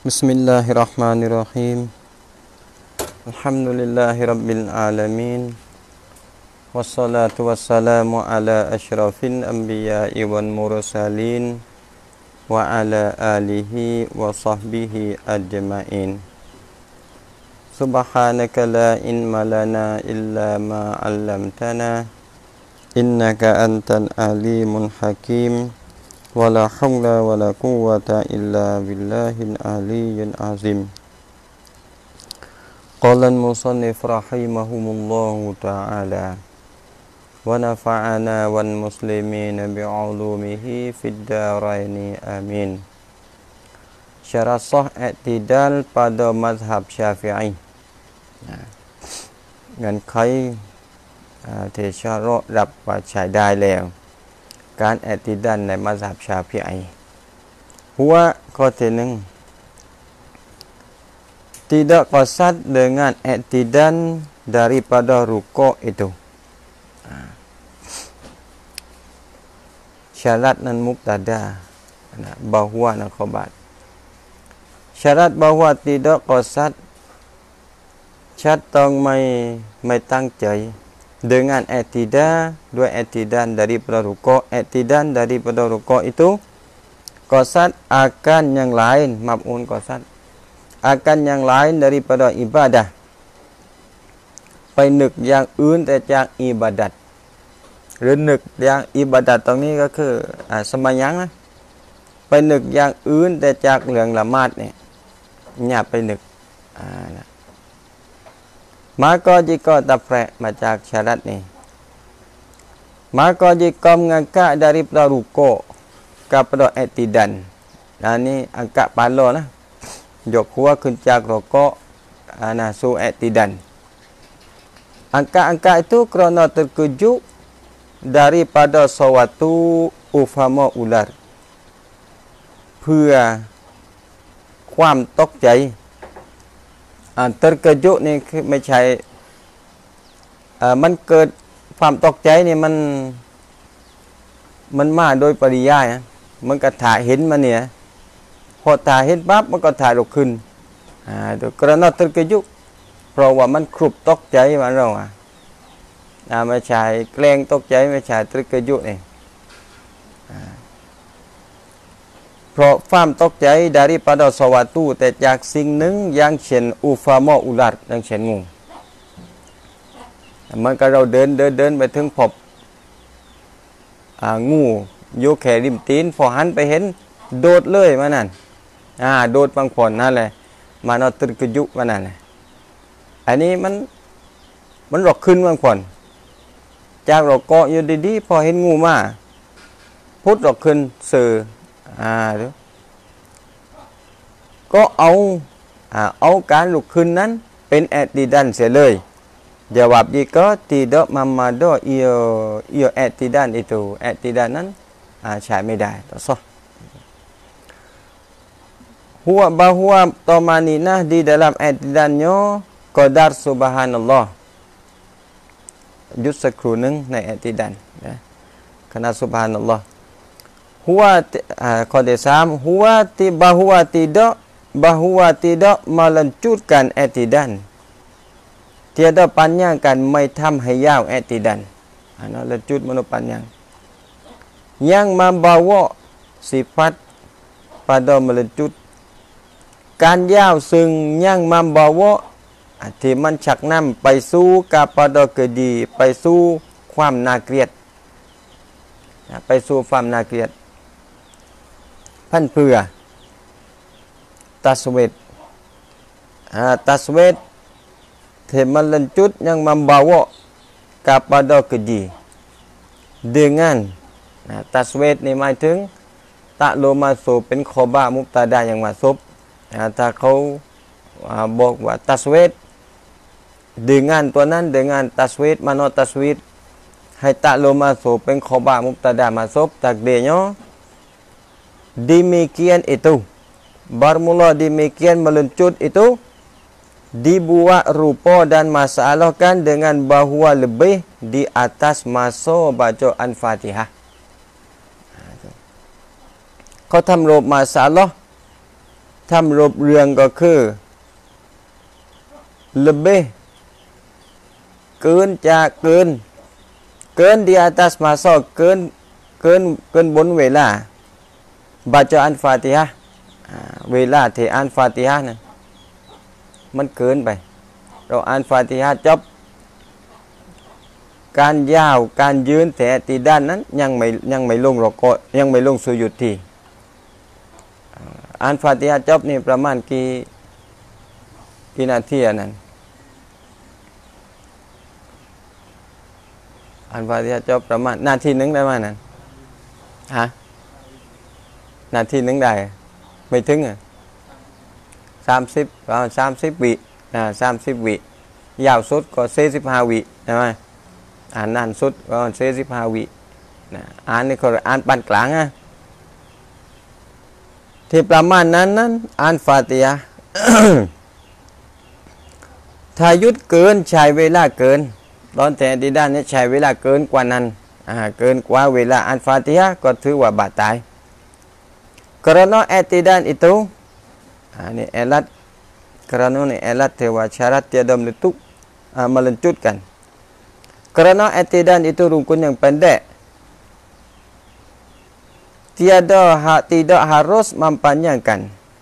Bismillahirrahmanirrahim. Alhamdulillahirabbil alamin. Wassalatu wassalamu ala asyrafil anbiya'i wal mursalin wa ala alihi wa sahbihi ajma'in. Subhanaka la ilma lana illa ma 'allamtana innaka antal alimul hakim. Wala hawla wala quwwata illa billahil aliyyil azim. Qala al-musannif rahimahumullahu ta'ala wa nafa'ana wal muslimina bi'ulumihi fid dharaini amin. Syarah sah i'tidal pada mazhab Syafi'i. Ngân khấy thì cho rõ đập và trải đai lèoการแอติดันในมัซฮับชาฟิอีหัวข้อที่หนึ่ง tidak qasad dengan i'tidan daripada rukuk itu. Syarat dan mubtada bahwa dan khabar. Syarat bahwa tidak qasad ชัดต้องไม่ตั้งใจ dengan i'tidal dua i'tidal daripada rukuk. I'tidal daripada rukuk itu qasad akan yang lain, maf'ul qasad akan yang lain daripada ibadah, ไปนึกอย่างอื่นแต่จากอิบาดัตหรือนึกอย่างอิบาดัตตรงนี้ก็คือสมัยยังนะไปนึกอย่างอื่นแต่จากเรื่องละหมาดเนี่ยอย่าไปนึกMaka jika tafrek macam syarat ni, maka jika mengangkat daripada rukuk kepada i'tidal, ni angkat kepala lah, jok kuah kencang rukuk, su i'tidal. Angkat-angkat itu kerana terkejut daripada suatu ufama ular, เพื่อความตกใจ terkejut นี่คือไม่ใช่มันเกิดความตกใจนี่มันมาโดยปริยายนะมันก็ถ่ายเห็นมันเนี่ยพอถ่ายเห็นปั๊บมันก็ถ่ายลุกขึ้นโดยกรณี terkejut เพราะว่ามันครุบตกใจมันเราไม่ใช่แกล้งตกใจไม่ใช่ terkejut นี่ เพราะความตกใจ daripada suatu แต่จากสิ่งหนึ่งอย่างเช่นอุฟามออุลัดอย่างเช่นงูมันก็เราเดินไปถึงพบงูอยู่แค่ริมตีนพอหันไปเห็นโดดเลยมานั่นโดดบางคนนั่นแหละมันเอาตึกยุมานั่นอันนี้มันหลอกขึ้นบางคนจากเราเกาะอยู่ดีๆพอเห็นงูมาพุทธหลอกขึ้นสื่อก็เอาการลุกขึ้นนั้นเป็นi'tidalเสียเลย jawab jika tidak memadai ia i'tidal itu i'tidal นั้นใช้ไม่ได้ต่อซะ huwa bahwa tamaninah di dalam i'tidalnya qadar subhanallah หยุดสักครู่นึงในi'tidalขณะ subhanallah huwa kode sam huwa bahwa tidak melanjutkan i'tidal tiada panjangkan ไม่ทำให้ยาวi'tidal lanjut menu panjang yang membawa sifat pada melanjut การยาวซึ่ง yang membawa ที่มันชักนำไปสู่ kepada keji ไปสู่ความน่าเกลียดไปสู่ความน่าเกลียด พันเพื่อtaswid taswid ที่มันlanjut yang membawa kepada keji dengan taswid นี่หมายถึงตะโลมาสูเป็นคอบะมุบตาดาอย่างมาซุบถ้าเขาบอกว่า taswid dengan ตัวนั้น dengan taswid mano taswid ให้ตะโลมาสูเป็นคอบะมุบตาดามาซุบ takdirnya demikian itu bermula demikian melanjut itu dibuat rupa dan masalahkan dengan bahwa lebih di atas masa bacaan Fatihah. เขาทำรูปมาซาลอทำรูปเรืองก็คือlebih เกินจากเกิน di atas masa เกินบนเวลา bacaan Fatihah เวลาที่อ่านฟาติฮะนั้นมันเกินไปเราอ่านฟาติฮะจบการยาวการยืนแต่ตีด้านนั้นยังไม่ลงรอกยังไม่ลงสุยุดทีอ่านฟาติฮะจบนี่ประมาณกี่นาทีนั้นอ่านฟาติฮะจบประมาณนาทีนึงได้ไหมนั้นฮะนาทีนึงได้ไม่ถึง30ประมาณ30 วิ30 วิยาวสุดก็45 วิใช่ไหมอ่านนานสุดก็45 วิอ่านนี่ก็อ่านปานกลางที่ประมาณนั้นอ่านฟาติฮะ ถ้ายุดเกินใช้เวลาเกินตอนแต่ที่ด้านนี้ใช้เวลาเกินกว่านั้นเกินกว่าเวลาอ่านฟาติฮะก็ถือว่าบาดตายkarena i'tidal itu ini elat karena ini elat tewa syarat tiada melanjutkan karena i'tidal itu rukun yang pendek tidak harus mempanjangkan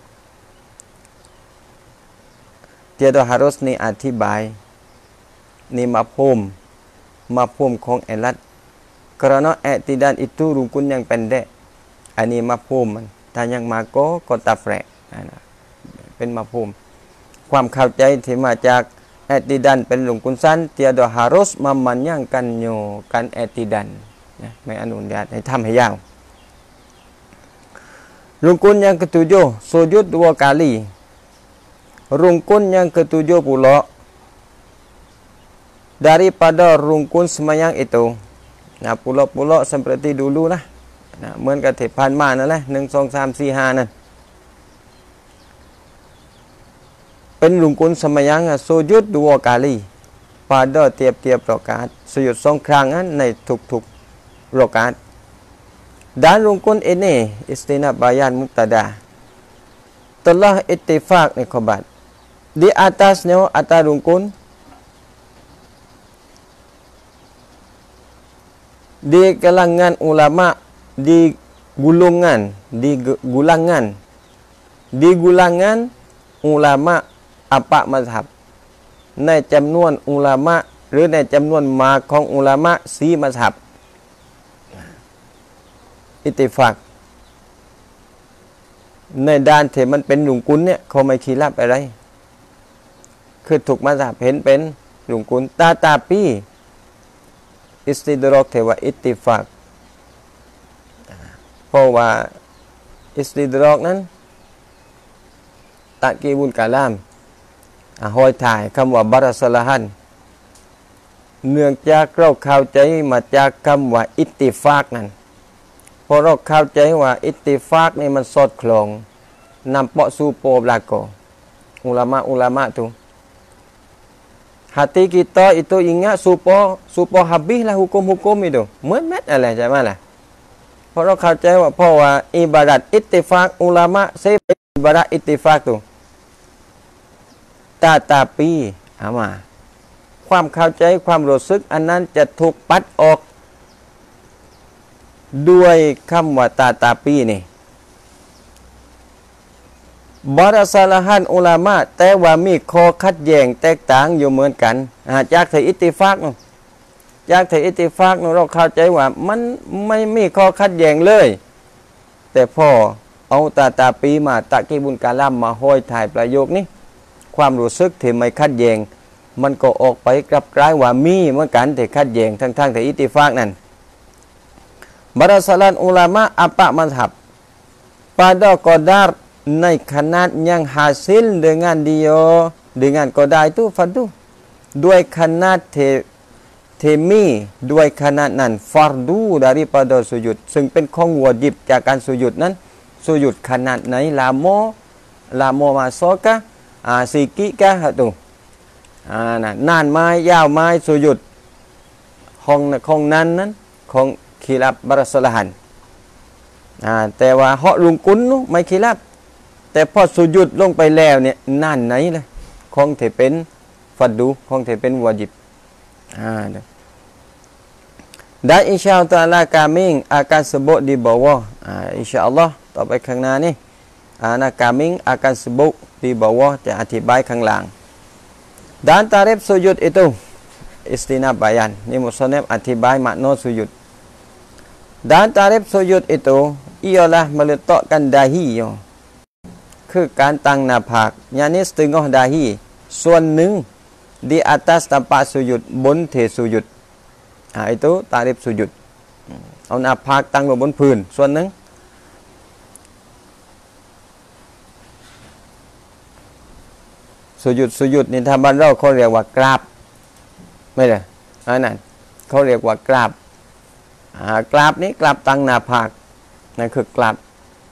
tidak harus ni อธิบายนี่มาพูมของelat karena i'tidal itu rukun yang pendek อันนี้มาพูมมันถ้ายังมาก็ตาแฝงเป็นมาภูมิความเข้าใจที่มาจากแอติดันเป็นหลวงคุณสั้นเตียดฮารสมามันย่างกันโยกันแอติดันไม่อนุญาตให้ทำให้ยาวrukun yang ketujuh sujud 2 kali rukun yang ketujuh pula daripada rukun sembahyang itu pula seperti dulu lahเหมือนกับที่ผ่านมานั่นแหละ1 2 3 4 5นั่นเป็นรุกุนสมัยยังsujud 2 kali pada tiap-tiap rakaat sujud 2 ครั้งในทุกๆรากาต dan rukun ini istinab bayan mubtada telah ittifaq ni khabar di atasnya atas rukun di kalangan ulama di gulangan ulama apa mazhab ในจำนวนอุลามะหรือในจำนวนมาของอุลามะ4 มัซฮับอิตติฟักในด้านที่มันเป็นรุกุนเนี่ยเขาไม่ขีรับอะไรคือถูกมัซฮับเห็นเป็นรุกุนตาปีอิสติดรอกเทวะอิตติฟักเพราะว่าอิสติดรอกนั้นตะกีบุลกาลามหอยถ่ายคำว่าบารัสลาฮันเนื่องจากเราเข้าใจมาจากคำว่าอิตติฟากนั้นพอเราเข้าใจว่าอิตติฟากนี่มันสอดคล้องนำเปาะสู่โปบลาโกอุลามะtu hati kita itu ingat supaya habislah hukum-hukum itu เหมือนเม็ดอะไรใช่ไหมล่ะเพราะเราเข้าใจว่าเพราะว่าอิบาดัตอิตติฟากอุลามะเซเป็นอิบาดัตอิตติฟากtuตาปีมาความเข้าใจความรู้สึกอันนั้นจะถูกปัดออกด้วยคำว่าตาปีนี่บารัสลาฮันอุลามะแต่ว่ามีข้อขัดแย้งแตกต่างอยู่เหมือนกันจากที่อิตติฟากเราเข้าใจว่ามันไม่มีข้อขัดแย้งเลยแต่พอเอาตาปีมาตะกีบุญกาลัมมาห้อยถ่ายประโยคนี้ความรู้สึกที่ไม่ขัดแย้งมันก็ออกไปกลับกลายว่ามีเหมือนกันที่ขัดแย้งทั้งที่อิตติฟากนั้นบารัสลันอุลามะapa mazhab pada qadar ในขนาดยังhasil dengan dia dengan qadar itu fardu ด้วยขนาดที่มีด้วยขนาดนั้นfardu daripada sujud ซึ่งเป็นของวาญิบจากการสุยุดนั้นสุยุดขนาดไหนlama masukah sikit tuนานไม้ยาวไม้สุยุดของนั้นของขีรับบารัสลาฮันแต่ว่าเหาะลุงกุนไม่ขีรับแต่พอสุยุดลงไปแล้วเนี่ยนั่นไหนเลยคงจะเป็นฟัดดูคงจะเป็นวาญิบได้อินชาอัลลอฮ์ตะอาลากามิงakan sebut di bawah insyaallah ต่อไปข้างหน้านี่nak kami akan sebut di bawah dan อธิบายข้างหลัง dan tarif sujud itu istinab bayan ni musannaf อธิบาย makna sujud dan tarif sujud itu ialah meletakkan dahi คือการตั้งหน้าผาก yakni setengah dahi ส่วนหนึ่ง di atas tempat sujud บนเถสุยุดitu tarif sujud เอาหน้าผากตั้งลงบนพื้นส่วนหนึ่งสุยุดนี่ถ้าบ้านเราเขาเรียกว่ากราบไม่เลยนั่นเขาเรียกว่ากราบกราบนี้กราบตั้งหน้าผากนั่นคือกราบ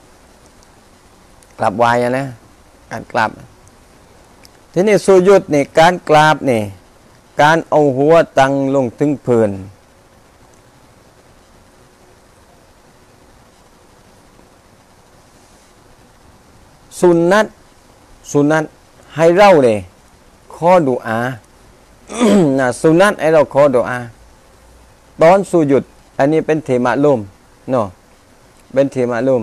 ไหว้นะการกราบทีนี้สุยุดนี่การกราบนี่การเอาหัวตั้งลงถึงพื้นสุนนัตให้เราเลยขอดุอาสุนัตให้เราขอดุอาตอนสุยุดอันนี้เป็นเทมะลุมเนาะเป็นเทมะลุม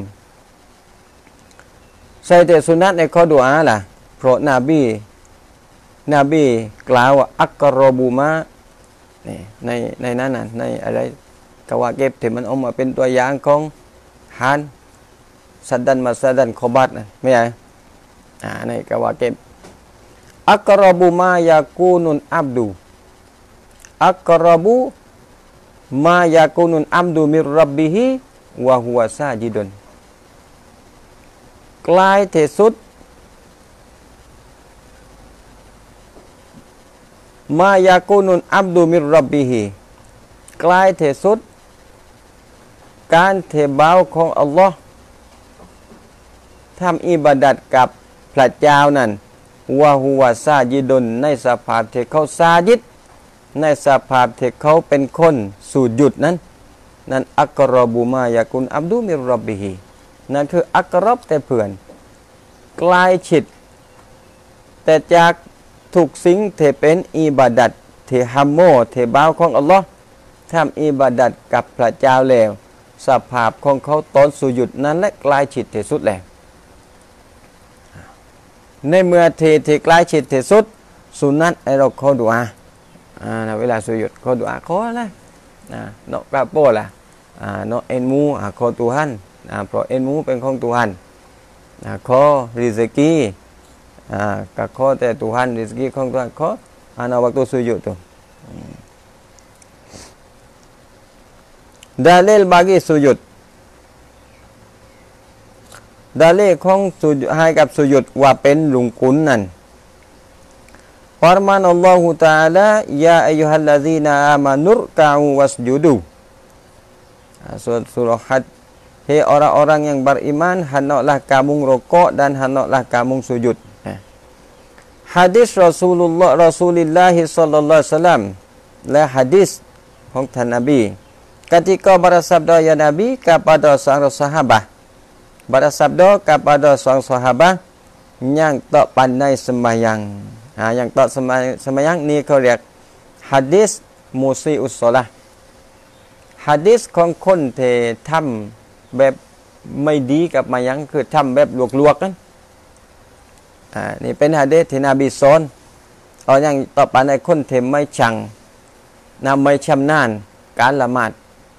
ใส่แต่สุนัตในขอดุอาล่ะเพราะนบีกล่าวว่าอักรบูมะนี่ในนั้นน่ะในอะไรกว่าเก็บที่มันเอามาเป็นตัวอย่างของฮานสัดดันมาสัดดันขบัดนะไม่ใช่ในกว่าเก็บอักรบูมายากูนุนอับดูอักรบูมายากูนุนอับดูมิรับบิฮิวะฮุวะซาจิดุนใกล้ที่สุดมายากูนุนอับดูมิรับบิฮิใกล้ที่สุดการเทบาของอัลลอฮ์ทำอิบาดัดกับพระเจ้านั้นวะฮุวะซาจิดุนในสภาพที่เขาซาจิดในสภาพที่เขาเป็นคนสุยุดนั้นอักรบูมายากุนอับดูมิรับบิฮินั่นคืออักรบแต่เพื่อนใกล้ชิดแต่จากทุกสิ่งที่เป็นอิบาดัดที่ฮัมโมที่บ่าวของอัลลอฮ์ทำอิบาดัดกับพระเจ้าแล้วสภาพของเขาตอนสุยุดนั้นและใกล้ชิดที่สุดแล้วในเมื่อที่ใกล้ชิดที่สุดสุนัตให้เราขอดุอาเวลาสุยุดขอดุอาขอนะเนาะกราบโป้ล่ะเนาะเอ็นมูขอTuhanเพราะเอ็นมูเป็นของTuhanขอริซกีก็ขอแต่TuhanริซกีของTuhanขอwaktu sujud tu dalil bagi sujud dalil ของสุยุดให้กับสุยุดว่าเป็นลุงกุนนั่นfirman Allah Ta'ala ya ayyuhallazina amanu ruk'u wasjudu surah Had hei orang-orang yang beriman hendaklah kamu rukuk dan hendaklah kamu sujud hadis Rasulullah sallallahu alaihi wasallam และหะดีษของท่านนบี ketika bersabda ya Nabi kepada seorang sahabat bersabda kepada seorang sahabat yang tak pandai sembahyang yang tak sembahyang ni เขาเรียกหะดีษมุซีอุสซอละห์หะดีษของคนที่ทำแบบไม่ดีกับมายังคือทำแบบลวกๆกันนี่เป็นหะดีษที่นบีสอนเอาอย่างต่อไปในคนที่ไม่ชังไม่ชำนาญการละหมาด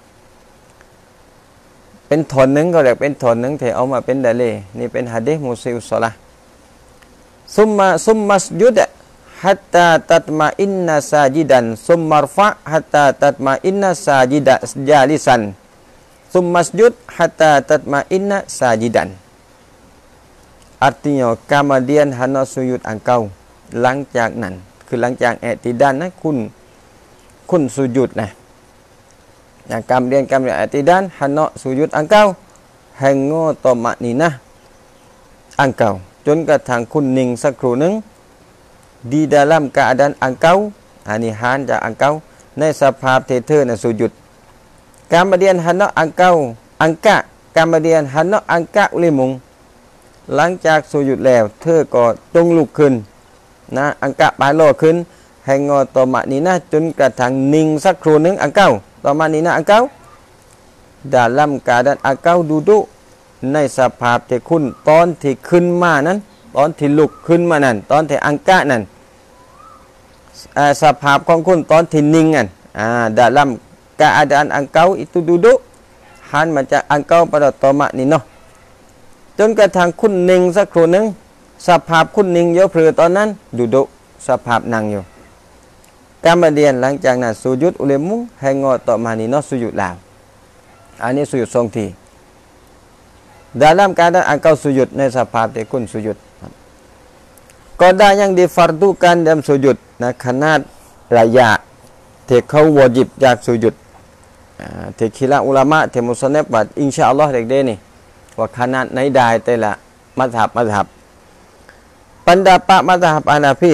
เป็นถอนหนึ่งก็เรียกเป็นถอนหนึ่งที่เอามาเป็นดะลีนี่เป็นหะดีษมุซีอุสซอละห์ซุมมัสยุดฮัตตาตัตมาอินนาซาจิดันซุมมัรฟะฮัตตาตัตมาอินนาซาจิดะจาลิซันซุมมัสยุดฮัตตาตัตมาอินนาซาจิดัน artinya kemudian hendak sujud engkau หลังจากนั้นคือหลังจากอิติดาลนะคุณสุยุดนะkemudian i'tidal hendak sujud engkau hingga tamakninah engkau จนกระทั่งคุณนิ่งสักครู่หนึ่ง di dalam keadaan engkau ini hanจาก engkau ในสภาพที่เธอน่ะสุยุด kemudian hendak engkau angkat kemudian hendak angkat ulimung หลังจากสุยุดแล้วเธอก็จงลุกขึ้นนะอังกะปาโลขึ้นให้งอต่อมานี้นะจนกระทั่งนิ่งสักครู่หนึ่งอังเก้าต่อมานี้นะอังเก้าdalam keadaan engkau duduk ในสภาพที่คุณตอนที่ขึ้นมานั้นตอนที่ลุกขึ้นมานั้นตอนที่อังกะนั้นสภาพของคุณตอนที่นิ่งนั้นdalam keadaan engkau itu dudukหันมาจากอังเก้าpada tamakนี่เนาะจนกระทั่งคุณนิ่งสักครู่หนึ่งสภาพคุณนิ่งเยอะเผือตอนนั้นดุดุสภาพนั่งอยู่kemudianหลังจากนั้นสุยุดอุเลมุงให้งอต่อมานี่เนาะสุยุดแล้วอันนี้สุยุดทรงทีdalam keadaan engkau sujud ในสภาพที่คุณสุยุดก็ได้ยังdifardukan dalam sujud นะขนาดระยะที่เขาวาญิบจากสุยุดที่คิละอุลามะที่มุสลิมว่าอินชาอัลลอฮ์เด็กเดนี่ว่าขนาดไหนได้แต่ละมัซฮับpendapat mazhab Hanafi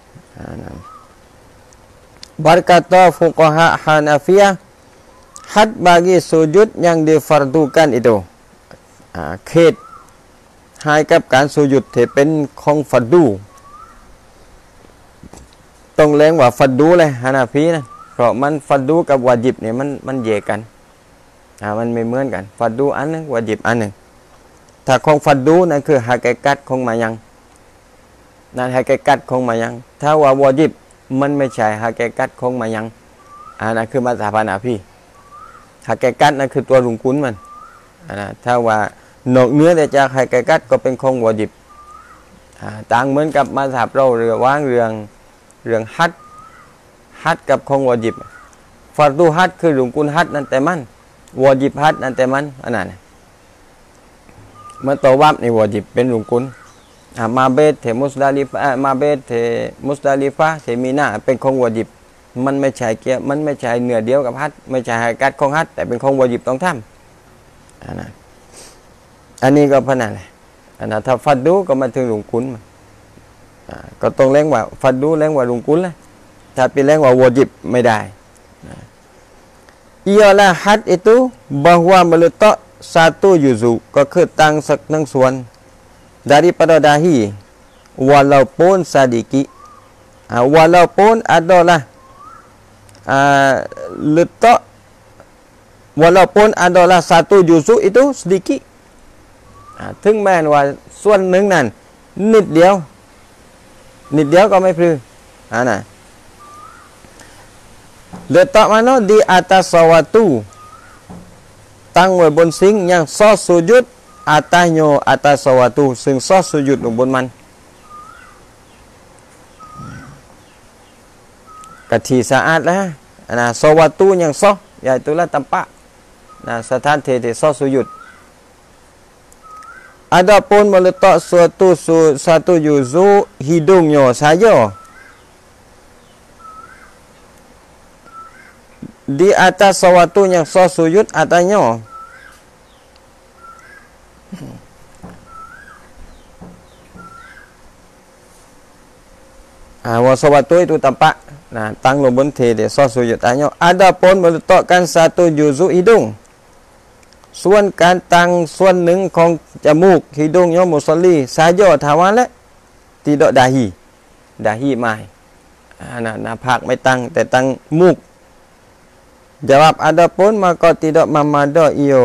berkata fuqaha Hanafiyah had bagi sujud yang difardukan itu เขตให้กับการสุยุดที่เป็นของฟัดดูต้องเรียกว่าฟัดดูเลยฮานาฟีนะเพราะมันฟัดดูกับวาญิบเนี่ยมันแยกกันมันไม่เหมือนกันฟัดดูอันนึงวาญิบอันนึงถ้าของฟัดดูนั่นคือฮากิกัตของมายังนั่นฮากิกัตของมายังถ้าว่าวาญิบมันไม่ใช่ฮากิกัตของมายังนั่นคือมัซฮับฮานาฟีฮากิกัตนั่นคือตัวรุงกุนมันถ้าว่านอกเนื้อแต่จากฮากิกัตก็เป็นของวาญิบต่างเหมือนกับมัซฮับเราเรื่องว่างเรื่องฮัดกับของวาญิบฟัรดูฮัดคือรุงกุนฮัดนั่นแต่มันวาญิบฮัดนั่นแต่มันอันนั้นมันตัววับในวาญิบเป็นรุงกุนมาเบตเทมุสดาลิฟะมาเบตเทมุสดาลิฟะเทมีนาเป็นของวาญิบมันไม่ใช่เกี่ยวมันไม่ใช่เนื้อเดียวกับฮัดไม่ใช่ฮากิกัตของฮัดแต่เป็นของวาญิบต้องทำอันนี้ก็พนันเลยถ้าฟัดดูก็มาถึงรุงกุนก็ต้องเรียกว่าฟัดดูเรียกว่ารุงกุนเลยถ้าเป็นเรียกว่าวาญิบไม่ได้ialah had itu bahwa meletak satu juzu ก็คือตั้งสักหนึ่งส่วน daripada dahi walaupun sedikit walaupun adalah letak walaupun adalah satu juzu itu sedikit ถึงแม้ว่าส่วนหนึ่งนั้นนิดเดียวก็ไม่พลือนะletak mana di atas sawatu ตั้งไว้บนสิ่งyang sah sujud atasnya atas sawatu ซึ่ง sah sujud ลงบนมันกะที่สะอาดแล้วsawatu yang sah yaitulah tempat sถานที่ที่ sah sujud adapun meletak satu juzu hidungnya saja di atas sawatu yang sah sujud atasnya sawatu itu tempat tang lung bun thi để sah sujud atasnya adapun meletakkan satu juzu hidung ส่วนการตั้งส่วนหนึ่งของจมูก hidungnya musalli saja ถามว่าแล้ว tidak dahi ไม่หน้าผากไม่ตั้งแต่ตั้งมูกjawab adapun maka tidak mamada ia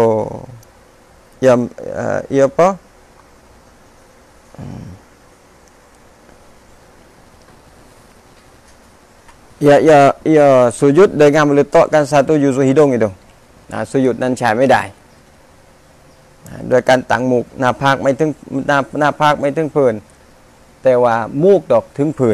apa ia sujud dengan meletakkan satu juzu hidung itu sujud นั้นใช้ไม่ได้โดยการตั้งมูกหน้าผากไม่ถึงหน้าผากไม่ถึงพื้นแต่ว่ามูกดอกถึงพื้น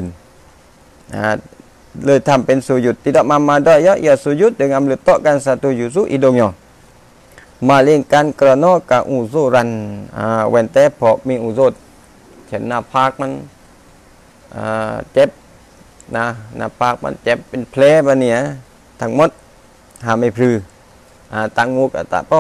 เลยทำเป็นสุยุดtidak mamada ya sujud dengan meletakkan satu juzu hidungnya malingkan kerana keuzuran เว้นแต่เพราะมีอุซุรเช่นหน้าผากมันเจ็บหน้าผากมันเจ็บเป็นแผลบะเนี่ยทั้งหมดหาไม่พลือตั้งมูกtak apa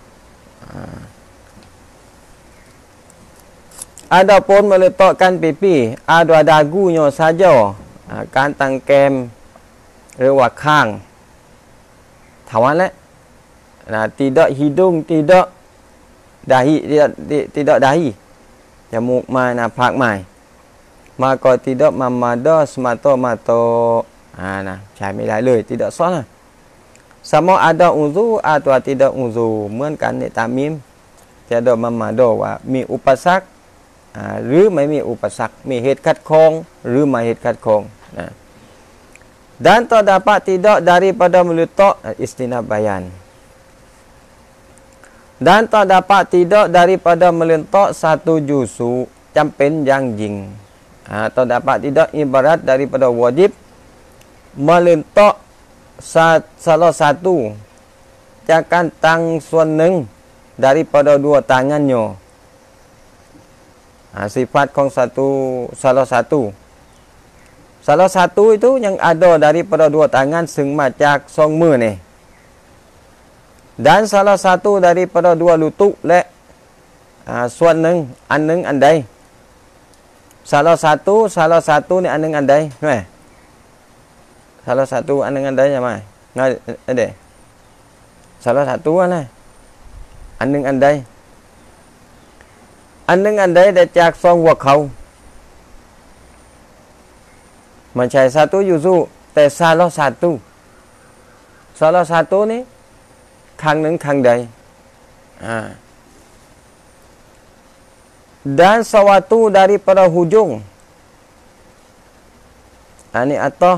adapun meletakkan pipi ada dagunya sajaการตั้งแกมหรือว่าข้างถามว่าแล้วtidak hidung tidak dahi tidak dahi จมูกไม่หน้าผากไม่maka tidak memada semata-mata nahใช้ไม่ได้เลย tidak sah lah. Sama ada uzu atau tidak uzu เหมือนกันในตามมิม tiada memada ว่ามีอุปสรรคหรือไม่มีอุปสรรคมีเหตุขัดข้องหรือไม่เหตุขัดข้องนะ dan terdapat tidak daripada meletak istinab bayan dan terdapat tidak daripada meletak satu juzu จำเป็นอย่างยิ่งterdapat tidak ibarat daripada wajib meletak salah satu จากการตั้งส่วนหนึ่ง daripada dua tangannya sifatของsalah satu itu yang ada daripada dua tangan ซึ่งมาจากสองมือนี่ dan salah satu daripada dua lutut และส่วนหนึ่งอันหนึ่งอันใดsalah satu ni aneng andai kan salah satu aneng andai ya mai ngai ade salah satu lah aneng andai ได้จากสองหัวเขามันใช่satu yuzu แต่ salah satu ni ข้างหนึ่งข้างใดdan sawatu daripada hujung ini atau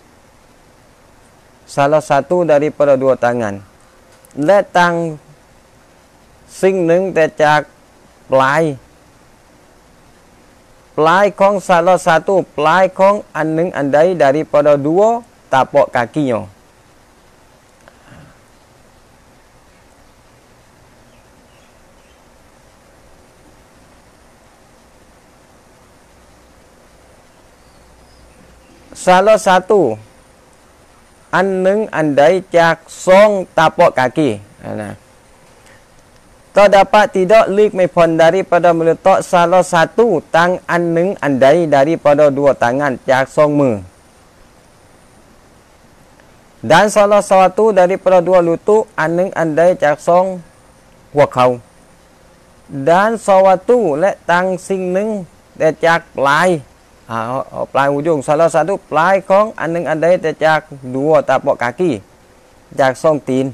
salah satu daripada dua tangan และตั้งสิ่งหนึ่งแต่จากปลายของ salah satu ปลายของอันหนึ่งอันใด daripada dua tapak kakinya salah satu อันหนึ่งอันใดจากสองtapak kaki terdapat tidak leak ไม่พ้น daripada meletak salah satu ตั้งอันหนึ่งอันใด daripada dua tangan จากสองมือ dan salah satu daripada dua lutut อันหนึ่งอันใดจากสองหัวเข่า dan sawatu และตั้งสิ่งหนึ่งแต่จากปลายปลาย ujung salah satu ปลายของอันหนึ่งอันใดแต่จาก dua tapak kaki จากสองตีน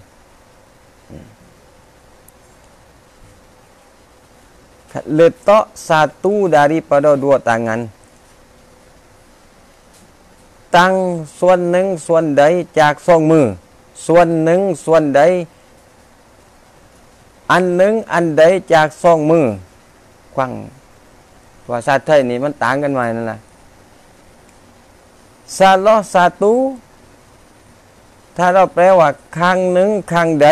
letak satu daripada dua tangan ตั้งส่วนหนึ่งส่วนใดจากสองมือส่วนหนึ่งส่วนใดอันหนึ่งอันใดจากสองมือกว้างภาษาไทยนี่มันต่างกันไหมนั่นแหละ salah satu ถ้าเราแปลว่าข้างหนึ่งข้างใด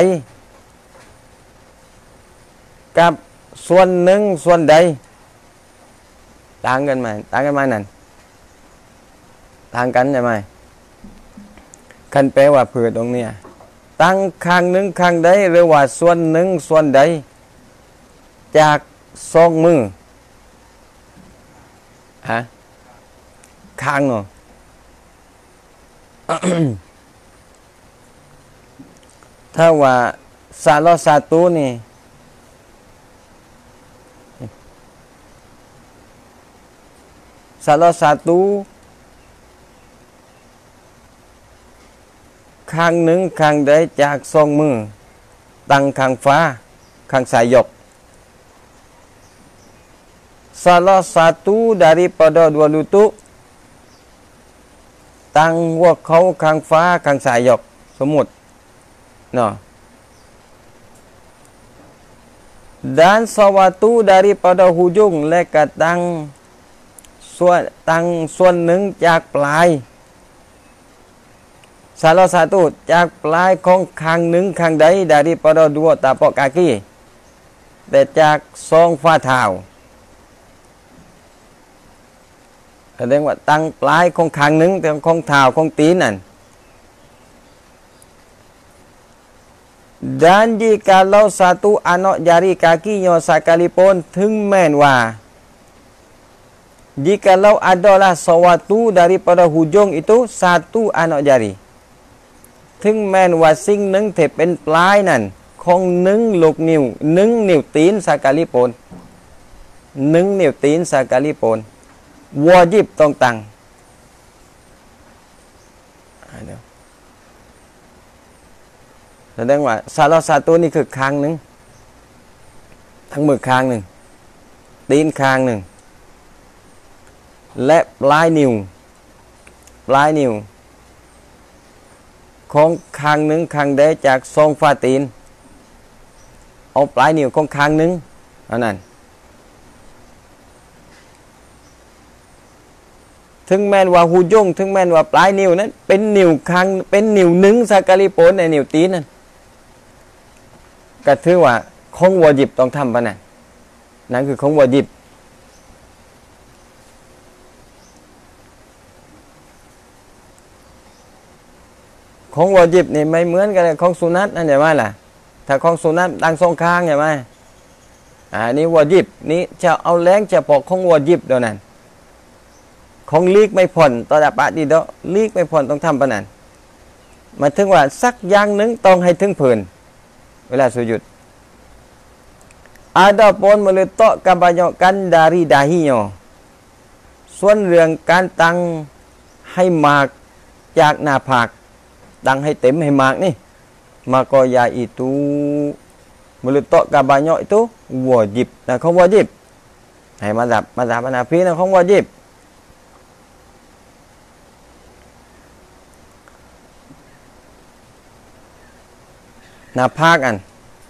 กับส่วนหนึ่งส่วนใดต่างกันไหมนั่นต่างกันใช่ไหมคันแปลว่าเผื่อตรงเนี้ยตั้งข้างหนึ่งข้างใดหรือว่าส่วนหนึ่งส่วนใดจากสองมือข้างเนาะ ถ้าว่า salah satu นี่salah satu ข้างหนึ่งข้างใดจากสองมือตั้งข้างฟ้าข้างซ้ายยก salah satu daripada dua lutut ตั้งหัวเขาข้างฟ้าข้างซ้ายยกสมมุติเนาะ dan sawatu daripada hujung และก็ตั้งส่วนหนึ่งจากปลาย salah satu จากปลายของข้างหนึ่งข้างใด daripada dua tapak kaki แต่จากสองฝ่าเท้าแสดงว่าตั้งปลายของข้างหนึ่งแต่ของเท้าของตีนนั่น dan jikalau satu anak jari kakinya sekalipun ถึงแม้นว่า jikalau adalah sesuatu daripada hujung itu satu anak jari ถึงแม้นว่าสิ่งหนึ่งที่เป็นปลายนั่นของหนึ่งลูกนิ้วหนึ่งนิ้วตีน sekalipun 1 นิ้วตีน sekalipun wajib ต้องตั้งแสดงว่า salah satu นี่คือข้างหนึ่งทั้งมือข้างหนึ่งตีนข้างหนึ่งและปลายนิ้วของข้างหนึ่งข้างใดจากทรงฝ่าตีนเอาปลายนิ้วของข้างหนึ่งอันนั้นถึงแม้ว่าหูย่งถึงแม้ว่าปลายนิ้วนั้นเป็นนิ้วข้างเป็นนิ้วหนึ่งสักกะลิโปนในนิ้วตีนนั้นก็ถือว่าของวาญิบต้องทำปะนั่นคือของวาญิบของวาญิบนี่ไม่เหมือนกันของสุนัตนั่นใช่ไหมล่ะถ้าของสุนัตดังสองข้างใช่ไหมนี่วาญิบนี่จะเอาแรงจะปอกของวาญิบเดี๋ยวนั้นของลีกไม่ผ่อนต่อจากปะดีเดาลีกไม่ผ่อนต้องทำปะนั่นมาถึงว่าสักอย่างหนึ่งต้องให้ถึงผืนเวลาสุยุดadapun meletakkan banyakan dari dahinya ส่วนเรื่องการตั้งให้มากจากหน้าผากตั้งให้เต็มให้มากนี่ maka yaitu meletakkan banyak itu wajib nah không wajib hay mazhab Hanafi nó không wajibหน้าผากอัน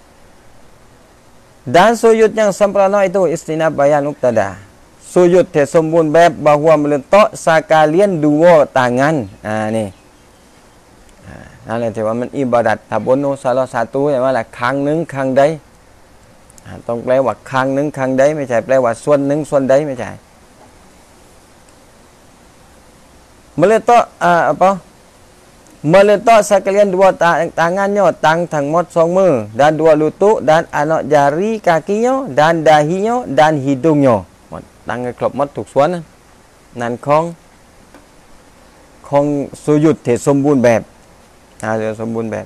dan sujud yang sempurna itu istinab bayan muqtada sujud yang sempurna bab bahwa meletak sekalian dua tanganนี่นั่นแหละที่ว่ามันอิบาดัตถ้าบนโนซาลอซาตูเนี่ยว่าละข้างหนึ่งข้างใดต้องแปลว่าข้างหนึ่งข้างใดไม่ใช่แปลว่าส่วนหนึ่งส่วนใดไม่ใช่ meletak apa meletak sekalian dua tangannya tangทั้งหมด 2 มือ dan 2 lutut dan anak jari kakinya dan dahinya dan hidungnya ตั้งให้ครบหมดทุกส่วนนั่นของสุยุดที่สมบูรณ์แบบสมบูรณ์แบบ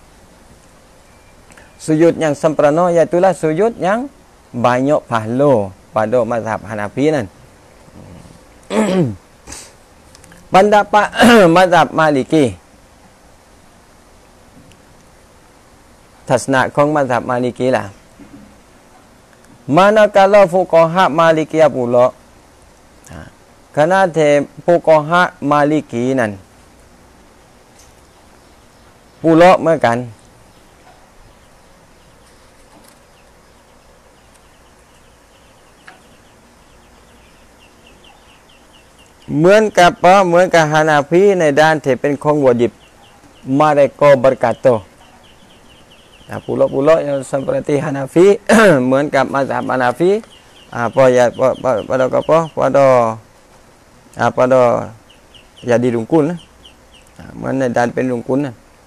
สุยุดyang sempurna yaitulah sujud yang banyak pahala pada mazhab Hanafi นั่น pendapat mazhab Malikiทัศนะของมัซฮับมาลิกีล่ะ manakala fuqaha Malikiyah pula ขณะที่fuqaha Maliki นั้น pula เหมือนกันเหมือนกับฮานาฟีในด้านที่เป็นของวาญิบ mereka berkata pulau-pulau yang seperti Hanafi เหมือนกับมัซฮับ Hanafi pada jadi rungkun เหมือนในด้านเป็นรungkun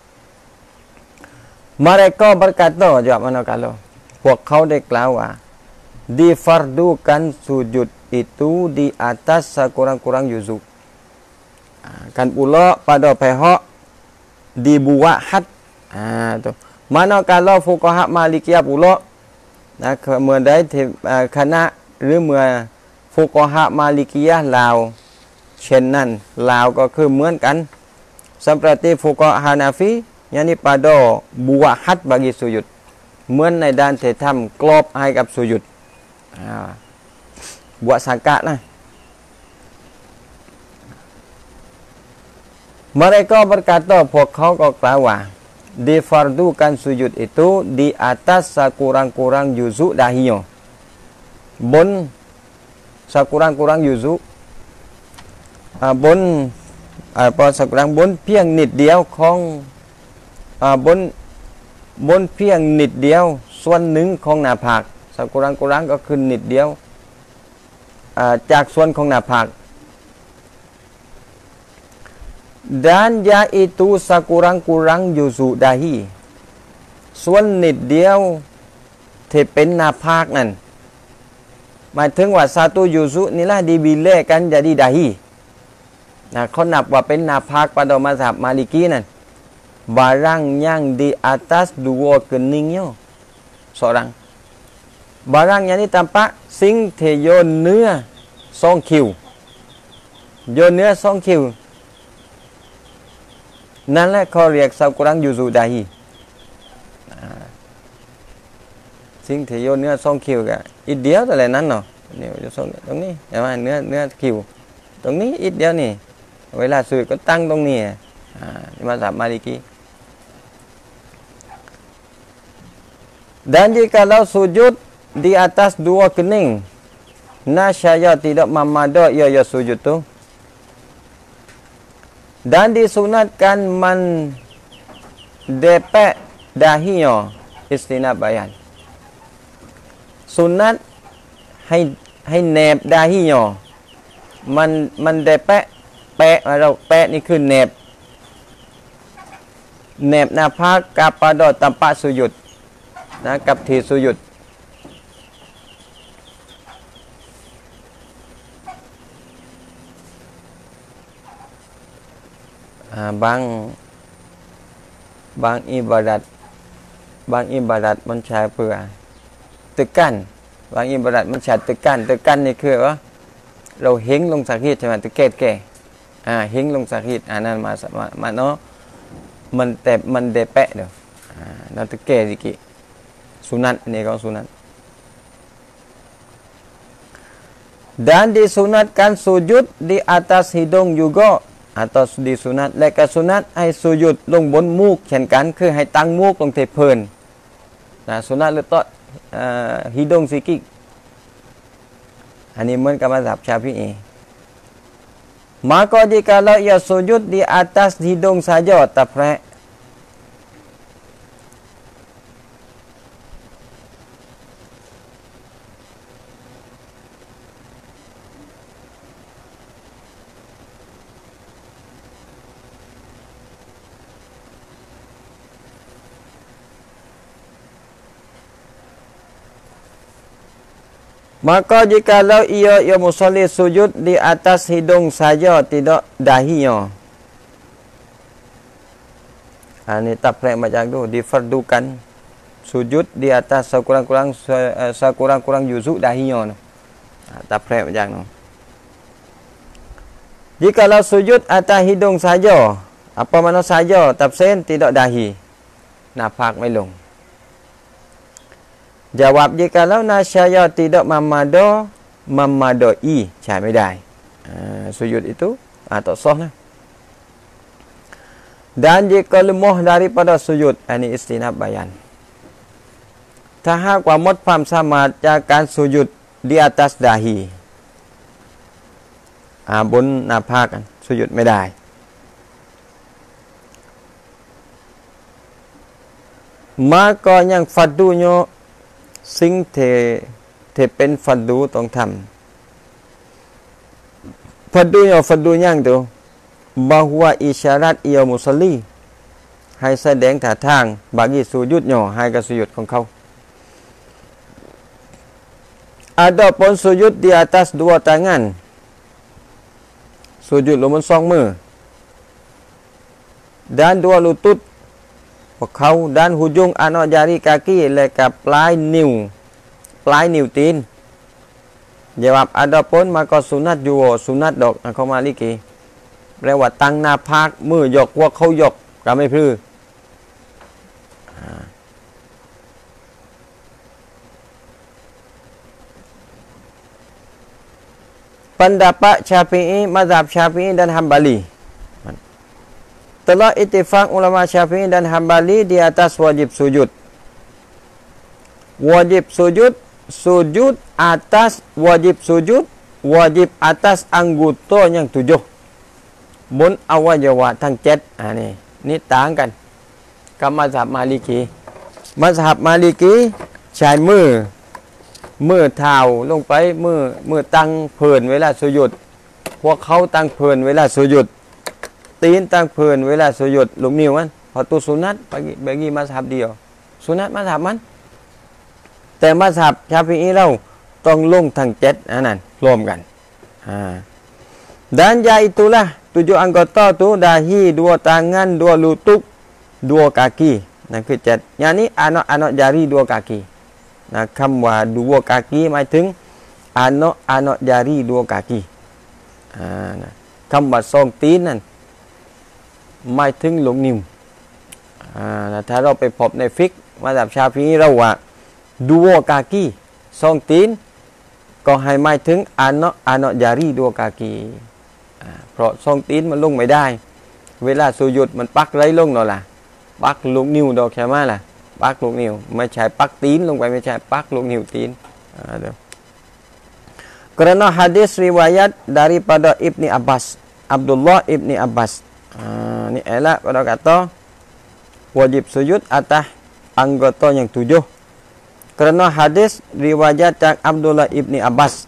mereka berkata jawab mana kalau พวกเขาได้กล่าวว่า difardukan sujud itu di atas sekurang-kurang yuzu kan pula pada pihak dibuat had tu manakala fuqaha Malikiyah pula นะเมื่อใดที่คณะหรือเมื่อฟุกฮะมาลิกียะลาวเช่นนั้นลาวก็คือเหมือนกัน seperti fuqaha Hanafi yakni pada buat had bagi sujud เหมือนในด้านที่ทำกรอบให้กับสุยุดbuat sakat lah mereka berkata พวกเขาก็กล่าวว่าdifardukan sujud itu di atas sekurang-kurang yuzu dahinya บน sekurang-kurang yuzu บนsekurang บนเพียงนิดเดียวของบนเพียงนิดเดียวส่วนหนึ่งของหน้าผาก sekurang-kurang ก็คือนิดเดียวจากส่วนของหน้าผาก dan yaitu sekurang-kurang yuzu dahi ส่วนนิดเดียวที่เป็นหน้าผากนั่นหมายถึงว่า satu yuzu นี่lah dibilehkan jadi dahi นะเขานับว่าเป็นหน้าผาก pada mazhab Maliki นั่น barang yang di atas dua keningnya seorang barang yang ni tampak สิ่งที่โยนเนื้อ2 คิวโยนเนื้อ2 คิวนั่นแหละเขาเรียกชาวกุรอานยูซุดาฮีสิ่งที่โยนเนื้อ2 คิวก็อีกเดียวแต่ละนั้นเนาะนี่ตรงนี้ใช่ไหมเนื้อคิวตรงนี้อีกเดียวนี่เวลาสุดก็ตั้งตรงนี้มาสับมาลิกีdan jikalau sujud di atas 2 kening nasyaya tidak memada ia sujud tu dan disunatkan mendepek dahinya istinab bayan sunat ให้แนบดาฮียอมันได้แปะเราแปะนี่คือแนบหน้าผากกับปาดอตัมปะสุยุดนะกับทีสุยุดบางอิบาดัตมันใช้เพื่อตึกกั้นบางอิบาดัตมันใช้ตึกกั้นนี่คือว่าเราเฮงลงสักฮิตใช่ไหมตึกแก่เฮงลงสักฮิตนั่นมาเนาะมันเดแปะเด้อนั่นตึกแก่สิกิสุนัตนี่ก็สุนัตdan disunatkan sujud di atas hidung juga atau disunat และก็สุนัตให้สุยุดลงบนมูกเช่นกันคือให้ตั้งมูกลงเทเพลินสุนัตหรือต่อhidung sikit ini hemunกับmazhab Syafi'i maka jikalau ia sujud di atas hidung saja taprek maka jikalau ia musalli sujud di atas hidung saja tidak dahinya ini taprek macam tu difardukan sujud di atas sekurang-kurang juzuk dahinya taprek macam tu jikalau sujud atas hidung saja apa mana saja tafsir tidak dahi napak melung jawab jikalau nasyaya tidak memadai ใช้ไม่ได้sujud itu atau sah lah dan jika lemah daripada sujud ini istinab bayan ถ้าหากว่าหมดความสามารถจากการสุยุด di atas dahi บนหน้าผากสุยุดไม่ได้ maka yang fardunyaสิ่งที่เป็นฟัดดูต้องทำฟัดดูอย่างตัว bahwa isyarat ia musalli ให้แสดงท่าทางบางสุยุดย่อให้กับสุยุดของเขา adapun sujud di atas 2 tangan สุยุดลงบน2 มือ dan 2 lututพวกเขาด้านหูจุงanak jari kaki และกับปลายนิ้วตีน jawab adapun maka sunat juga sunat dok เขามาลิกีแปลว่าตั้งหน้าผากมือยกพวกเขายกก็ไม่พลือpendapat Syafi'i mazhab Syafi'i dan Hambali telah ittifaq ulama Syafi'i dan Hambali di atas wajib sujud sujud atas wajib atas anggota yang 7 บนอวัยวะทั้ง7นี่ต่างกันกับมัซฮับมาลิกีใช้มือเท้าลงไปมือตั้งเพลินเวลาสุยุดพวกเขาตั้งเพลินเวลาสุยุดตีนตั้งเพลินเวลาสุยุดลูกนิ้วมันพอตัวสุนัตบางทีมัซฮับเดียวสุนัตมัซฮับมันแต่มัซฮับชาฟิอีเราต้องลงทั้ง7นั่นรวมกันdan ya itulah 7 anggota tu dahi 2 tangan 2 lutut 2 kaki นั่นคือ7อย่างนี้anak jari 2 kaki คำว่า2 kaki หมายถึงอาโนยารีดัวกากีนะคำว่าซองตีนนั่นหมายถึงหลงนิ้วนะถ้าเราไปพบในฟิกมาจากชาฟีเราว่าดัวกากีซองตีนก็ให้หมายถึงอาโนยารีดัวกากีเพราะซองตีนมันลงไม่ได้เวลาสุยุดมันปักไรลงเนาะล่ะปักลูกนิ้วดอกแค่มาล่ะปักลูกนิ้วไม่ใช่ปักตีนลงไปไม่ใช่ปักลูกนิ้วตีนKerana hadis riwayat daripada Ibni Abbas, Abdullah Ibni Abbas. Ini elak pada kata wajib sujud atas anggota yang 7. Kerana hadis riwayatจาก Abdullah Ibni Abbas.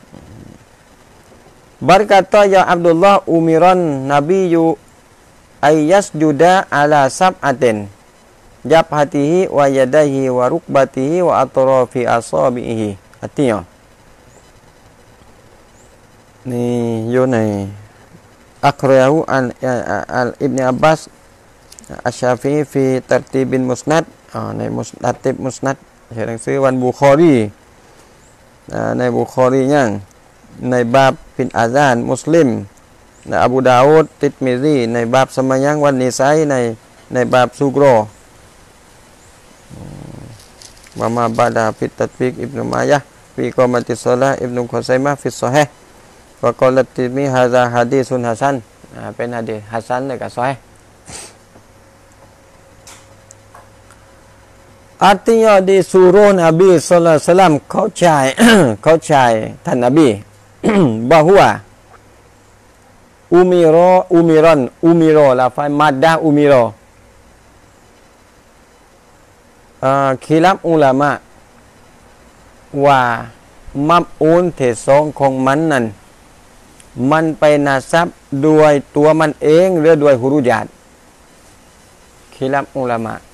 Berkata ya Abdullah umiran nabiyyu ayyasjuda ala sab'atin jabhatihi wa yadayhi wa rukbatihi wa atrafi asabihi. Artinyaนี่อยู่ในอักราหูอัลอิบเนอับบาสอัชชาฟีฟีตัรตีบินมุสนัดในมุสนัดติบมุสนัดหนังสือวันบุคอรีในบุคอรียังในบาบปินอาซานมุสลิมในอบูดาวูดติดมิซีในบาบสมัยยังวันนิสัยในบาบซูโกรมาบาดาฟิตตัดฟิกอิบนุมายะฟีกอมัติสซาลาอิบนุคุซัยมะฟิสซอฮีฮ์Waqalat Tirmidzi hadza hadisun hasan.เป็นหะดีษฮัสซันและก็ซอฮีฮ์ Artinya di suruh Nabi sallallahu alaihi wasallam kau caiท่านนบีbahwa umiro lafaz maddah umiro khilaf ulama ว่ามับอูนเทสองของมันนั้นมันไปนาซับด้วยตัวมันเองหรือด้วยฮุรุญาตคิลับอุลามะ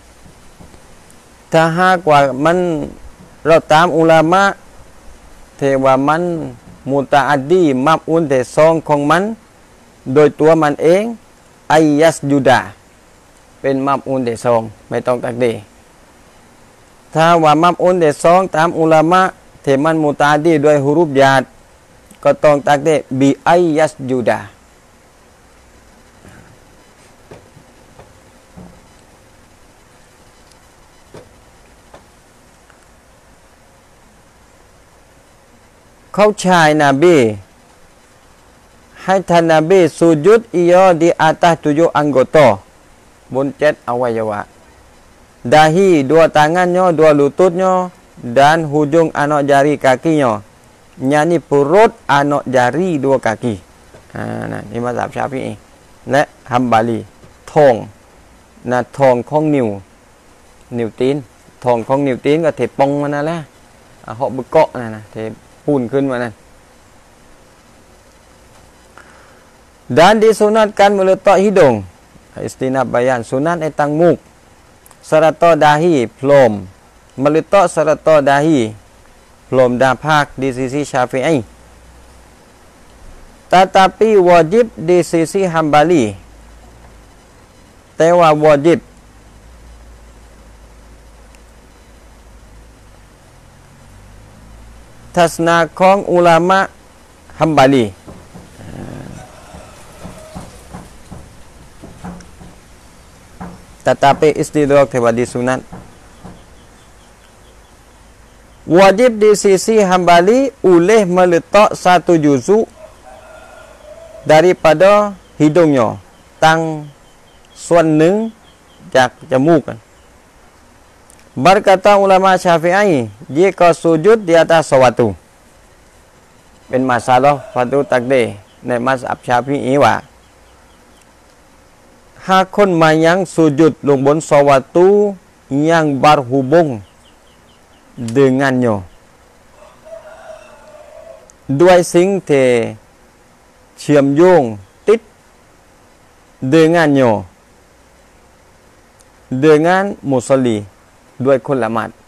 ถ้าหากว่ามันเราตามอุลามะเทว่ามันมุตะอัดดีมับอุนแต่ซองของมันโดยตัวมันเองไอยัสยูดาเป็นมับอุนแต่ซองไม่ต้องตักดีถ้าว่ามับอุนแต่ซองตามอุลามะเทมันมุตะอัดดีด้วยฮุรุญาตก็ต้องตักได้บีไอยัสยูดาเขาชายนบีให้ท่านนบีสุจุดอียอdi atas 7 anggota บน7อวัยวะ dahi 2 tangannya 2 lututnya dan hujung anak jari kakinya yakni perut anak jari 2 kaki นี่มัซฮับชาฟิอีและฮัมบาลีทองทองของนิ้วตีนทองของนิ้วตีนก็เทปองมันนั่นแหละเหาะบึกเกาะนั่นนะเทปูนขึ้นมานั่น dan disunatkan meletak hidung istinab bayan sunat etang muk serta dahi pelom meletak serta dahi pelom dapak di sisi Syafi'i tetapi wajib di sisi Hambali tewa wajib tasnaของอุลามะฮัมบาลีtetapi istidrak tewa di sunat wajib di sisi Hambali oleh meletak 1 juzuk daripada hidungnya ตั้งส่วนหนึ่งจากจมูก berkata ulama Syafi'i jika sujud di atas sesuatu เป็นmasalah fardhu takdir ในมัซฮับชาฟิอีว่าหากคนมายังสุจุดลงบน sesuatu yang berhubung dengannya ด้วยสิ่งที่เชื่อมโยงติด dengannya dengan musalli ด้วยคนละหมาด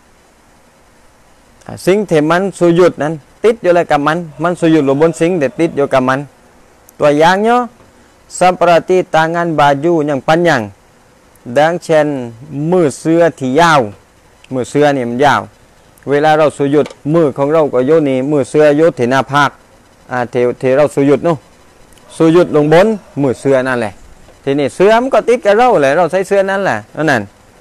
สิ่งที่มันสุยุดนั้นติดอยู่เลยกับมันสุยุดลงบนสิ่งที่ติดอยู่กับมันตัวอย่างเนาะ seperti tangan baju yang panjang ดังเช่นมือเสื้อที่ยาวมือเสื้อนี่มันยาวเวลาเราสุยุดมือของเราก็โยนีมือเสือโยเทนาภาคเทเราสุยุดเนาะสุยุดลงบนมือเสือนั่นแหละทีนี้เสือมันก็ติดกับเราแหละเราใช้เสือนั่นแหละนั่น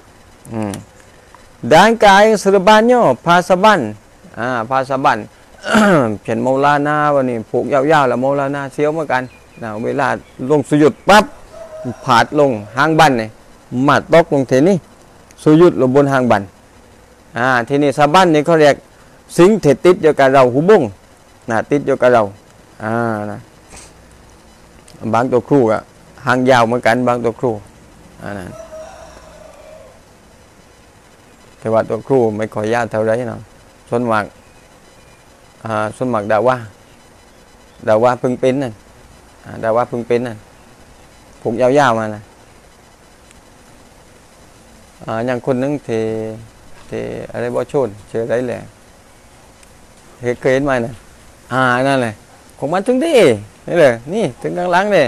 ด้านกายสุรบานโยภาสบันภาสบัน เห็นโมลานาวันนี้ผูกยาวๆแล้วโมลานาเสียวเหมือนกันนะเวลาลงสุยุดปั๊บผาดลงหางบันเนี่ยมาตกลงเทนี่สุยุดลงบนหางบันทีนี้สะบันนี่เขาเรียกสิงเทติดอยู่กับเราหูบุ้งติดอยู่กับเรานะบางตัวครูอะหางยาวเหมือนกันบางตัวครูนะแต่ว่าตัวครูไม่ค่อยยาวเท่าไรเนาะส่วนมากดาว่าพึ่งเป็นนั่นดาว่าพึ่งเป็นนั่นผมยาวๆมานะอย่างคนนึงที่อะไรบ่ชนเจอได้แหละเคยเห็นไหมนะนั่นแหละของมันถึงที่นี่เลยนี่ถึงกลางหลังเลย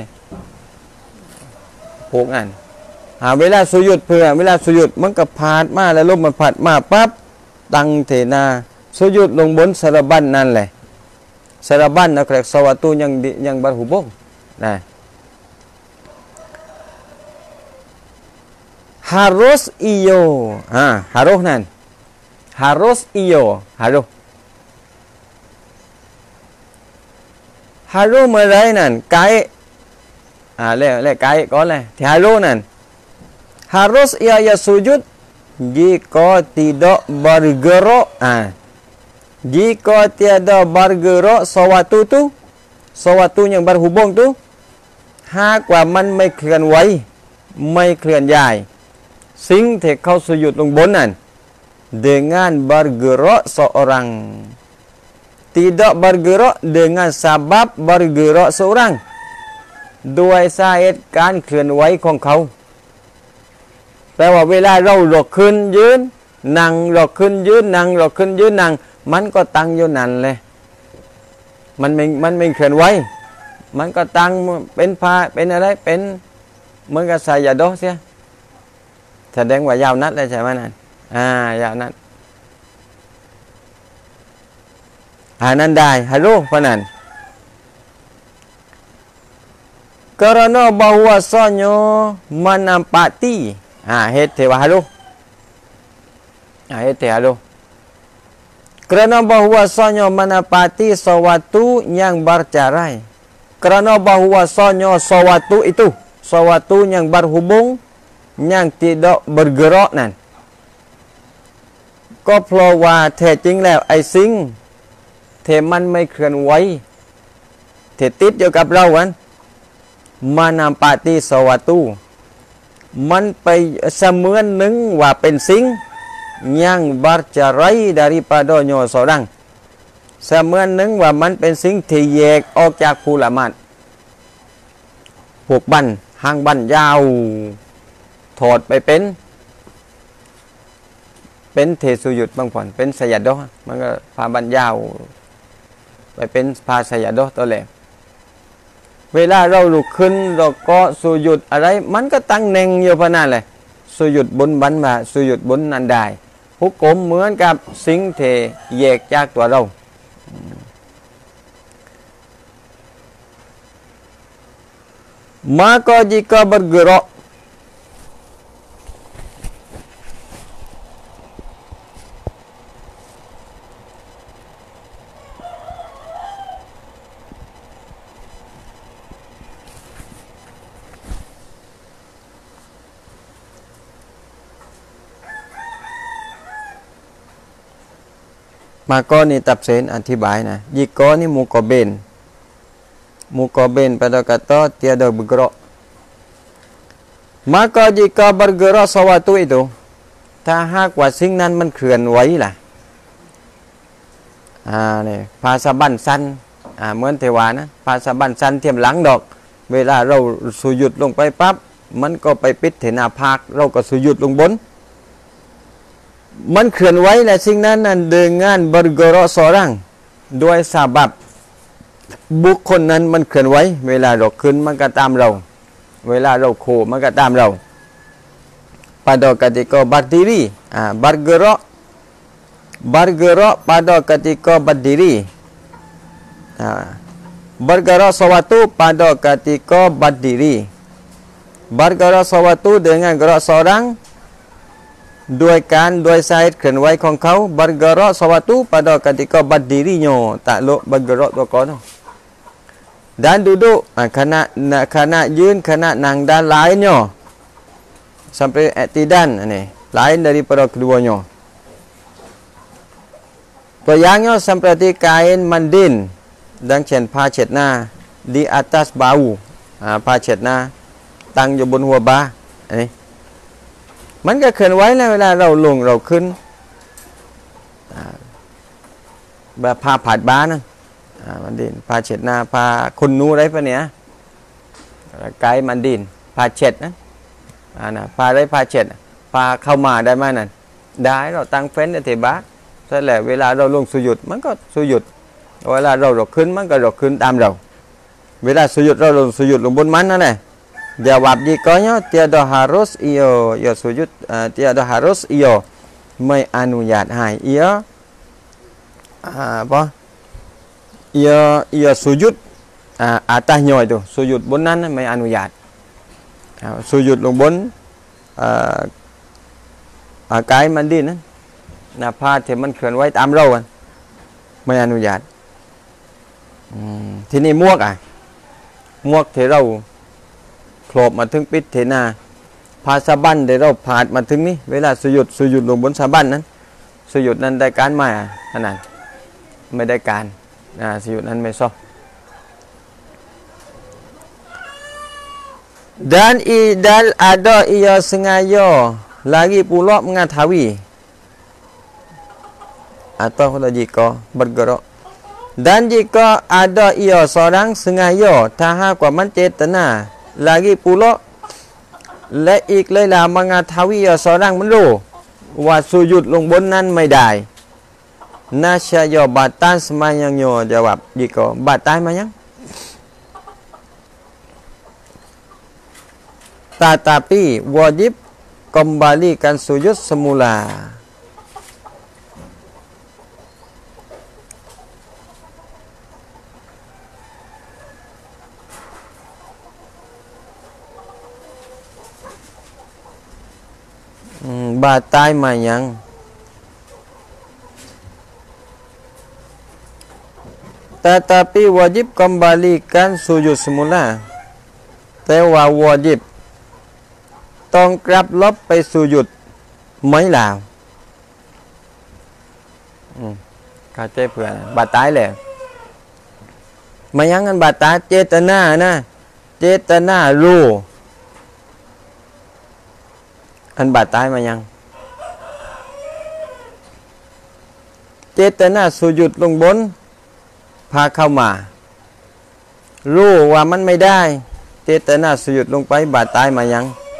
พวกนั้นเวลาสุยุดเพื่อเวลาสุยุดมันก็ผาดมาแล้วลมมันผัดมาปั๊บตังเทนาสุยุดลงบนสารบันนั่นแหละสารบันนะแกรกสวัตุยังบรรหุบงนะฮารุสอิโยฮารุนั่นฮารุสอิโยฮารุเมื่อไรนั่นไกเลยไกก่อนเลยที่ฮารุนั่นฮารุสอิยาสุยุดjika tidak bergerak jika tiada bergerak sesuatu yang berhubung tu หากว่ามันไม่เคลื่อนไหวไม่เคลื่อนย้ายสิ่งที่เขาสุยุดลงบนนั้น dengan bergerak seorang tidak bergerak dengan sebab bergerak seorang ด้วยสาเหตุการเคลื่อนไหวของเขาแปลว่าเวลาเราหลอกขึ้นยืนนั่งหลอกขึ้นยืนนั่งหลอกขึ้นยืนนั่งมันก็ตั้งอยู่นั่นเลยมันไม่เคลื่อนไหวมันก็ตั้งเป็นพาเป็นอะไรเป็นเหมือนกับสายยาโดเสียแสดงว่ายาวนัดเลยใช่ไหมนั่นยาวนัดนั่นได้ฮัลโหลพนันkarena bahwasanya menempati hete halu hete halu karena bahwasanya menempati sesuatu yang bercerai karena bahwasanya sesuatu itu sesuatu yang berhubung yang tidak bergerakนั่นก็เพราะว่าแท้จริงแล้วไอ้สิ่งที่มันไม่เคลื่อนไหวที่ติดอยู่กับเราอันmenempati sesuatu มันไปเสมือนหนึ่งว่าเป็นสิ่งyang bercerai daripadanya seorang เสมือนหนึ่งว่ามันเป็นสิ่งที่แยกออกจากผู้ละหมาดพวกบันหางบันยาวถอดไปเป็นเทสุยุดบางผ่อนเป็นสยัดดอมันก็พาบันยาวไปเป็นพาสยัดดอตัวแหลเวลาเราลุกขึ้นเราก็สุยุดอะไรมันก็ตั้งเน่งอยู่พะนั่นเลยสุยุดบนบันมาสุยุดบนนันได้หุกกลมเหมือนกับสิ่งที่แยกจากตัวเราmaka jika bergerak maka ni tafsir อธิบายนะยิกอนี่muqabil pada kata tiada bergerak maka jika bergerak sesuatu itu ถ้าหากว่าสิ่งนั้นมันเคลื่อนไหวล่ะนี่ภาษาบันสั้นเหมือนเทวานะภาษาบันสั้นเทียมหลังดอกเวลาเราสุยุดลงไปปั๊บมันก็ไปปิดเถนาภาคเราก็สุยุดลงบนมันเคลื่อนไหวและสิ่งนั้นนั้นdengan bergerak seorang ด้วยสาบับบุคคลนั้นมันเคลื่อนไหวเวลาเราขึ้นมันก็ตามเราเวลาเราโคมันก็ตามเรา pada ketika berdiri bergerak bergerak pada ketika berdiri. Bergerak sesuatu pada ketika berdiri. Bergerak sesuatu dengan gerak seorang ด้วยการโดยสาเหตุเคลื่อนไหวของเขา bergerak sesuatu pada ketika berdirinya takluk bergerak ตัวก่อน dan duduk khana ยืน khana นั่ง dan lainnya sampai i'tidan ini lain daripada keduanya. Toyangnya seperti kain mandin dan เช่น ผ้าเช็ดหน้า di atas bau ผ้าเช็ดหน้าตั้งอยู่บนหัวบ่าอันนี้มันก็เคลื่อนไหวนะเวลาเราลงเราขึ้นแบบผ้าผาดบ้านั่นมันดินผ้าเช็ดหน้าผ้าคุณนูอะไรปะเนี่ยไกด์มันดินผ้าเช็ดนะผ้าได้ผ้าเช็ดผ้าเข้ามาได้ไหมนั่นได้เราตั้งเฟ้นในเทบ้าใช่แหละเวลาเราลงสุยุดมันก็สุยุดเวลาเราขึ้นมันก็เราขึ้นตามเราเวลาสุยุดเราลงสุยุดลงบนมันนั่นแหละjawab jikanya tiada harus ia sujud tiada harus ia menganuyat ia apa ia sujud atasnya itu sujud bunนั้นไม่อนุญาตsujud ลงบนกายมันดินนั้นผ้าที่มันเคลื่อนไหวตามเราไม่อนุญาตที่นี่มวกที่เราโผล่มาถึงปิดเทนาพาสะบั้นเดี๋ยวเราผ่านมาถึงนี่เวลาสุยุดลงบนสะบั้นนั้นสุยุดนั้นได้การไหมขนาดไม่ได้การสุยุดนั้นไม่ซ้อ dan ada ia sengaja lagi pula mengetahui atau kalau jika bergerak dan jika ada ia seorang sengajaถ้าหากว่ามันเจตนาlagi pula และอีกเลยล่ะมังทวีseorang มันรู้ว่าสุยุดลงบนนั้นไม่ได้nasyaya batal semayangnya jawab jika batal mayang tetapi wajib kembalikan sujud semula batal mayang tetapi wajib kembalikan sujud semula แต่ว่า wajib ต้องกลับลบไปสุยุดไม่ลาวเข้าใจเพื่อนบาตายแล้วมายังกันบาตายเจตนานะเจตนารู้อันบาตายมายังเจตนาสุยุดลงบนพาเข้ามารู้ว่ามันไม่ได้เจตนาสุยุดลงไปบาตายมายัง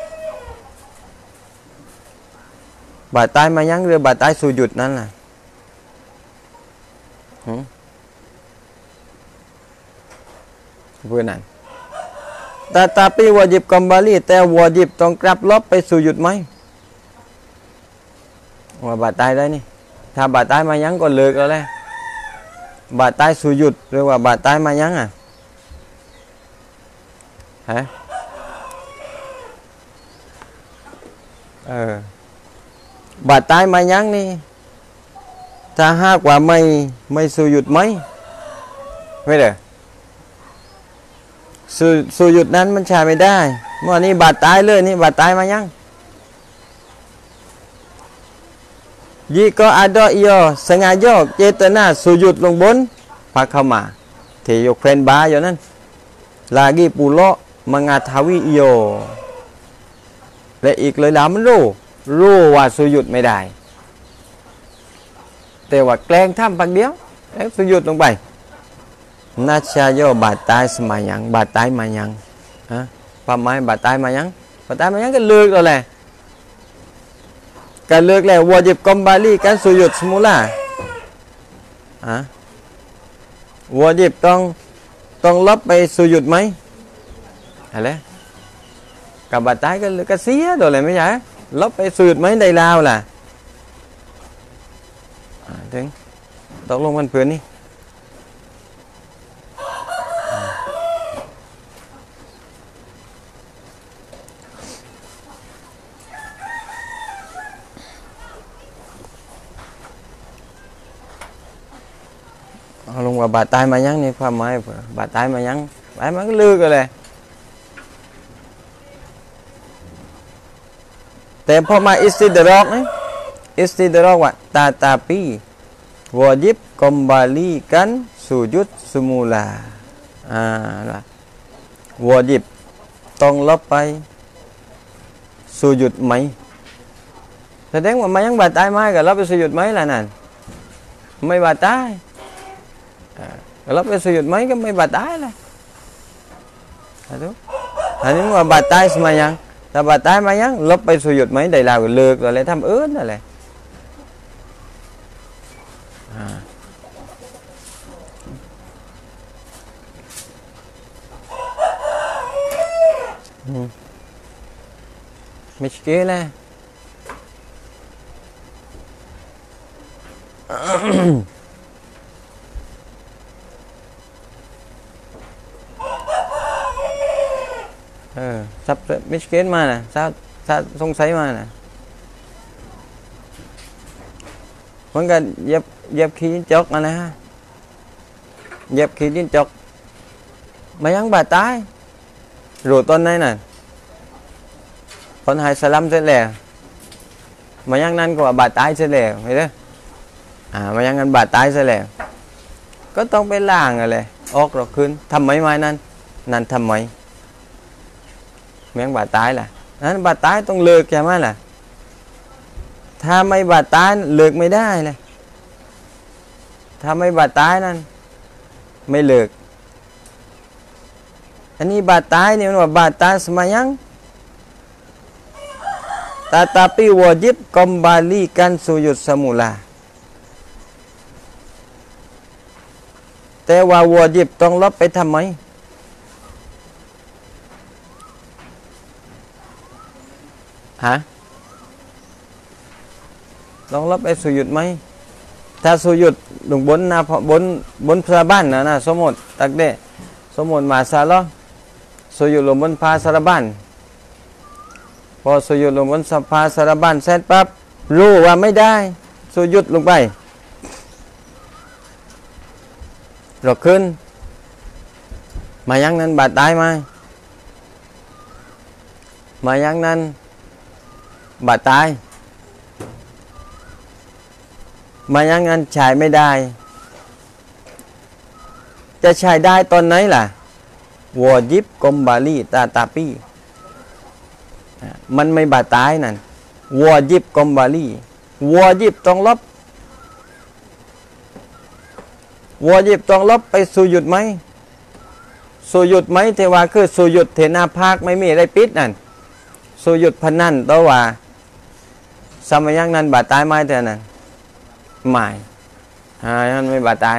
บาตายมายังหรือบาตายสุยุดนั่นแหละเพื่อนนั่นtetapi wajib kembali แต่ wajib ต้องกลับลบไปสุยุดไหมว่าบาตายได้นี่ถ้าบาตายมายังก็เลิกแล้วแหละบาตายสุยุดหรือว่าบาตายมายังฮะบาตายมายังนี่ถ้าหากว่าไม่สุยุดไหมไม่เลยสุยุดนั้นมันใช้ไม่ได้เมื่อนี้บาตายเลยนี่บาตายมายังjika ada ia sengaja cetana sujud ลงบนพาเข้ามาที่ยกแขวนบาอยู่นั้น lagi pula mengetahui ia และอีกเลยแล้วมันรู้ว่าสุยุดไม่ได้แต่ว่าแกล้งทำพักเดียวแล้วสุยุดลงไปนาชาโยบาตายสมัยยังบาตายมายังความหมายบาตายมายังก็เลิกแล้วแหละการเลิกแล้ว wajib kembali kan sujud semula wajib ต้องลบไปสุยุดไหมอะไรกับบาตายก็เสียโดนอะไรไม่ใช่ลบไปสุยุดไหมได้ลาวล่ะถึงตกลงกันเพื่อนนี่ลงว่าบาดตายมายังนี่ความหมายบาดตายมายังบาดมันก็ลือกันเลยแต่พอมาอิสติดรอกนะอิสติดรอกว่าtetapi wajib kembalikan sujud semula wajib ต้องลบไปสุยุดไหมแสดงว่ามายังบาดตายไหมก็ลบไปสุยุดไหมล่ะนั่นไม่บาดตายลบไปสุยุดไหมก็ไม่บาดตายเลยอันนี้ว่าบาดตายสมัยยังแต่บาดตายมายังลบไปสุยุดไหมได้แล้วเลิกอะไรทำอื่นอะไรمشكلة ซับมิชเกนมาน่ะซับสงสัยมาน่ะมันก็เย็บขี้จกนะฮะเย็บขี้จกมายังบาดตายรู้ต้นไหนน่ะคนหายสลัมเสร็จแล้วมายังนั้นก็ว่าบาดตายเสร็จแล้วเห็นไหมมายังนั้นบาดตายเสร็จแล้วก็ต้องไปล้างอะไรออกหรอกคืนทำไมมานั่นทำไมแมงบาดตายล่ะนั้นบาดตายต้องเลิกใช่ไหมล่ะถ้าไม่บาดตายเลิกไม่ได้เลยถ้าไม่บาดตายนั้นไม่เลิกอันนี้บาดตายเนี่ยมันว่าบาดตายสมัยยัง tetapi wajib kembalikan sujud semula แต่ว่าวาญิบต้องลบไปทำไมต้องลบไปสุยุดไหมถ้าสุยุดลงบนนะบนพระบ้านนะสมมติตักเดสมมติมาซาลอสุยุดลงบนพาสารบ้านพอสุยุดลงบนพาสารบ้านเสร็จปั๊บรู้ว่าไม่ได้สุยุดลงไปหลอกขึ้นมายังนั้นบาดตายไหมมายังนั้นบาดตายมายังนั้นใช้ไม่ได้จะใช้ได้ตอนไหนล่ะวอญิบกอมบาลีตาตาปีมันไม่บาดตายนั่นวอญิบกอมบาลีวอญิบต้องลบวอญิบต้องลบไปสุยุดไหมสุยุดไหมเทว่าคือสุยุดเทนาภาคไม่มีอะไรปิดนั่นสุยุดพนันตัวว่าสมัยยังนั้นบาดตายไหมเท่านั้นไม่นั่นไม่บาดตาย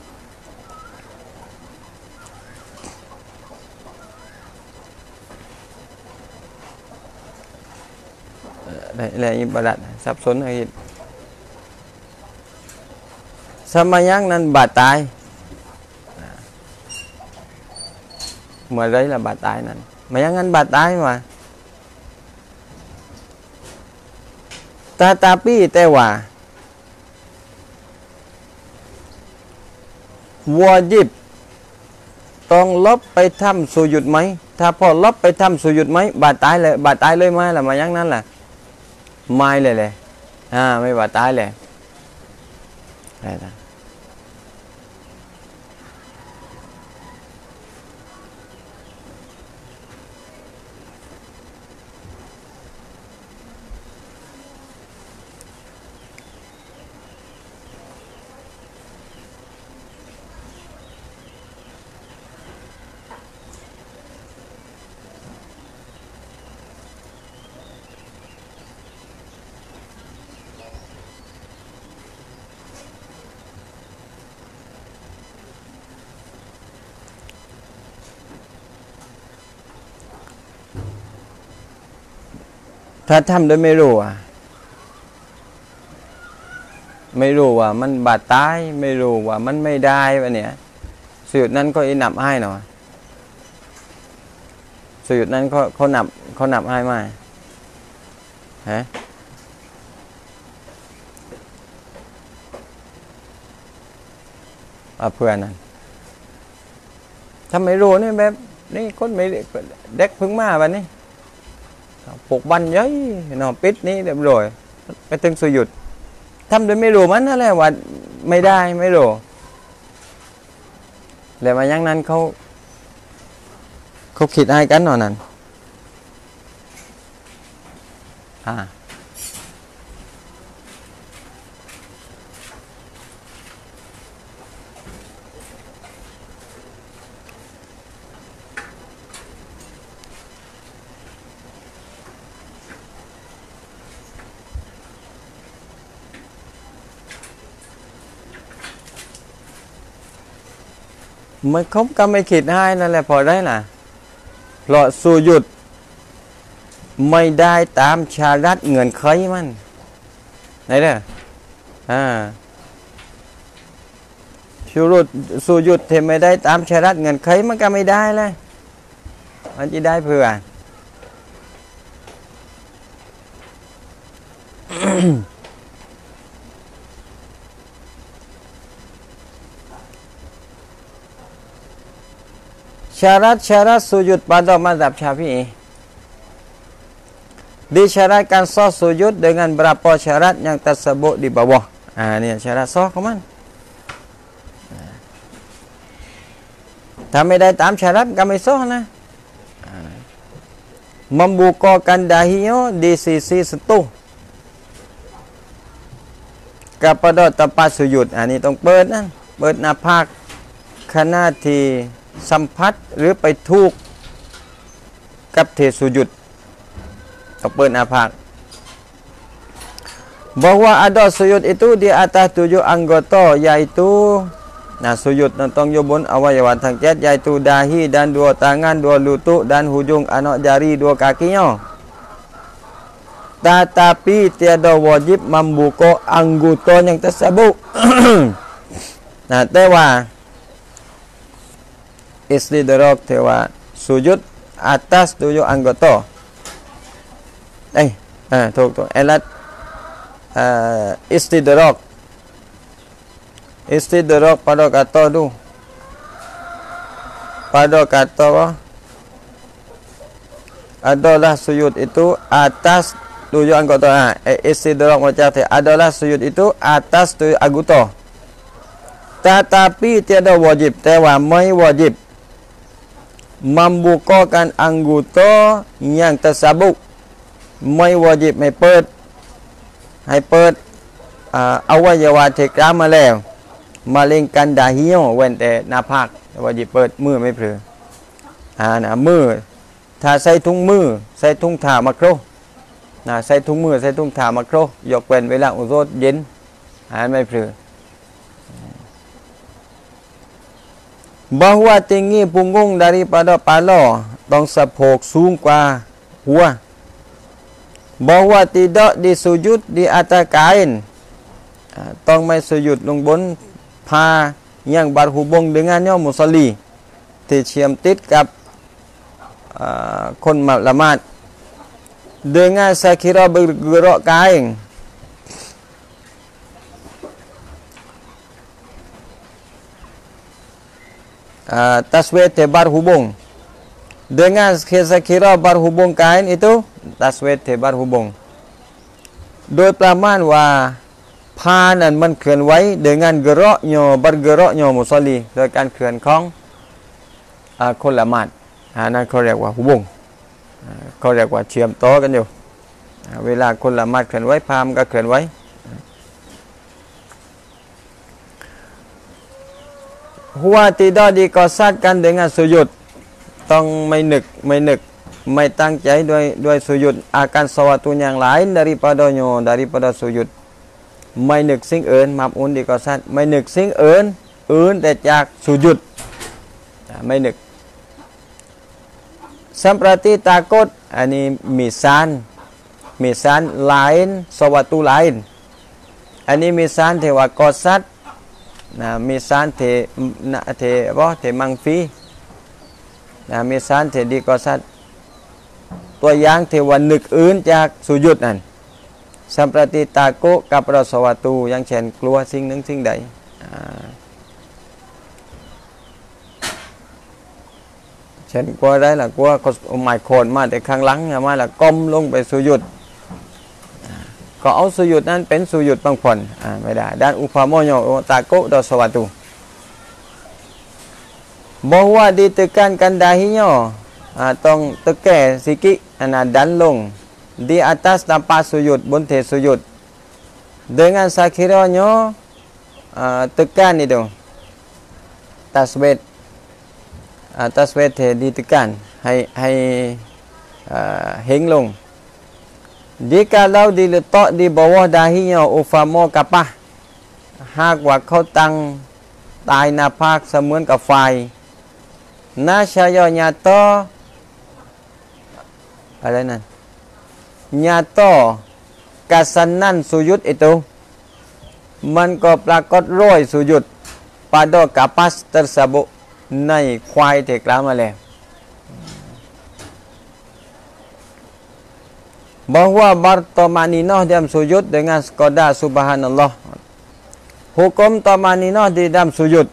อะไรอิบาดัตสับสนอะไรสมัยยังนั้นบาดตายเมื่อไรlàบาดตายนั่นมายังนั้นบาดตายมาtetapi แต่ว่าวาญิบต้องลบไปทำสุยุดไหมถ้าพอลบไปทำสุยุดไหมบาดตายเลยไหมล่ะมายังนั้นล่ะไม่เลยไม่บาดตายเลยถ้าทำโดยไม่รู้ไม่รู้ว่ามันบาดตายไม่รู้ว่ามันไม่ได้วะเนี่ยสุดนั้นก็อินับให้หน่อยสุดนั้นเขานับให้ไหมฮะเพื่อนนั้นถ้าไม่รู้นี่แบบนี่คนไม่เด็กพึ่งมาวันนี้ปลุกบันยัยนอนปิดนี้เรียบร้อยไปถึงสุดหยุดทำโดยไม่รู้มันนั่นแหละว่าไม่ได้ไม่รู้แล้วมาอย่างนั้นเขาคิดให้กันหน่อยนั้นมันเขาก็ไม่คิดให้นั่นแหละพอได้น่ะเพราะสุยุดไม่ได้ตามชารัตเงินเคยมันไหนเด้อสุยุดที่ไม่ได้ตามชารัตเงินเคยมันก็ไม่ได้เลยมันจะได้เพื่อ syarat sujud pada mazhab Syafi'i. Disyaratkan sah sujud dengan berapa syarat yang tersebut di bawah. Ni syarat sah kawan. ถ้าไม่ได้ตามสyaratก็ไม่sahนะ membukakan dahinya di sisi sentuh kepada tempat sujud. นี่ต้องเปิดนะเปิดหน้าผากขณะที่สัมผัสหรือไปทุกกับเทสุยุดต้องเปิดหน้าผาก bahwa ada sujud itu di atas 7 anggota yaitu sujudต้องอยู่บนอวัยวะทั้ง 7 yaitu dahi dan 2 tangan 2 lutut dan hujung anak jari 2 kakinya tetapi tiada wajib membuka anggota yang tersebut แต่ว่าistidrak ที่ว่าสุยุด atas 7 anggota ถูกelat istidrak pada kata tu pada kata adalah sujud itu atas 7 anggota. Istidrak macam tu adalah sujud itu atas 7 anggota tetapi tiada wajib แต่ว่าไม่ wajib membukakan anggota yang tersebut ไม่ wajib ให้เปิดอวัยวะที่กล่าวมาแล้วมาเล่งกันดาหิโยเว้นแต่หน้าผากวาจิเปิดมือไม่เปลือมือถ้าใส่ถุงมือใส่ถุงถ่ามาโครใส่ถุงมือใส่ถุงถ่ามาโครยกเว้นเวลาอุโสถเย็นไม่เปลือ bahwa tinggi punggung daripada kepala ต้องสะโพกสูงกว่าหัว bahwa tidak disujud di atas kain ต้องไม่สุยุดลงบนผ้าyang berhubung dengannya musalli ที่เชื่อมติดกับคนละหมาด dengan sekira bergerak kain taswir berhubung dengan sekira berhubung kain itu taswir berhubung โดยประมาณว่าผ้านั้นมันเคลื่อนไหว dengan geraknya bergeraknya musalli โดยการเคลื่อนของคนละหมาดนั่นเขาเรียกว่าหุบงเขาเรียกว่าเชื่อมต่อกันอยู่เวลาคนละหมาดเคลื่อนไหวผ้ามันก็เคลื่อนไหว huwa tidak dikosatkan dengan sujud ต้องไม่นึกไม่ตั้งใจด้วยสุยุด akan sesuatu yang lain daripada sujud ไม่นึกสิ่งอื่นมับอุนดีกษัตริย์ไม่นึกสิ่งอื่นแต่จากสุยุดไม่นึก seperti takut อันนี้misan lain sesuatu lain อันนี้มีสารเทวากอซัดนะมีสารเทนะเทบ่เทมังฟีนะมีสารเทดีกอซัดตัวอย่างเทวันนึกอื่นจากสุยุดนั่นสัมปติตาโกกับรสวาตูอย่างเช่นกลัวสิ่งหนึ่งสิ่งใดเช่นกลัวได้ล่ะกลัวหมายโคนมาแต่ข้างหลังมาล่ะก้มลงไปสุยุดก็เอาสุยุดนั้นเป็นสุยุดบางคนไม่ได้ด้านอุปาโมโยตาโกดสวาตูบอกว่าdi tekan kan dahinya tong teke sikit dan long di atas tempat sujud bonte sujud dengan sekiranya tekan itu tasbih tasbih ditekanให้heng long jikalau diletak di bawah dahinya ufamo kapah หากว่าเขาตั้งตายหน้าผากเสมือนกับไฟนาชายญาโตอะไรนั่นญาโตkasanan sujud ituมันก็ปรากฏร้อยสุยุด pada kapas tersebut ในควายที่กล่าวมาแล้ว bahwa bertamaninah dalam sujud dengan sekadar subhanallah hukum tamaninah di dalam sujud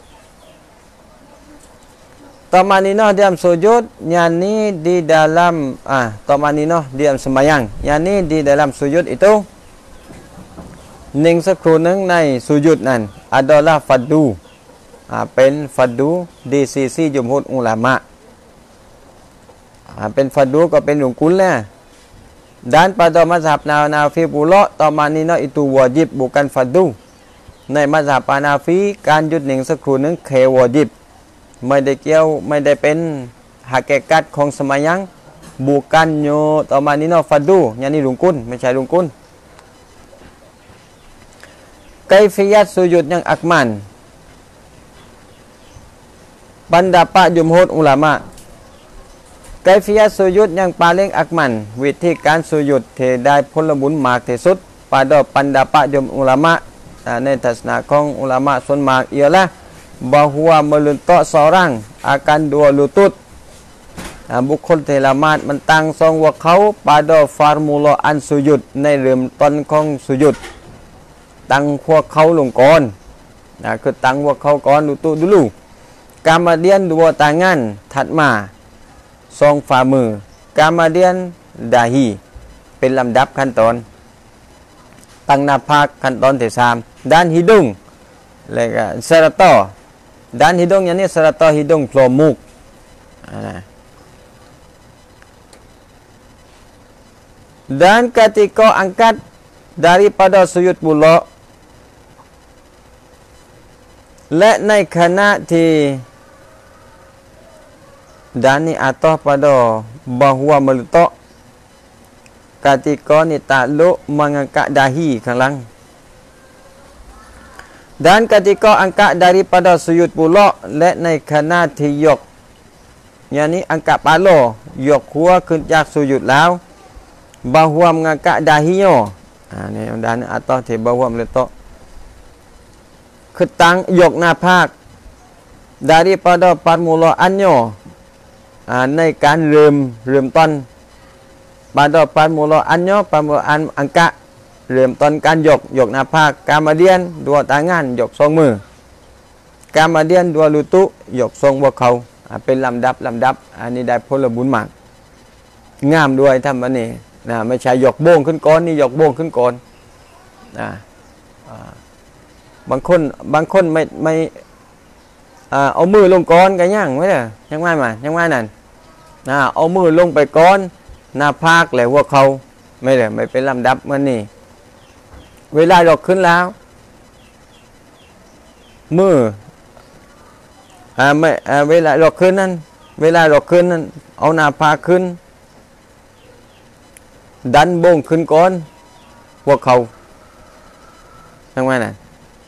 tamaninah dalam sujud yakni di dalam tamaninah di dalam sembahyang yakni di dalam sujud itu นิ่งสักครู่หนึ่งในสุยุดนั้นอัดลาฟัดดูเป็นฟัดดูดีซีซียุมฮุดอุลามะเป็นฟัดดูก็เป็นหลวงกุลแล้วdan pada mazhab Hanafi pula tamanina itu wajib bukan fardu ในมัซฮับฮานาฟีการหยุดนิ่งสักครู่หนึ่งแค่วาญิบไม่ได้เกี่ยวไม่ได้เป็นหาแกกัดของสมัยยังบุกันโยตอมานิโนฟัดดูยันนี่ลุงกุลไม่ใช่ลุงกุลไกฟิยัตสุยุดyang akman pendapat jumhur ulamaไกฟิยัตสุยุดyang paling akman วิธีการสุยุดที่ได้ผลบุญมากที่สุด pada pendapat jumhur ulama ในทัศนะของอุลามะส่วนมาก ialah bahwa melentak seorang akan dua lutut บุคคลที่ละหมาดมันตั้งสองหัวเขา pada formulaan sujud ในเริ่มต้นของสุยุดตั้งหัวเขาลงก่อนคือตั้งหัวเขาก่อนlutut dulu kemudian dua tangan ถัดมาสองฝ่ามือ kemudian dahi เป็นลำดับขั้นตอนตั้งหน้าผากขั้นตอนที่สาม dan hidung serta dan hidung yang ni serta hidung pelomuk dan ketika angkat daripada sujud pula และในขณะที่ dan ni atas pada bahwa meletak ketika ni takluk mengangkat dahi ข้างหลัง dan ketika angkat daripada sujud pula และในขณะที่ยกอย่างนี้ angkat kepala ยกหัวขึ้นจากสุยุดแล้ว bahwa mengangkat dahinya ni dan atasที่ bahwa meletak คือตั้งยกหน้าผาก daripada permulaannya ในการเริ่มต้น pada permulaannya permulaan angkat เริ่มต้นการยกหน้าผาก kemudian dua tangan ยกสองมือ kemudian dua lutut ยกทรงหัวเข่าเป็นลำดับอันนี้ได้ผลบุญมากงามด้วยทำอันนี้ไม่ใช่ยกโบงขึ้นก่อนนี่ยกโบงขึ้นก่อนบางคนไม่เอามือลงก่อนกันยังไม่ได้ยังไม่นั่นเอามือลงไปก่อนหน้าผากและหัวเข่าไม่เป็นลำดับมันนี่เวลายกขึ้นแล้วมือเวลายกขึ้นนั้นเอาหน้าผากขึ้นดันโบงขึ้นก่อนหัวเข่ายังไงน่ะ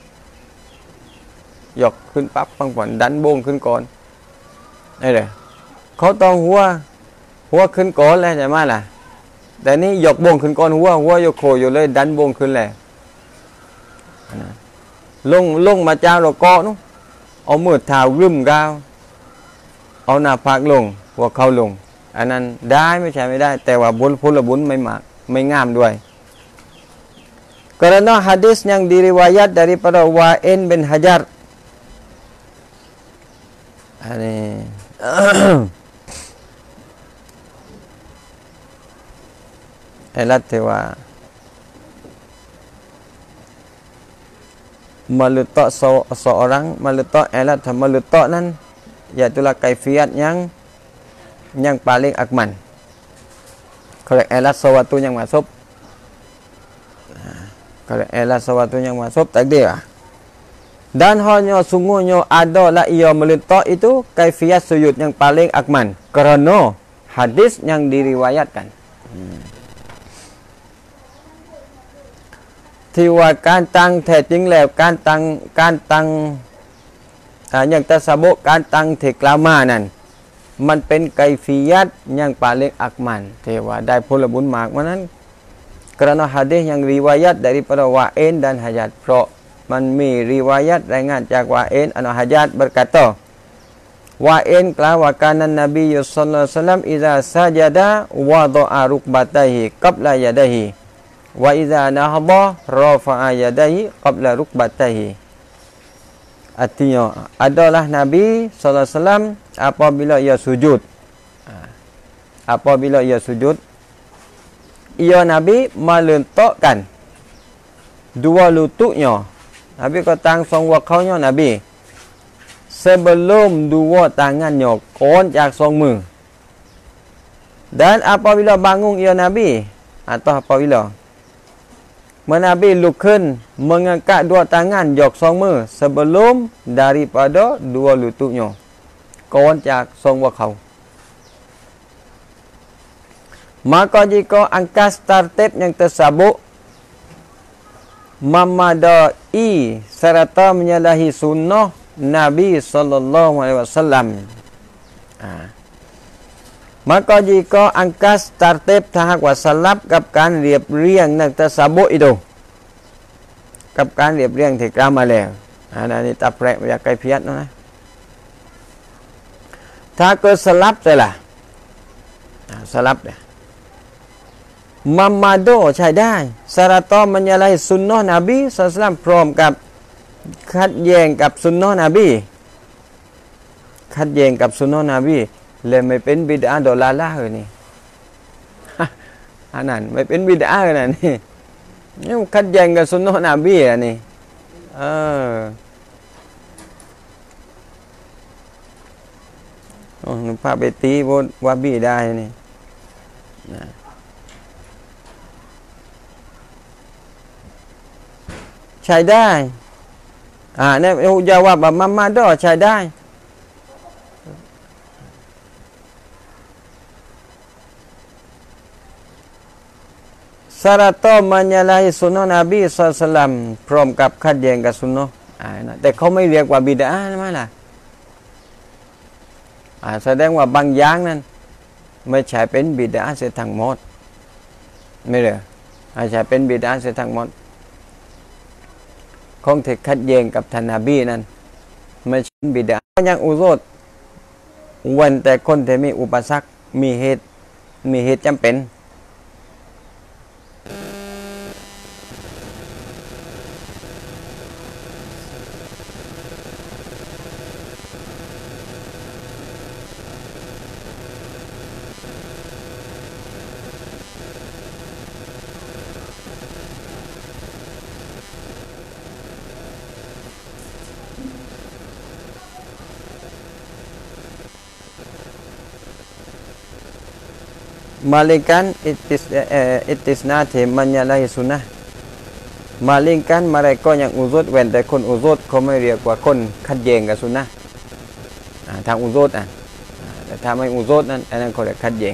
ยกขึ้นปั๊บบางผลดันโบงขึ้นก่อนนี่เลยเขาต้องหัวขึ้นก่อนแล้วใช่ไหมล่ะแต่นี่ยกโบงขึ้นก่อนหัวยกโคอยู่เลยดันโบงขึ้นแหละนะลงมาเจ้าเราเกาะนู้เอามือเท้ารึมก้าวเอาหน้าผากลงหัวเข่าลงอันนั้นได้ไม่ใช่ไม่ได้ แต่ว่าพลบุญไม่มากไม่งามด้วย Karena hadis yang diriwayat daripada Wa'in bin Hajar ini elat tewa meletak seorang meletak elat meletak nan iaitulah kaifiat yang paling akman. Kalau elat sesuatu yang masuk kalau elat sesuatu yang masuk takdir. Dan hanya sungguhnya adalah ia meletak itu kaifiat sujud yang paling akman. Kerana hadis yang diriwayatkan. ที่ว่าการตั้งแท้จริงแล้วการตั้งอย่างตะสะบกการตั้งเทกล่าวมานั้นมันเป็นไกฟียัตอย่างปาเล็กอักมันเทว่าได้ผลบุญมากมานั้น Kerana hadis yang riwayat daripada Wa'in dan Hajat.เพราะมันมีริวายัตรายงานจากวาอินอันฮะญัด berkata Wa'in กล่าวว่าการนั้นนบีศ็อลลัลลอฮุอะลัยฮิวะซัลลัมอิซาซะญะดะวะฎอรุกบะตัยฮิกับลายะดัยฮิwa iza nahadha rafa'a yadayhi qabla rukbatayhi. Artinya adalah Nabi sallallahu alaihi wasallam apabila ia sujud. Apabila ia sujud, ia Nabi meletakkan dua lututnya. Nabi kata songwa kaunya Nabi sebelum dua tangannya konjak songมือ Dan apabila bangun ia Nabi atau apabila Nabiลุกขึ้น mengangkat dua tangan ยกสองมือ sebelum daripada dua lututnya ก่อนจากทรงหัวเขา maka jika angkas tertib yang tersebut memadai serta menyalahi sunnah Nabi sallallahu alaihi wasallam. Maka jika angkas tertib ถ้าหากว่าสลับกับการเรียบเรียงนักตะสะบุitu กับการเรียบเรียงที่กล่าวมาแล้วอันนี้ตาแปรอยากไกลเพียรนะถ้าเกิดสลับใช่ล่ะสลับเนี่ยมัมมาโดใช้ได้สระตอมันยาไลสุนนะนบีศ็อลลัลลอฮุอะลัยฮิวะซัลลัมพร้อมกับขัดแย้งกับสุนนะนบีขัดแย้งกับสุนนะนบีเลยไม่เป็นบิดาดอลาละเลยนี่อันนั้นไม่เป็นบิดาเลยนะนี่นี่ขัดแย้งกับสุนนะนบีอ่ะนี่พาไปตีวาบีได้นี่ใช้ได้เนี่ยจะว่าแบบมาดอใช้ได้สระตอมันยาไลสุนนะนบีศ็อลลัลลอฮุอะลัยฮิวะซัลลัมพร้อมกับขัดแย้งกับสุนนะแต่เขาไม่เรียกว่าบิดาใช่ไหมล่ะแสดงว่าบางอย่างนั้นไม่ใช่เป็นบิดาเสียทั้งหมดไม่เลยไม่ใช่เป็นบิดาเสียทั้งหมดคงที่ขัดแย้งกับท่านนบีนั้นไม่ใช่บิดาอย่างอุโซดวันแต่คนที่มีอุปสรรคมีเหตุจำเป็นMalingkan itisna menyalahi sunnah Malingkan mereka yang uzud wenแต่คนอุซุดเขาไม่เรียกว่าคนขัดแย้งกับสุนนะทางอุซุดแต่ถ้าไม่อุซุดนั้นอันนั้นเขาเรียกขัดแย้ง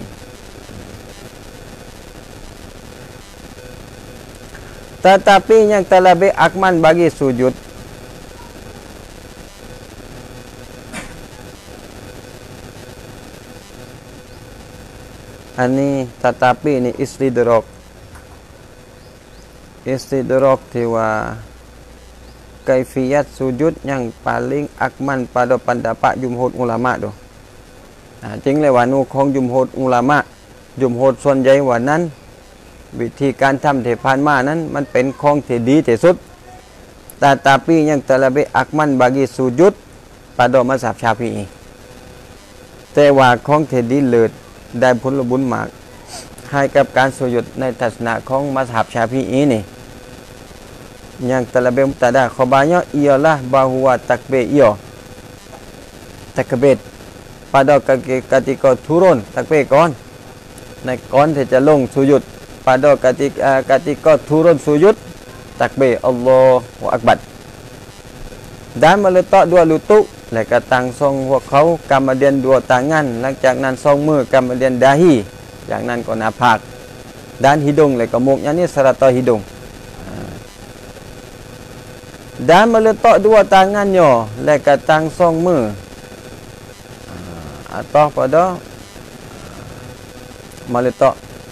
Tetapi yang terlebih akman bagi sujud Ani tetapi ini istidrokที่ว่า kaifiyat sujud yang paling akman pada pendapat jumhur ulama tu. Chính làว่านูของจุมโหดอุลามะจุมโหดส่วนใหญ่ว่านั้นวิธีการทำที่ผ่านมานั้นมันเป็นของที่ดีที่สุดtetapi yang terlebih akman bagi sujud pada mazhab Syafi'i แต่ว่าของที่ดีเลิศได้ผลบุญมากให้กับการสุยุดในทัศนะของมัซฮับชาฟิอีนี่yang terlebih mubtada khabarnya ialah bahawa takbir takbir pada ketika turun takbir ก่อนในก่อนที่จะลงสุยุด pada ketika turun sujud takbir Allahu Akbar dan meletak dua lutut และก็ตั้งทรงหัวเขา kemudian dua tangan หลังจากนั้นทรงมือ kemudian dahi จากนั้นก็หน้าผาก dan hidung และก็มุกนี่ serta hidung dan meletak dua tangannya และก็ตั้งทรงมือ atau pada meletak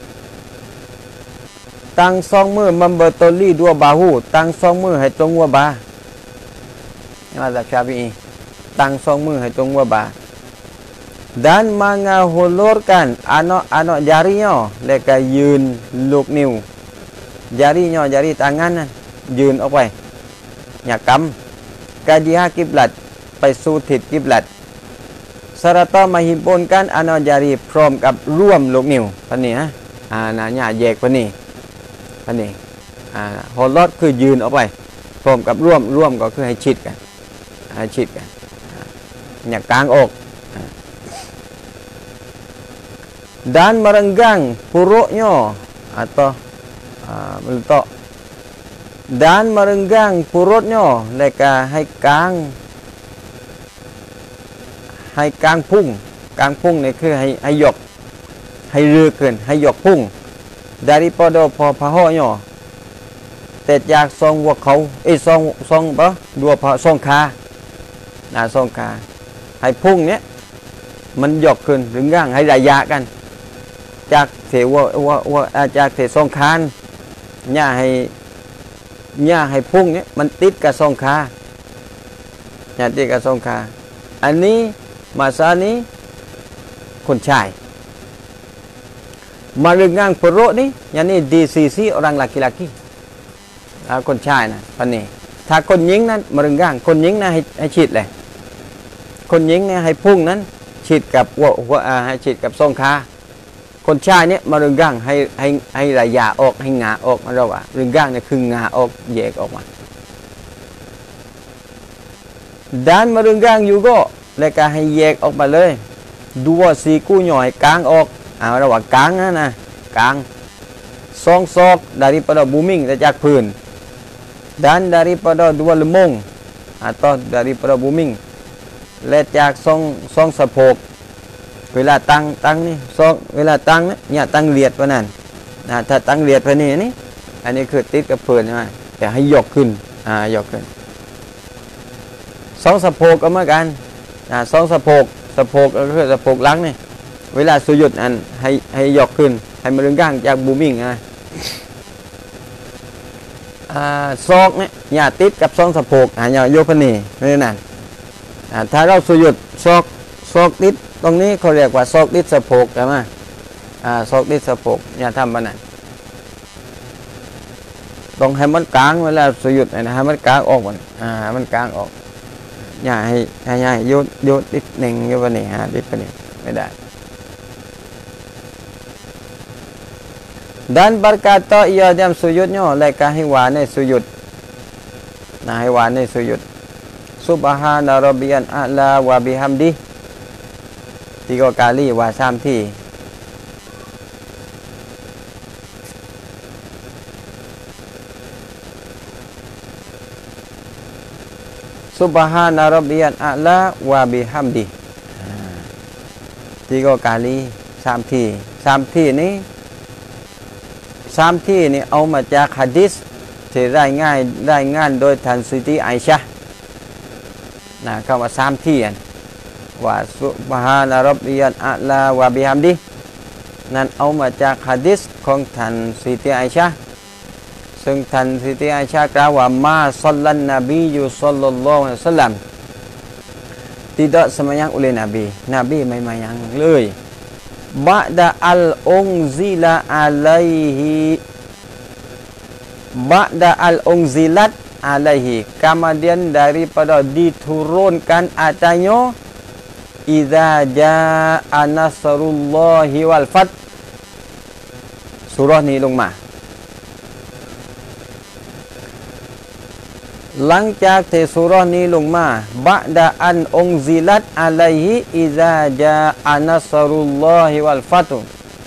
ตั้งทรงมือ membetuli dua bahu ตั้งทรงมือให้ตรงหัวบ่าmazhab Syafi'i ตั้งสองมือให้ตรงหัวบ่า dan mengulurkan anak-anak jarinya และก็ยืนลูกนิ้ว jarinya jari tangan นั้นยืนออกไปอย่ากำ ke jihad kiblat ไปสู่ทิศกิบลัด serta menghimpunkan anak jari พร้อมกับร่วมลูกนิ้วปะนี่ฮะน่ะอย่าแยกปะนี่ปะนี่ฮอลอดคือยืนออกไปพร้อมกับร่วมก็คือให้ชิดกันอย่ากางออก dan merenggang puruknya atau meletak dan merenggang purutnya และก็ให้กางพุ่งนี่คือให้ยกให้เรือขึ้นให้ยกพุ่ง daripada pahanya แต่จากทรงหัวเขาทรงปะดัวพอทรงขาทรงขาให้พุ่งเนี้ยมันยกขึ้นหรือย่างให้ระยะกันจากเทวจากเททรงคานเนี่ยให้พุ่งเนี้ยมันติดกับทรงขาเนี่ยติดกับทรงขาอันนี้มาซานี้คนชายมาเรื่องงานปรโรนี่อย่างนี้ DCC orang laki-laki คนชายนะปันนี้ถ้าคนหญิงนั้นมาเรื่องงานคนหญิงนะให้ฉีดเลยคนหญิงเนี่ยให้พุ่งนั้นฉีดกับให้ฉีดกับทรงขาคนชายเนี่ยมาเรื่องงานให้ระยะออกให้งาออกเราว่าเรื่องงานเนี่ยคืองาออกแยกออกมาด้านมาเรื่องงานอยู่ก็แล้วก็ให้แยกออกมาเลยดูว่าสีกู้หน่อยกลางออกเราว่ากลางนะกลางซองซอก daripada booming จากพื้น dan daripada dua lemong atau daripada booming และจากซองสะโพกเวลาตั้งนี่ซองเวลาตั้งเนี่ยตั้งเลียดว่านั่นถ้าตั้งเลียดพอนี่อันนี้คือติดกับพื้นใช่ไหมแต่ให้ยกขึ้นซองสะโพกก็เหมือนกันซองสะโพกก็คือสะโพกหลังนี่เวลาสุยุดอันให้ยกขึ้นให้มันเรื่องก้างจากบูมิ่งซอกเนี่ยอย่าติดกับซองสะโพกอย่าโยกพนี่ไม่นั่นถ้าเราสุยุดซอกติดตรงนี้เขาเรียกว่าซอกติดสะโพกใช่ไหมซอกติดสะโพกอย่าทำมันนั่นต้องให้มันกลางเวลาสุยุดให้มันกลางออกมันมันกลางออกอย่าให้โยนติดหนึ่งโยนพนี่ติดพนี่ไม่ได้dan berkata ia dalam sujudnya lekah hewan sujud hewan sujud subhana rabbiyal a'la wa bihamdi 3 kali wa 3 ที่ subhana rabbiyal a'la wa bihamdi 3 kali 3 ที่ 3 ที่นี้3 ที่นี่เอามาจากหะดีษที่รายงานโดยท่านซิตีไอชะคำว่า3 ที่ว่าซุบฮานะร็อบบิยัลอาลาวะบิฮัมดินั้นเอามาจากหะดีษของท่านซิตีไอชะซึ่งท่านสิติอาชากล่าวว่ามาซัลลันนบีอยู่ซัลลัลลอฮุอะลัยฮิวะซัลลัม tidak sembahyang oleh Nabi. Nabi mai mayang เลย Ba'da al-unzila alaihi Ba'da al-unzilat alaihi, kemudian daripada diturunkan atasnya idza jaa nasrullahi wal fath. Surah ni lung ma. หลังจากที่สุรานี้ลงมาบะดาอันองซิลัตอะลัยฮิอิซาจาอานัสรุลลอฮิวัลฟัตุ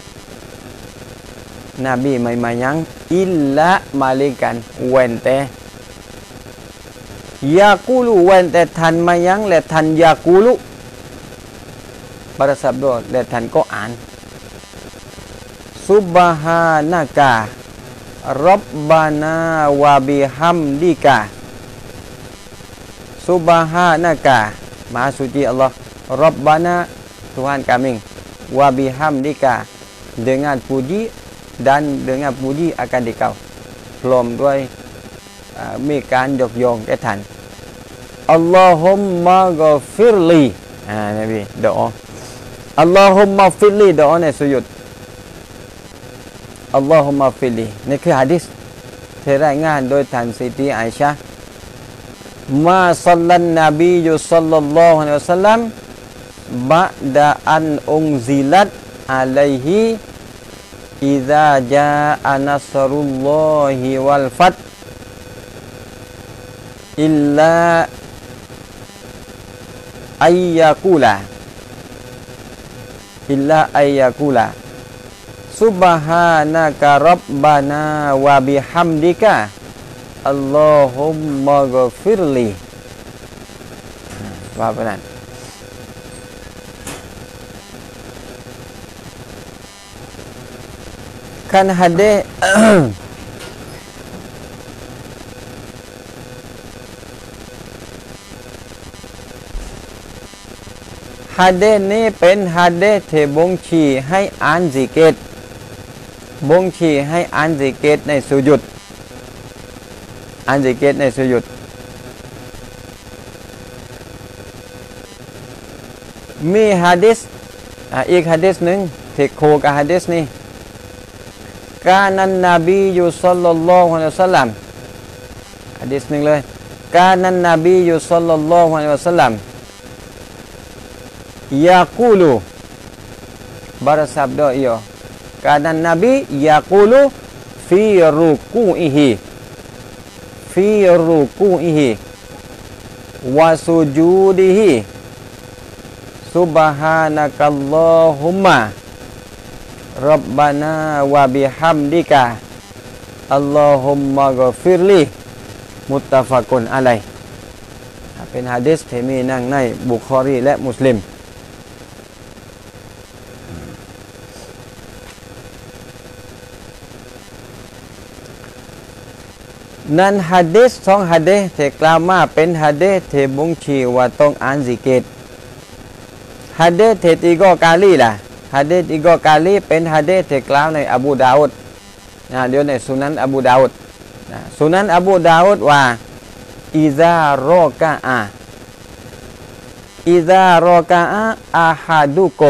นบีไม่มายังอิลละมาลิกันเว้นแต่ยากูลุเว้นแต่ท่านมายังและท่านยากูลุบารสับโดและท่านก็อ่านซุบฮานะกะรับบานาวะบิฮัมดิกะSubhanaka, Maha Suci Allah, Rabbana, Tuhan kami, wa bihamdika, dengan puji dan dengan puji akan dikau, พร้อมด้วยมีการยกย่องแก่ท่าน Allahumma ghafirli, Nabi doa, Allahumma ghafirli doaในสุญูด Allahumma ghafirli นี่คือหะดีษที่รายงานโดยท่านซิติอาอิชะห์มาซัลลันนบียุซัลลัลลอฮุอะลัยฮิวะซัลลัมบะดาอันอุงซิลัตอะลัยฮิอิซาจาอานัสรุลลอฮิวัลฟัตอิลลาอัยยากูลาซุบฮานะกะรับบานะวะบิฮัมดิกะAllahumma ghafirli ว่าไปนั้นคันฮัดเดฮัดเดนี้เป็นฮัดเดที่บ่งชี้ให้อ่านซิกเกตบ่งชี้ให้อ่านซิกเกตในสุญูดอ่านซิกเกตในสุญูดมีหะดีษอีกหะดีษหนึ่งที่โคกับหะดีษนี้กานันนบียุศ็อลลัลลอฮุอะลัยฮิวะซัลลัมหะดีษหนึ่งเลยกานันนบียุศ็อลลัลลอฮุอะลัยฮิวะซัลลัมยากูลูbersabda ia karena Nabi yaqulu fi ruku'ihi wa sujudihi subhanakallahumma rabbana wa bihamdika Allahumma ghafirli muttafaqun alaih เป็นหะดีษที่มีนั่งในบุคอรีและมุสลิมนั้นหะดีษสองหะดีษที่กล่าวมาเป็นหะดีษที่บ่งชี้ว่าต้องอ่านซิกเกตหะดีษที่ติโกกาลีล่ะหะดีษติโกกาลีเป็นหะดีษที่กล่าวในอบูดาอุดเดี๋ยวในสุนันอบูดาอุดสุนันอบูดาอุดว่าอิซารอกะอาฮัดุกุม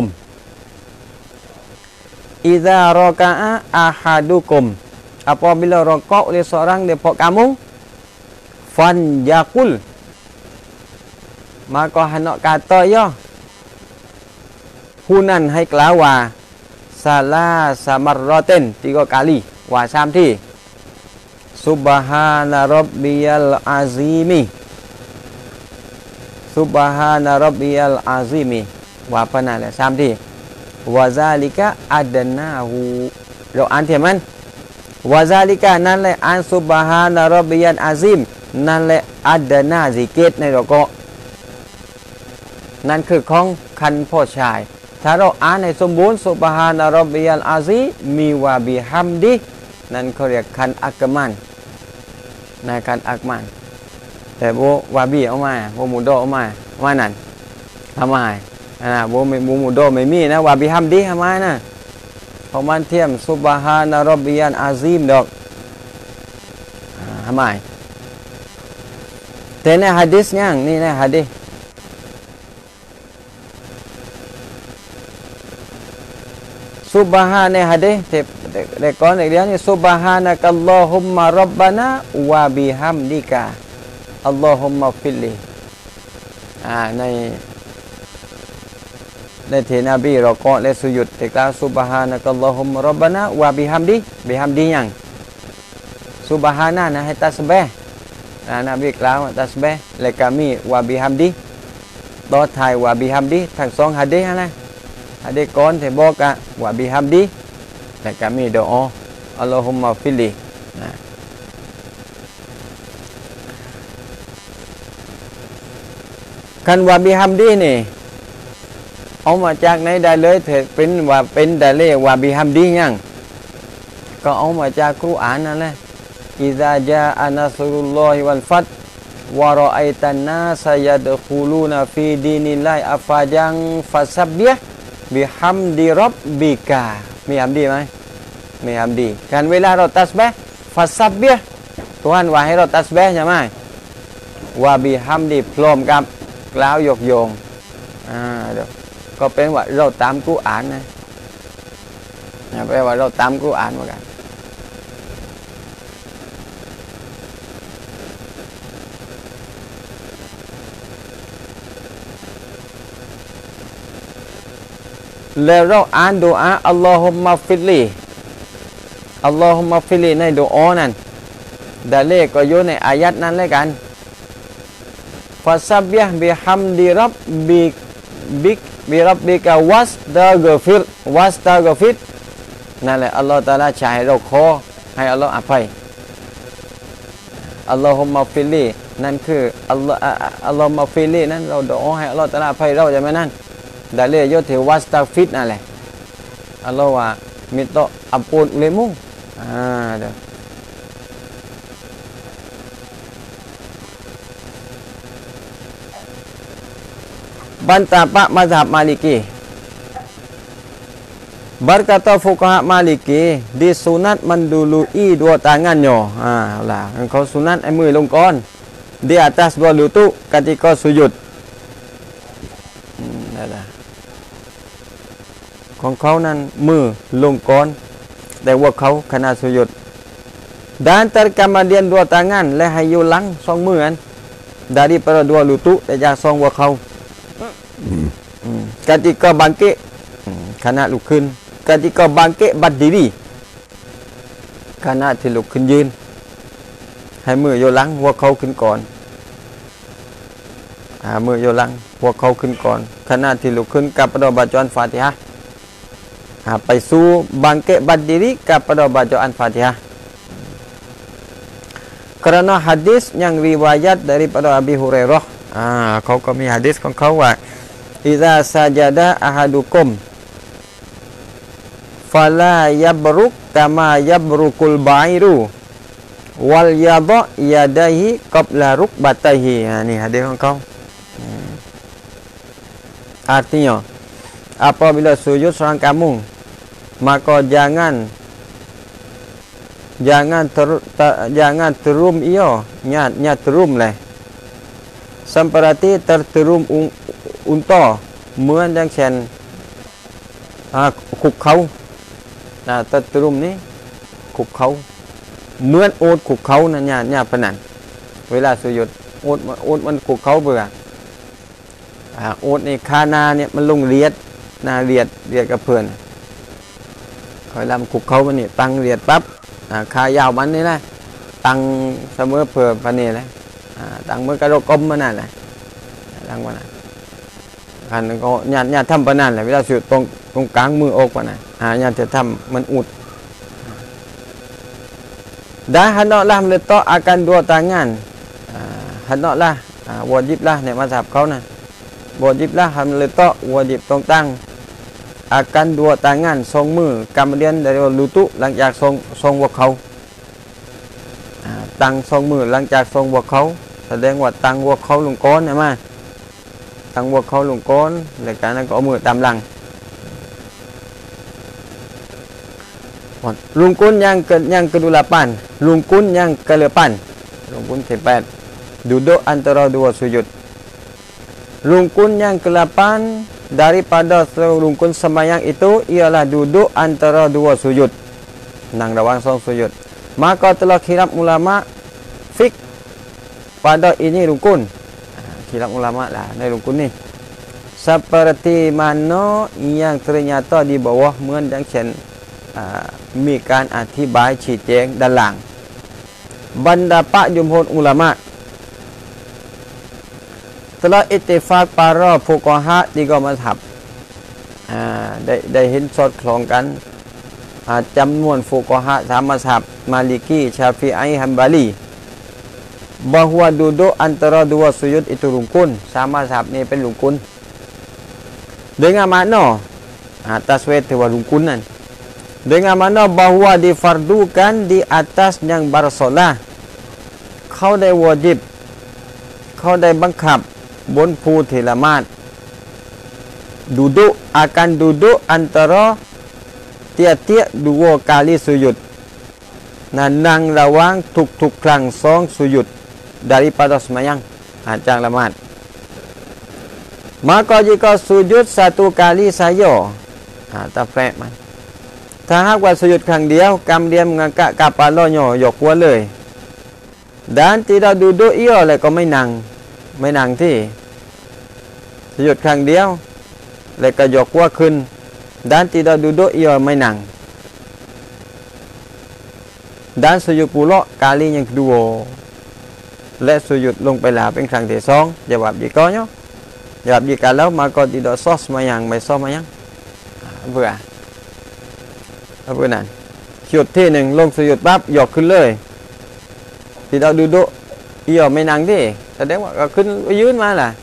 apabila rokok oleh seorang daripada kamu fan yakul maka hendak kata ya hunan ให้กล่าวว่าซาลาซามารรอเตน3 kali ว่า3ที่ซุบฮานะร็อบบิยัลอาซีมีซุบฮานะร็อบบิยัลอาซีมีว่าปะนั่นแหละ3ที่วะซาลิกะอัดนาฮูเราอ่านเถอะมันวะซาลิกะนั่นแหละอ่านซุบฮานะร็อบบิยัลอาซีมนั่นแหละอัดนาซิกเกตในเราก็นั่นคือของคันพ่อชายถ้าเราอ่านในสมบูรณ์ซุบฮานะร็อบบิยัลอาซีมีวะบิฮัมดินั่นเขาเรียกคันอักมันในคันอักมันแต่โบวาบีเอามาโบมูโดเอามานั่นทำไมโบมูโดไม่มีนะวาบิฮัมดิทำไมนะเพราะมันเทียมซุบฮานะร็อบบิยัลอาซีมดอกทำไมแต่ในหะดีษยังนี่ในหะดีษซุบฮาในหะดีษแต่ก่อนเดี๋ยวนี้ซุบฮานะกัลลอฮุมมะรับบานะวะบิฮัมดิกะอัลลอฮุมมะฟิลลิในเทนบีเราก็และสุยุดแต่กล่าวซุบฮานะกัลลอฮุมมะรับบานะวะบิฮัมดิยังซุบฮานะนะให้ตัสบีห์นบีกล่าวตัสบีห์และก็มีวะบิฮัมดิต่อท้ายวะบิฮัมดิทั้งสองหะดีษนะหะดีษก่อนที่บอกอะวะบิฮัมดิและก็มีดุอาอัลลอฮุมมะฟิลลิคันวะบิฮัมดินี่เอามาจากไหนได้เลยเถิดเป็นว่าเป็นได้เลยวะบิฮัมดิยังก็เอามาจากกุรอานนั่นแหละอิซาจาอะนัสรุลลอฮิวัลฟัตวะรออัยตันนาสยัดคูลูนาฟีดีนิลลาฮิอัฟฟาจังฟัสซับบิฮ์บิฮัมดิร็อบบิกามีฮัมดีไหมมีฮัมดีกันเวลาเราตัสบีห์ฟัสซับบิฮ์Tuhanว่าให้เราตัสบีห์ใช่ไหมวะบิฮัมดิพร้อมกับกล่าวยกโยงเดี๋ยวก็เป็นว่าเราตามกุรอานนะแปลว่าเราตามกุรอานเหมือนกันแล้วเราอ่านดุอาอัลลอฮุมมะฟิลลีอัลลอฮุมมะฟิลลีในดุอานั้นดาเลก็อยู่ในอายัดนั้นเลยกันฟัสซับบิฮ์บิฮัมดิร็อบบิร็อบบิกะวัสตะกฟิรนั่นแหละอัลลอฮฺตะอาลาใช้ให้เราขอให้อัลลอฮฺอภัยอัลลอฮุมมะฟิลลีนั่นคืออัลลอฮฺมะฟิลลีนั้นเราดุอาให้อัลลอฮฺตะอาลาอภัยเราใช่ไหมนั่นดาเลยถือวัสตะฟิรนั่นแหละอัลลอฮฺว่าminta ampun olehmu dah bantah Pak mazhab Maliki berkata fuqaha Maliki disunat mendului dua tangannya lah engkau sunatมือลงก่อนdi atas dua lutut ketika sujud dahของเขานั้นมือลงก่อนแต่ว่าเขาขณะสุยุดdan kemudian dua tangan และให้อยู่หลังสองมือนั้น daripada dua lutut แต่จากสองหัวเขาketika bangkit ขณะลุกขึ้น ketika bangkit berdiri ขณะที่ลุกขึ้นยืนให้มืออยู่หลังหัวเขาขึ้นก่อนมืออยู่หลังหัวเขาขึ้นก่อนขณะที่ลุกขึ้นกับประดบาจารฟาติฮะไปสู่bangkit berdiri kepada bacaan Fatihah karena hadis yang riwayat daripada Abi Hurairahเขาก็มีหะดีษของเขาว่าiza sajada ahadukum fala yabruk kama yabrukul ba'iru wal yadha yadayhi qabla rukbatayhiนี่หะดีษของเขาartinya apabila sujud seorang kamu maka jangan terum ia nya terum lah seperti terterum unta เหมือนอย่างเช่นขุกเขาterterumนี่ขุกเขาเหมือนโอดขุกเขานั่นเนี่ยปนันเวลาสุยุดโอดมันขุกเขาเบื่อโอดในคานาเนี่ยมันลงเลียดเลียดกับเพื่อนคอยลำขุกเขามันนี่ตั้งเลียดปั๊บคายาวมันนี่นะตั้งเสมอเพื่อพันนี่เลยตั้งเมื่อกระโดดกลมมันนั่นแหละตั้งมันกันก็ญาติทำปนันแหละเวลาสุดตรงกลางมืออกปนันญาติจะทำมันอุดdah hendaklah meletak akan dua tangan hendaklah wajiblahในมัซฮับเขานะwajiblah meletak wajib ต้องตั้ง akan dua tangan สองมือ kemudian dari lutut หลังจากทรงหัวเขาตั้งสองมือหลังจากทรงหัวเขาแสดงว่าตั้งหัวเขาลงก้อนใช่ไหมตั้งหัวเขาลงก้อนแล้วจากนั้นก็เอามือตามหลังlungkun yang kedelapan lungkun yang ke-8 Rukun ke-8, duduk antara dua sujud. Rukun yang ke-8 daripada rukun sembahyang itu ialah duduk antara dua sujud. Nang rawang song sujud. Maka telah khilaf ulama fik pada ini rukun. Khilaf ulama lahในrukun ni. Seperti mana yang ternyata di bawah เหมือนอย่างเช่นมีการอธิบายชี้แจงด้านหลังบรรดาpak jumhur ulama telah ittifaq para fuqaha 3 mazhab ได้เห็นสอดคล้องกันจำนวนฟุกอฮะ3 mazhab Maliki, Syafi'i, Hambali bahwa duduk antara dua sujud itu rukun. 3 mazhab niเป็นrukun dengan makna taswir itu rukunan dengan makna bahwa difardukan di atas yang bersolat เขาได้วาญิบเขาได้บังคับบนผู้ที่ละหมาด duduk akan duduk antara tiap-tiap 2 kali sujud nang rawang tuk-tuk klang song sujud daripada sembahyang jang laหมาด maka jika sujud 1 kali saja tafriq man ถ้าหากว่าsujud ครั้งเดียวkemudian mengangkat kepalanya ยกหัวเลย dan tidak duduk ia แล้วก็ไม่นั่งที่sujud ครั้งเดียวแล้วก็ยกหัวขึ้น dan tidak duduk ia ไม่นั่ง dan sujud pula kali yang kedua และsujud ลงไปแล้วเป็นครั้งที่ 2 jawab jikanya jawab jikalau maka tidak sah sembahyang ไม่sah sembahyang apaนั่นจุดที่ 1 ลงsujud ปั๊บยกขึ้นเลย tidak duduk ia ไม่นั่งที่แสดงว่าก็ขึ้นไปยืนมาล่ะ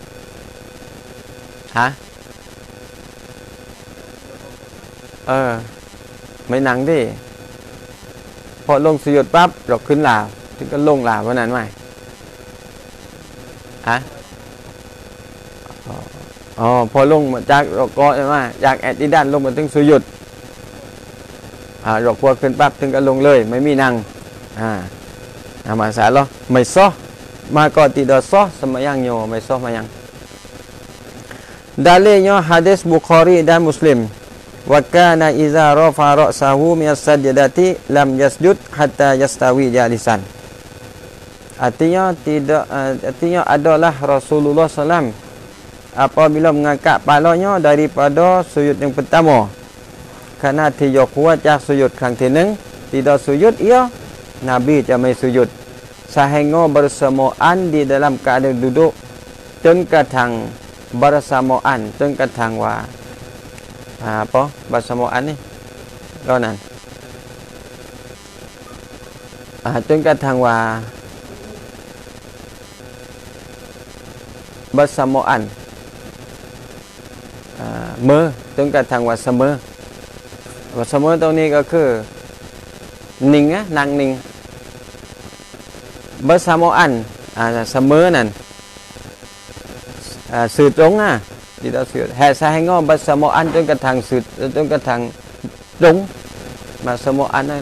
ไม่นั่งที่พอลงสยุดปั๊บยกขึ้นลาวถึงก็ลงลาวเพราะนั้นไหมพอลงมาจากรกอใช่ไหมจากแอดดิดันลงมาถึงสยุดยกหัวขึ้นปั๊บถึงก็ลงเลยไม่มีนั่งมาสาล้อไม่ซ้อมาก็ติดซ้อsembahyang nyo ไม่ซ้อมายังdalilnya hadis Bukhari dan Muslim wa kana iza rafa ra'sahu min as-sajdati lam yasjud hatta yastawi jalisan. Artinya adalah Rasulullah SAW apabila mengangkat kepalanya daripada sujud yang pertama kerana dia kuatจากsujud ครั้งที่ 1 tidak sujud ia Nabi จะไม่ sujud sehingga bersamaan di dalam keadaan duduk จนกระทั่ง bersamaan จนกระทั่งว่าapa bersamaan ni lonan จนกระทั่งว่า bersamaan เมื่อจนกระทั่งว่าเสมอตรงนี้ก็คือนิ่งนะนั่งนิ่ง bersamaan เสมอนั่นสื่อตรงtidak sujud sehingga bersamaan จนกระทั่งสื่อจนกระทั่งตรง bersamaan นั้น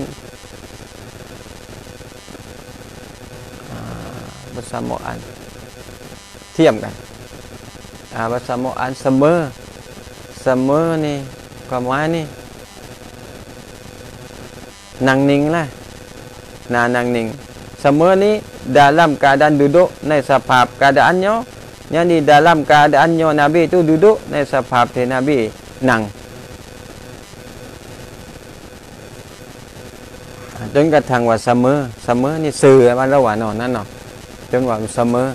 bersamaan เทียมกันbersamaan เสมอนี่ความหมายนี่นั่งนิ่งlahนั่งนิ่งเสมอนี้ dalam keadaan duduk ในสภาพ keadaannya yang di dalam keadaannya Nabi itu duduk ในสภาพที่ Nabi นั่งจนกระทั่งว่าเสมอนี่สื่อมันระหว่างนั่นเนาะจนว่าเสมอ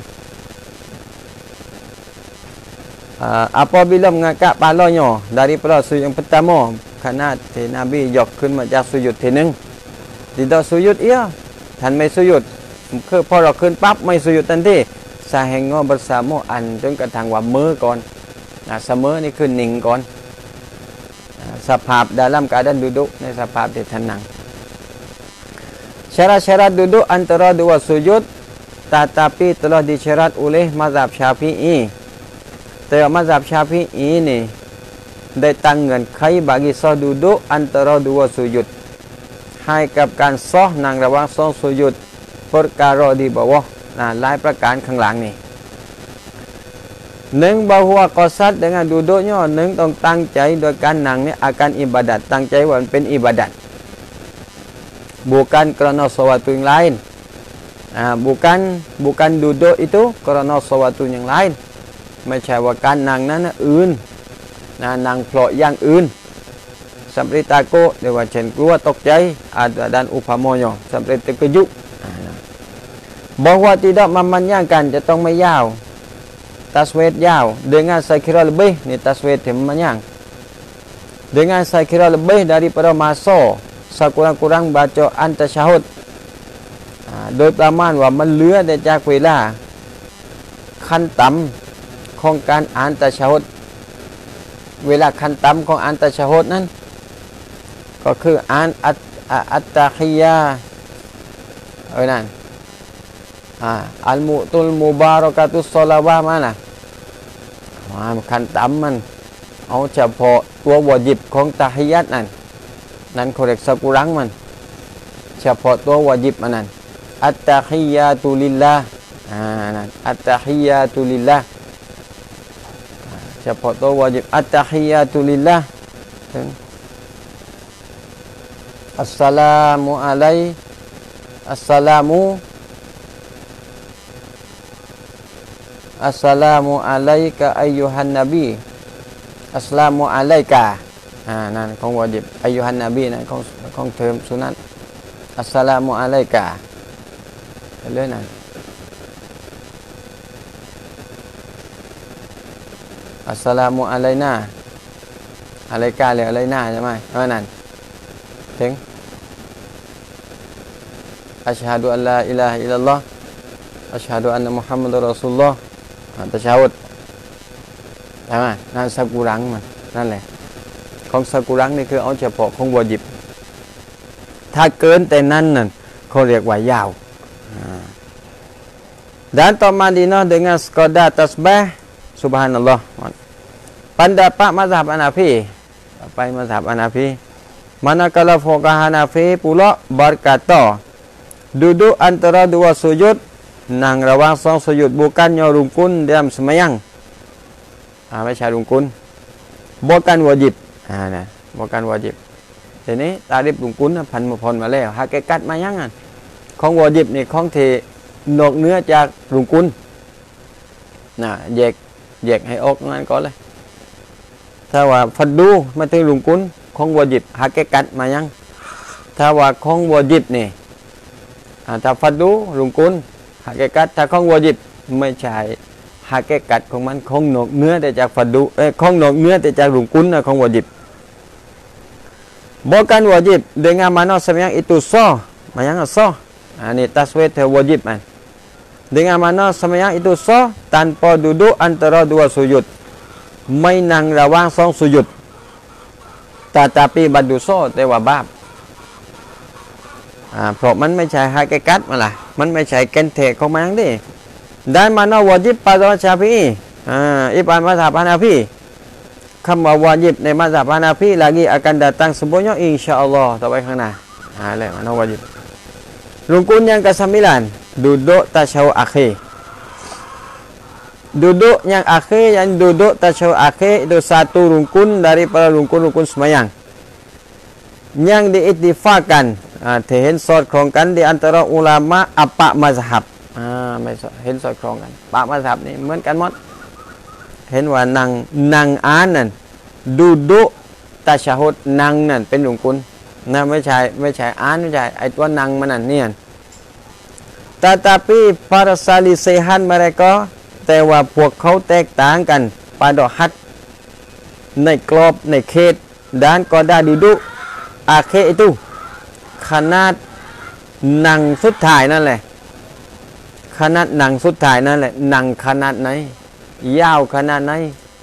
apabila mengangkat kepalanya daripada sujud yang pertama kerana Nabi ยกขึ้นมาจากsujud ที่ 1 tidak sujud ia ท่านไม่ sujud คือพอเราขึ้นปั๊บไม่ sujud ทันทีsehingga bersamaan จนกระทั่งว่ามือก่อนเสมอนี่คือนิ่งก่อนสภาพ dalam keadaan duduk ในสภาพที่ท่านนั่ง syarat-syarat duduk antara dua sujud tetapi telah disyarat oleh mazhab Syafi'i แต่mazhab Syafi'i ni ได้ตั้งเงื่อนไข bagi sah duduk antara dua sujud ให้กับการซ้อนั่งระหว่าง2 sujud perkara di bawah. Nah, lain perkaraข้างหลังนี่หนึ่ง bahwa qasad dengan duduknya หนึ่งต้องตั้งใจโดยการนั่งนี่ akan ibadat ตั้งใจว่ามันเป็นอิบาดัต bukan kerana sesuatu yang lain. bukan duduk itu kerana sesuatu yang lain. ไม่ใช่ว่าการนั่งนั้นอื่นนั่งเพราะอย่างอื่น seperti takut เรียกว่าเช่นกลัวตกใจ dan upamanya seperti terkejut. bahwa tidak memanjangkan จะต้องไม่ยาว taswid ยาว dengan saya kira lebih ni taswid yang memanjang dengan saya kira lebih daripada masa sekurang-kurang bacaan tasyahud โดยประมาณว่ามันเหลือได้จากเวลาขั้นต่ำของการอ่านตัชฮุดเวลาขั้นต่ำของอ่านตัชฮุดนั้นก็คืออ่านอัตตะฮิยานั่นอัลมุตุลมุบารอกาตุสศอลาวะห์มานะขั้นต่ำมันเอาเฉพาะตัววาญิบของตะฮิยัตนั่นเขาเรียกสกุรังมันเฉพาะตัววาญิบมันนั่นอัตตะฮิยาตุลิลลาห์นั่นอัตตะฮิยาตุลิลลาห์เฉพาะตัววาญิบอัตตะฮิยาตุลิลลาห์อัสสลามุอะลัยอัสสลามุอะลัยกะอัยยูฮันนบีอัสสลามุอะลัยกะนั่นของวาญิบอัยยูฮันนบีนั่นของเทอมสุนัตอัสสลามุอะลัยกะเลยนั่นอัสสลามุอะลัยนาอะลัยกะหรืออะลัยนาใช่ไหมนั่นถึงอัชฮะดุอัลลาอิลาฮะอิลลัลลอฮ์อัชฮะดุอันนะมุฮัมมัดุรรอซูลุลลอฮ์ตัชฮะฮุดใช่ไหมนั่นสกุรังมันนั่นแหละของสกุรังนี่คือเอาเฉพาะของวาญิบถ้าเกินแต่นั้นนั่นเขาเรียกว่ายาว dan tamadinah dengan sekadar tasbih subhanallah. Pendapat mazhab Hanafi, apa mazhab Hanafi? Manakala fuqaha Hanafi pula berkata duduk antara dua sujud nang rawang song sujud bukannya rukun dalam sembahyang. ไม่ใช่รุกุน bukan wajib. Nah, bukan wajib. ทีนี้ตาริบรุกุนพันมาพรมาแล้วหากกัดมายังงั้นของวาญิบนี่ของที่นอกเนื้อจากรุกุนแยกให้ออกงั้นก็เลยถ้าว่าฟัดดูมาถึงรุกุนของวาญิบหากกัดมายังถ้าว่าของวาญิบนี่ถ้าฟัดดูรุกุนหากกัดถ้าของวาญิบไม่ใช่หากกัดของมันของนอกเนื้อแต่จากฟัดดูของนอกเนื้อแต่จากรุกุนของวาญิบbukan wajib dengan mana sembahyang itu sah. Sembahyang sah. Ini taswid wajib kan. Dengan mana sembahyang itu sah tanpa duduk antara dua sujud. Mai nang rawang song sujud. Tetapi badusa te wa bab. เพราะมันไม่ใช่ฮากิกัตมาล่ะมันไม่ใช่แก่นแท้ของมันดิ Dan mana wajib pada Syafi'i. Ibn mazhab Hanafi. คำว่า wajib ในมัซฮับฮานาฟี lagi akan datang semuanya insyaallah ต่อไปข้างหน้าแล้วมัน wajib รุกุนyang ke-9 duduk tasyahud akhir duduk yang akhir yang duduk tasyahud akhir itu satu rukun daripada rukun-rukun sembahyang yang diittifaqkan ที่เห็นสอดคล้องกันdi antara ulama apa mazhab ไม่เห็นสอดคล้องกันปะมัซฮับนี่เหมือนกันหมดเห็นว่านั่งอ่านนั่นดูดุตัชฮุดนั่งนั่นเป็นรุกุนนะไม่ใช่อ่านไม่ใช่ไอตัวนั่งมันนั่นเนี่ย tetapi para salisehan mereka แต่ว่าพวกเขาแตกต่างกัน pada had ในกรอบในเขต dan qada duduk akhir itu ขนาดนั่งสุดท้ายนั่นแหละขนาดนั่งสุดท้ายนั่นแหละนั่งขนาดไหนยาวขนาดไหน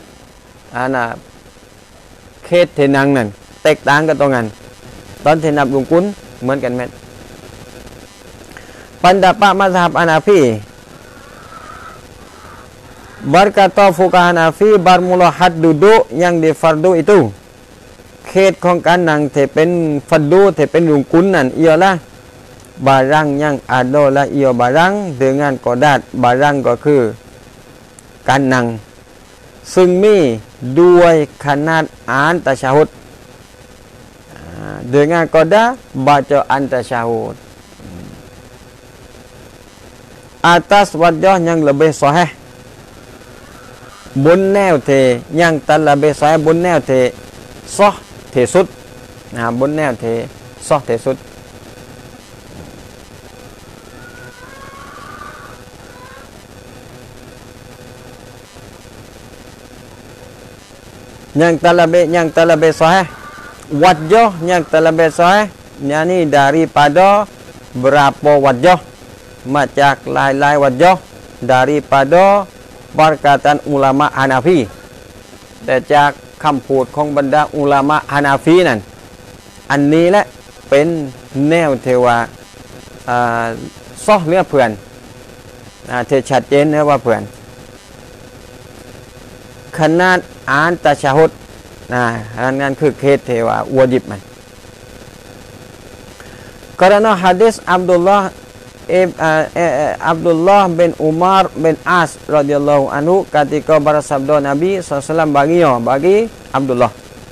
เคสที่นั่งนั่นแตกต่างกันตรงนั้นตอนที่นับรุกุนเหมือนกันไหม Pendapat mazhab Hanafi berkata fuqaha Hanafi bermula had duduk yang di fardu itu เคสของการนั่งที่เป็นฟัดดูที่เป็นรุกุนนั่นialah barang yang adalah ia barang dengan qadat barang ก็คือการนั่งซึ่งมีด้วยขนาดอ่านตะชะฮุด dengan qadat bacaan tasyahud atas wajah yang lebih sahih บนแนวที่ยังตะละเบซอยบนแนวที่ซอที่สุดบนแนวที่ซอที่สุดyang terlebih sahih wajah yang terlebih sahih yakni daripada berapa wajah macam lain-lain wajah daripada perkataan ulama Hanafi แต่จากคำพูดของบรรดาอุลามะฮานาฟีนั่นอันนี้แหละเป็นแนวเทวาซอเลือเพื่อนเทชัดเจนนะว่าเพื่อนขนาดอ่านตะชะฮุดนั่นคือเคสเทวาวาญิบมันkarena hadis Abdullah bin Umar bin As radhiyallahu anhu ketika bersabda Nabi SAW bagi Abdullah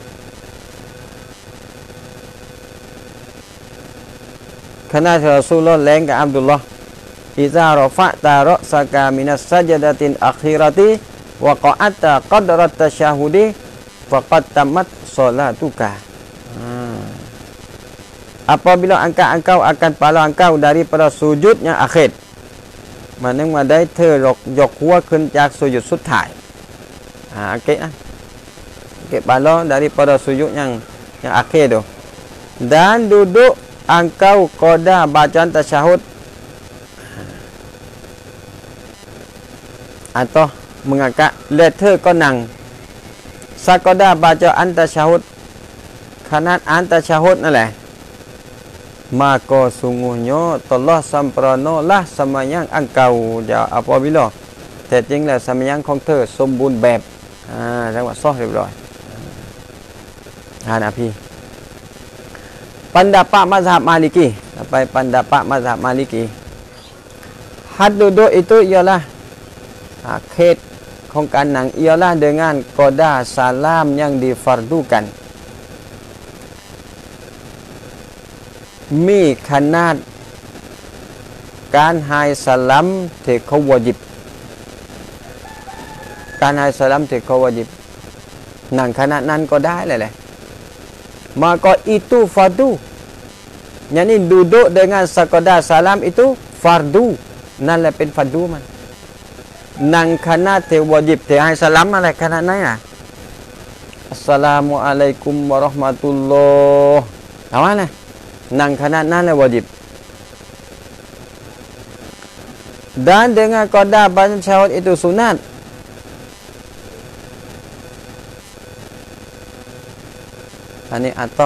karena Rasulullah lain ke Abdullah iza rafa'ta ra'saka minas sajadatin akhirati wa qa'ata qadrat tasyahudi faqad tamat salatuka. Apabila engkau akan kepala engkau daripada sujud yang akhir หมายถึงว่าได้เธอยกหัวขึ้นจากสุญุดสุดท้ายkepala daripada sujud yang akhir tu dan duduk engkau qada bacaan tasyahud atau mengangkat letter kau nang sakoda bacaan tasyahud khanaat an tasyahud นั่นแหละmaka sungguhnya telah sempurnalah sembahyang engkau apabila แต่จริงแล้วสมัยของเธอสมบูรณ์แบบจังหวะซอเรียบร้อยนะพี่ pendapat mazhab Maliki sampai pendapat mazhab Maliki had duduk itu ialah khid ของการนั่ง ialah dengan qada salam yang difardukan มีขนาดการให้สลัมที่เขาวาญิบการให้สลัมที่เขาวาญิบนั่งขนาดนั้นก็ได้เลยแหละ maka itu fardu yakni duduk dengan sekadar salam itu fardu นั่นแหละเป็น fardu มันนั่งขนาดที่วาญิบที่ให้สลัมอะไรขนาดไหนAssalamualaikum warahmatullahi wabarakatuh nang khana nan wajib dan dengan qada baca tasyahud itu sunat ini atau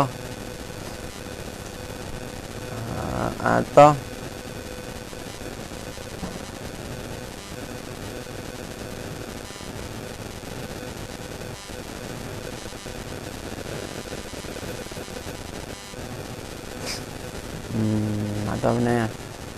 atau mana ya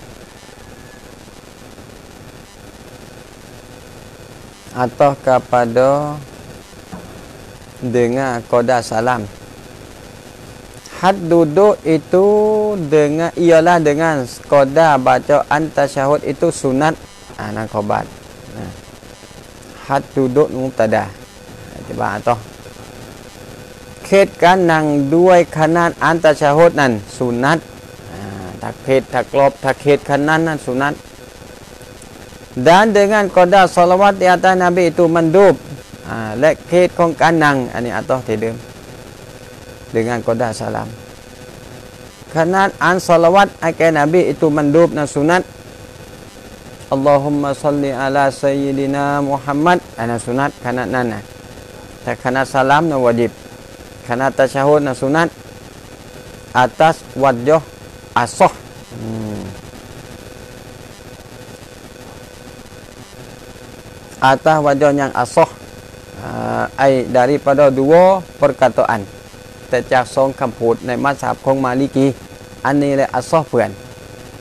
atau kepada dengan qada salam had duduk itu dengan ialah dengan qada bacaan tasyahud itu sunat anak khobat had duduk mubtada coba atau เคสการนั่งด้วยขนาดอ่านตะชะฮุดนั้นสุนัตถ้าเคสถ้ากรอบถ้าเคสขนาดนั้นสุนัต dan dengan qada salawat di atas Nabi itu mandub และเคสของการนั่งอันนี้อัตที่เดิม dengan qada salam ขนาดอ่านsalawat ให้แก่นบีitu mandub นะสุนัต Allahumma salli ala sayyidina Muhammad อันนั้นสุนัตขนาดนั้นนะแต่ขนาด salam นะวาญิบ khana tasyahud na sunat atas wajah asah atas wajah yang asah ai daripada dua perkataan แต่จากสองคำพูดในมัซฮับของมาลิกีอันนี้แหละอัสซอฮ์เพื่อน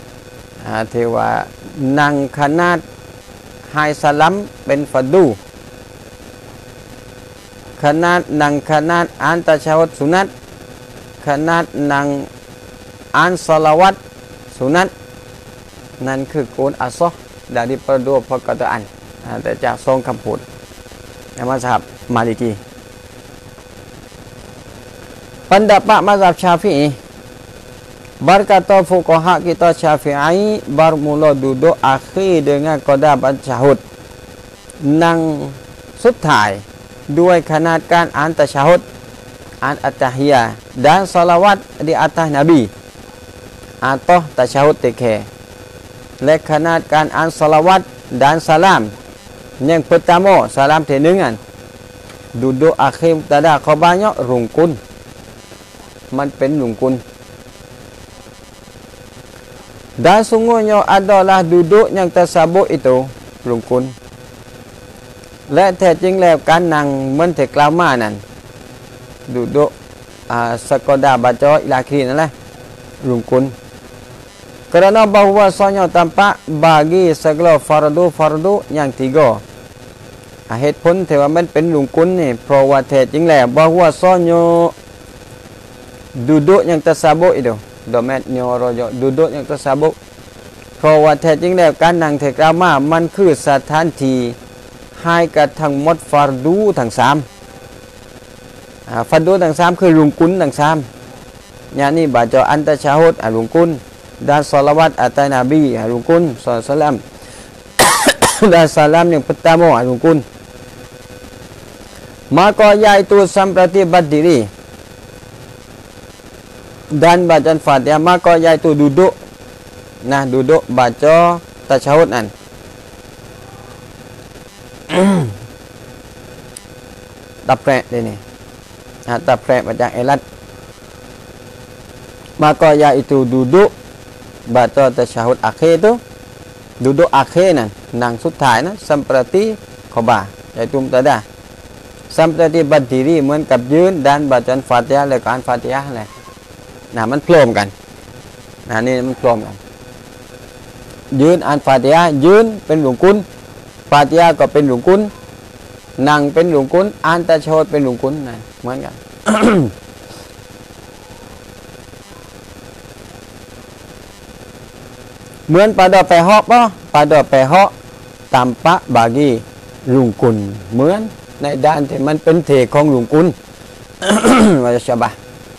ที่ว่านั่งขนาดไฮสลัมเป็นฟัดูขนาดนั่งขนาดอ่านตะชาฮุดสุนัตขนาดนั่งอ่านศอลาวัตสุนัตนั่นคือกุลอัศห์daripada perkataanจากทรงคำพูดในมัซฮับมาลิกี pendapat mazhab Syafi'i berkata fuqaha kita Syafi'i bermula duduk akhir dengan qada tasyahud นั่งสุดท้ายด้วยขนาดการอ่านตะชาฮุดอ่านอัตตะฮิยะห์ dan salawat di atas Nabi atau tasyahud terakhir และขนาดการอ่านศอลาวัต dan salam yang pertama salam tendengan duduk akhir mubtada khabarnya rungkun มันเป็นรungkun dan sungguhnya adalah duduk yang tersabut itu rungkun และแท้จริงแล้วการนั่งเหมือนที่กล่าวมานั้น duduk sekadar baca ila akhir นั่นแหละ rungkun kerana bahawasanya tampak bagi segala fardu yang tiga เหตุผลที่ว่ามันเป็นรุงกุนนี่เพราะว่าแท้จริงแล้ว bahawasanya duduk yang tersabut itu dometnya rojo duduk yang tersabut เพราะว่าแท้จริงแล้วการนั่งที่กล่าวมามันคือสถานที่ให้กับทั้งหมดฟัรดูทั้ง3ฟัรดูทั้ง3คือรุงกุนทั้ง3อย่างนี้บาจออันตะชาฮุดรุงกุน dan salawat atas Nabi rukun salam dan salam yang pertama rukun maka yaitu samprati berdiri dan bacaan Fatihah maka yaitu duduk duduk baca tasyahud kan taprek ini taprek bacaan elat maka yaitu duduk baca tasyahud akhir itu duduk akhir nangสุดท้ายนะ seperti khobar yaitu mubtada seperti berdiri เหมือนกับยืน dan bacaan Fatihah และการ Fatihah แหละมันพร้อมกันนี่มันพร้อมกันยืนอ่าน Fatihah ยืนเป็นรุงกุน Fatihah ก็เป็นรุงกุนนั่งเป็นรุงกุนอ่านตะชาฮุดเป็นรุงกุนเหมือนกัน เหมือนpada pehok pada pehok tampak bagi rungkun เหมือนในด้านที่มันเป็นเทของรungkun ว่าจะบะ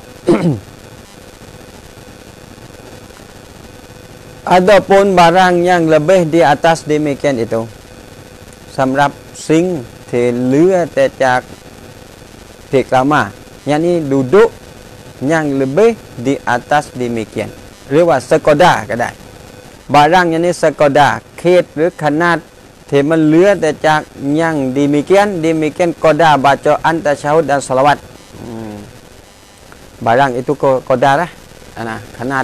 adapun barang yang lebih di atas demikian itu สำหรับสิ่งที่เหลือแต่จากที่กล่าวมาอย่างนี้ duduk yang lebih di atas demikian หรือว่า sekadar ก็ได้barang yang ini sekadar เขตหรือขนาดที่มันเหลือแต่จากyang demikian qada bacaan tasyahud dan salawat barang itu qada lahขนาด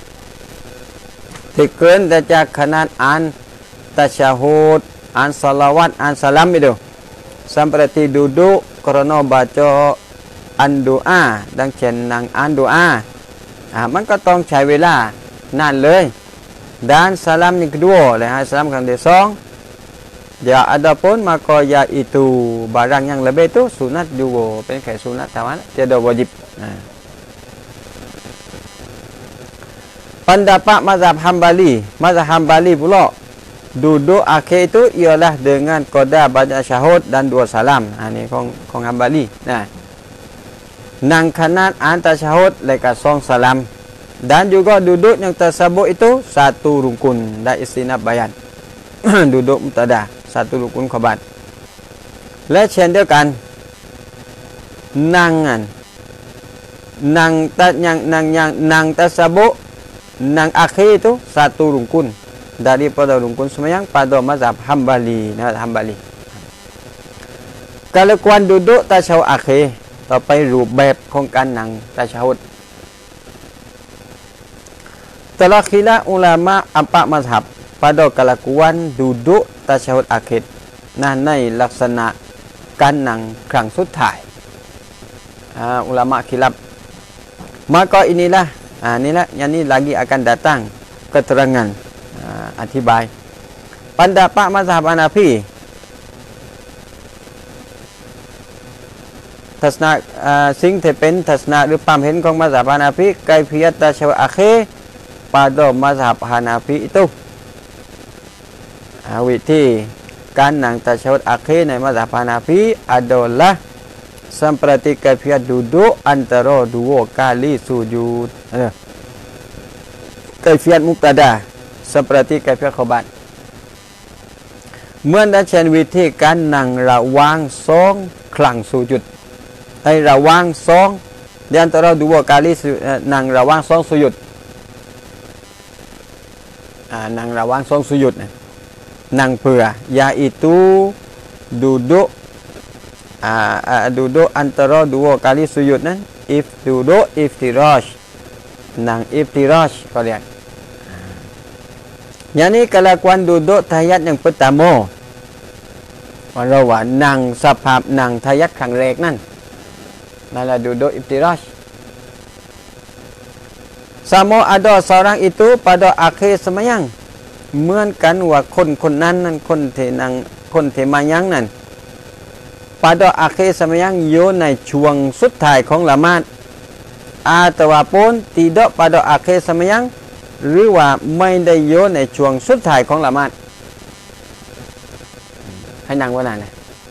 ที่เกินแต่จากขนาดอ่านตัชฮุดอ่านศอลาวัตอ่านสลัมitu seperti duduk kerana baca an doa ดังเช่นนั่งอ่านดูอามันก็ต้องใช้เวลานานเลย dan salam yang kedua salam yang kedua ya adapun maka yaitu barang yang lebih itu sunat jugaเป็นsunat taman tiada wajib pendapat mazhab Hambali pula duduk akhir itu ialah dengan qada baca syahud dan dua salam iniของHambaliนั่งขนาดอ่านตะชาฮุดและก็2 salam dan juga duduk yang tersebut itu satu rukun dan istinab bayan duduk mubtada satu rukun khabar และเช่นเดียวกันนั่ง tersebut nang akhir itu satu rukun daripada rukun sembahyang pada mazhab Hambali kalau kuan duduk tasyahud akhir ต่อไปรูปแบบของการนั่งตะชาฮุด telah khilaf ulama 4 mazhab pada kelakuan duduk tasyahud akhir ในลักษณะการนั่งครั้งสุดท้าย ulama khilaf maka inilah yang ini lagi akan datang keterangan อธิบายปันดาปะมัซฮับอานาฟีทัศนะสิ่งที่เป็นทัศนะหรือความเห็นของมัซฮับฮานาฟีไกฟิยัตตะชาวอาคีpada mazhab Hanafi itu วิธีการนั่งตะชาวอาคีในมัซฮับฮานาฟี adalah seperti kaifiat duduk antara dua kali sujud kaifiat mubtada seperti kaifiat khobar เหมือนดัชนีวิธีการนั่งระหว่างสองครั้งสุจุดในระหว่างสองdi antara dua kali นั่งระหว่างสองสุจุดนั่งระหว่างสองสุจุดนั่งเพื่อ yaitu duduk duduk antara dua kali sujud nan duduk iftirash nang iftirash kalian yani kelakuan duduk tahiyat yang pertama เราว่านั่งสภาพนั่งทายัดครั้งแรกนั่นนั่นแหละduduk iftirash sama ada seorang itu pada akhir sembahyang เหมือนกันว่าคนนั้นคนที่นั่งคนที่มายังนั้น pada akhir sembahyang อยู่ในช่วงสุดท้ายของละหมาด ataupun tidak pada akhir sembahyang หรือว่าไม่ได้อยู่ในช่วงสุดท้ายของละหมาดให้นั่งไว้นานนะ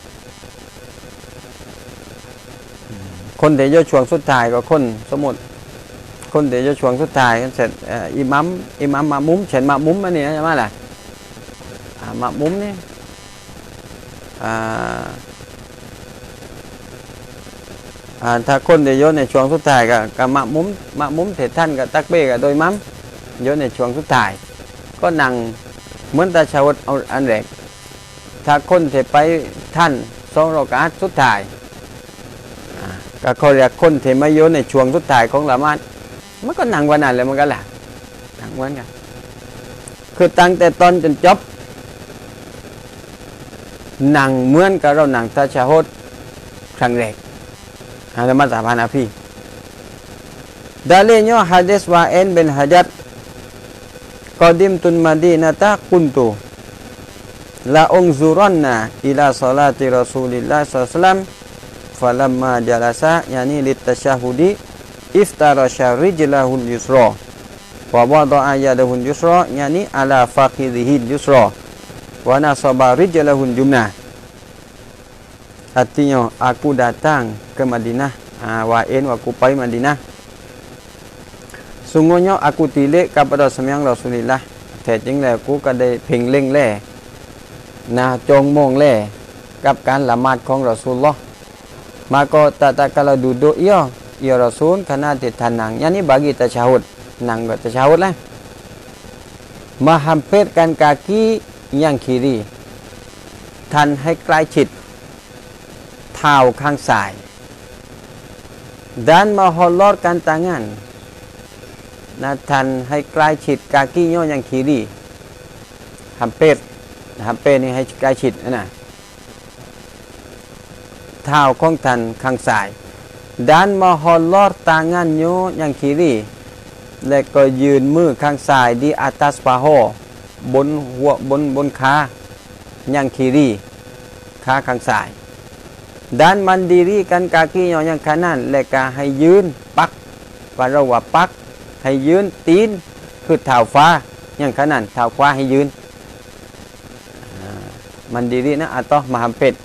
คนที่อยู่ช่วงสุดท้ายก็คนสมมุติคนที่อยู่ช่วงสุดท้ายเสร็จอิหมัมมะมุมเช่นมะมุมอันนี้ใช่ไหมล่ะมะมุมนี่ถ้าคนที่อยู่ในช่วงสุดท้ายก็มะมุมเถิดท่านกับตักเบกับโดยมัมอยู่ในช่วงสุดท้ายก็นั่งเหมือนตาชาวเอาอันแรกถ้าคนที่ไปท่านสองรอกาสุดท้ายก็เขาเรียกคนที่มาอยู่ในช่วงสุดท้ายของละหมาดมันก็นั่งวันนั้นเลยมันก็แหละนั่งวันกันคือตั้งแต่ตอนจนจบนั่งเหมือนกับเรานั่งตาชาวครั้งแรกada mazhab Hanafi. Dalilnya hadis Wa'in bin Hajar qadimtul Madinata kuntu la unzuranna ila salati Rasulillah sallallahu alaihi wasallam falamma jalasa yani litashahudi iftarasha rijlahu al-yusra wa wada'a yadahu al-yusra yani ala faqidhihi al-yusra wa nasaba rijlahu al-jumna. Artinya aku datang ke Madinah, Wa'in aku pergi Madinah. Sungguhnya aku tilik kepada sembahyang Rasulullah. แท้จริงแล้วกูก็ได้เพ่งเล็งแลจงมองแลกับการละหมาดของรอซูลุลลอฮ์ maka tatkala duduk ya Rasul karena ditanang. Yang ini bagi tasyahud. Nang ke tasyahud lah. Menghampirkan kaki yang kiri. ท่านให้ใกล้ชิดเท้าข้างซ้าย dan mengholorkan tangan ท่านให้ใกล้ชิด kakinya yang kiri hampir นี่ให้ใกล้ชิดนะเท้าของท่านข้างซ้าย dan mengholor tangannya yang kiri และก็ยืนมือข้างซ้าย di atas paha บนหัวบนขาyang kiri ขาข้างซ้าย dan mendirikan kakinya yang kanan และก็ให้ยืนปักว่าเราว่าปักให้ยืนตีนคือเท้าฟ้าyang kanan เท้าขวาให้ยืน mandiri na atau mahampit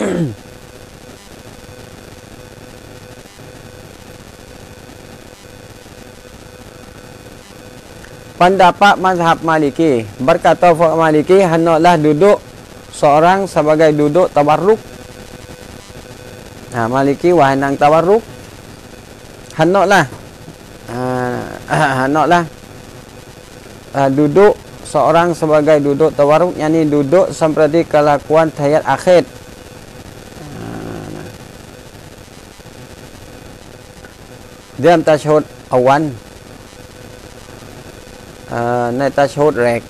pendapat mazhab Maliki berkata Maliki hendaklah duduk seorang sebagai duduk tawarruk. Maliki wahai nang tawarruk hendaklah duduk seorang sebagai duduk tawarruk, yakni duduk seperti kelakuan tahiyat akhir. Dalam tasyahud awal, ในตาชาฮุดแรก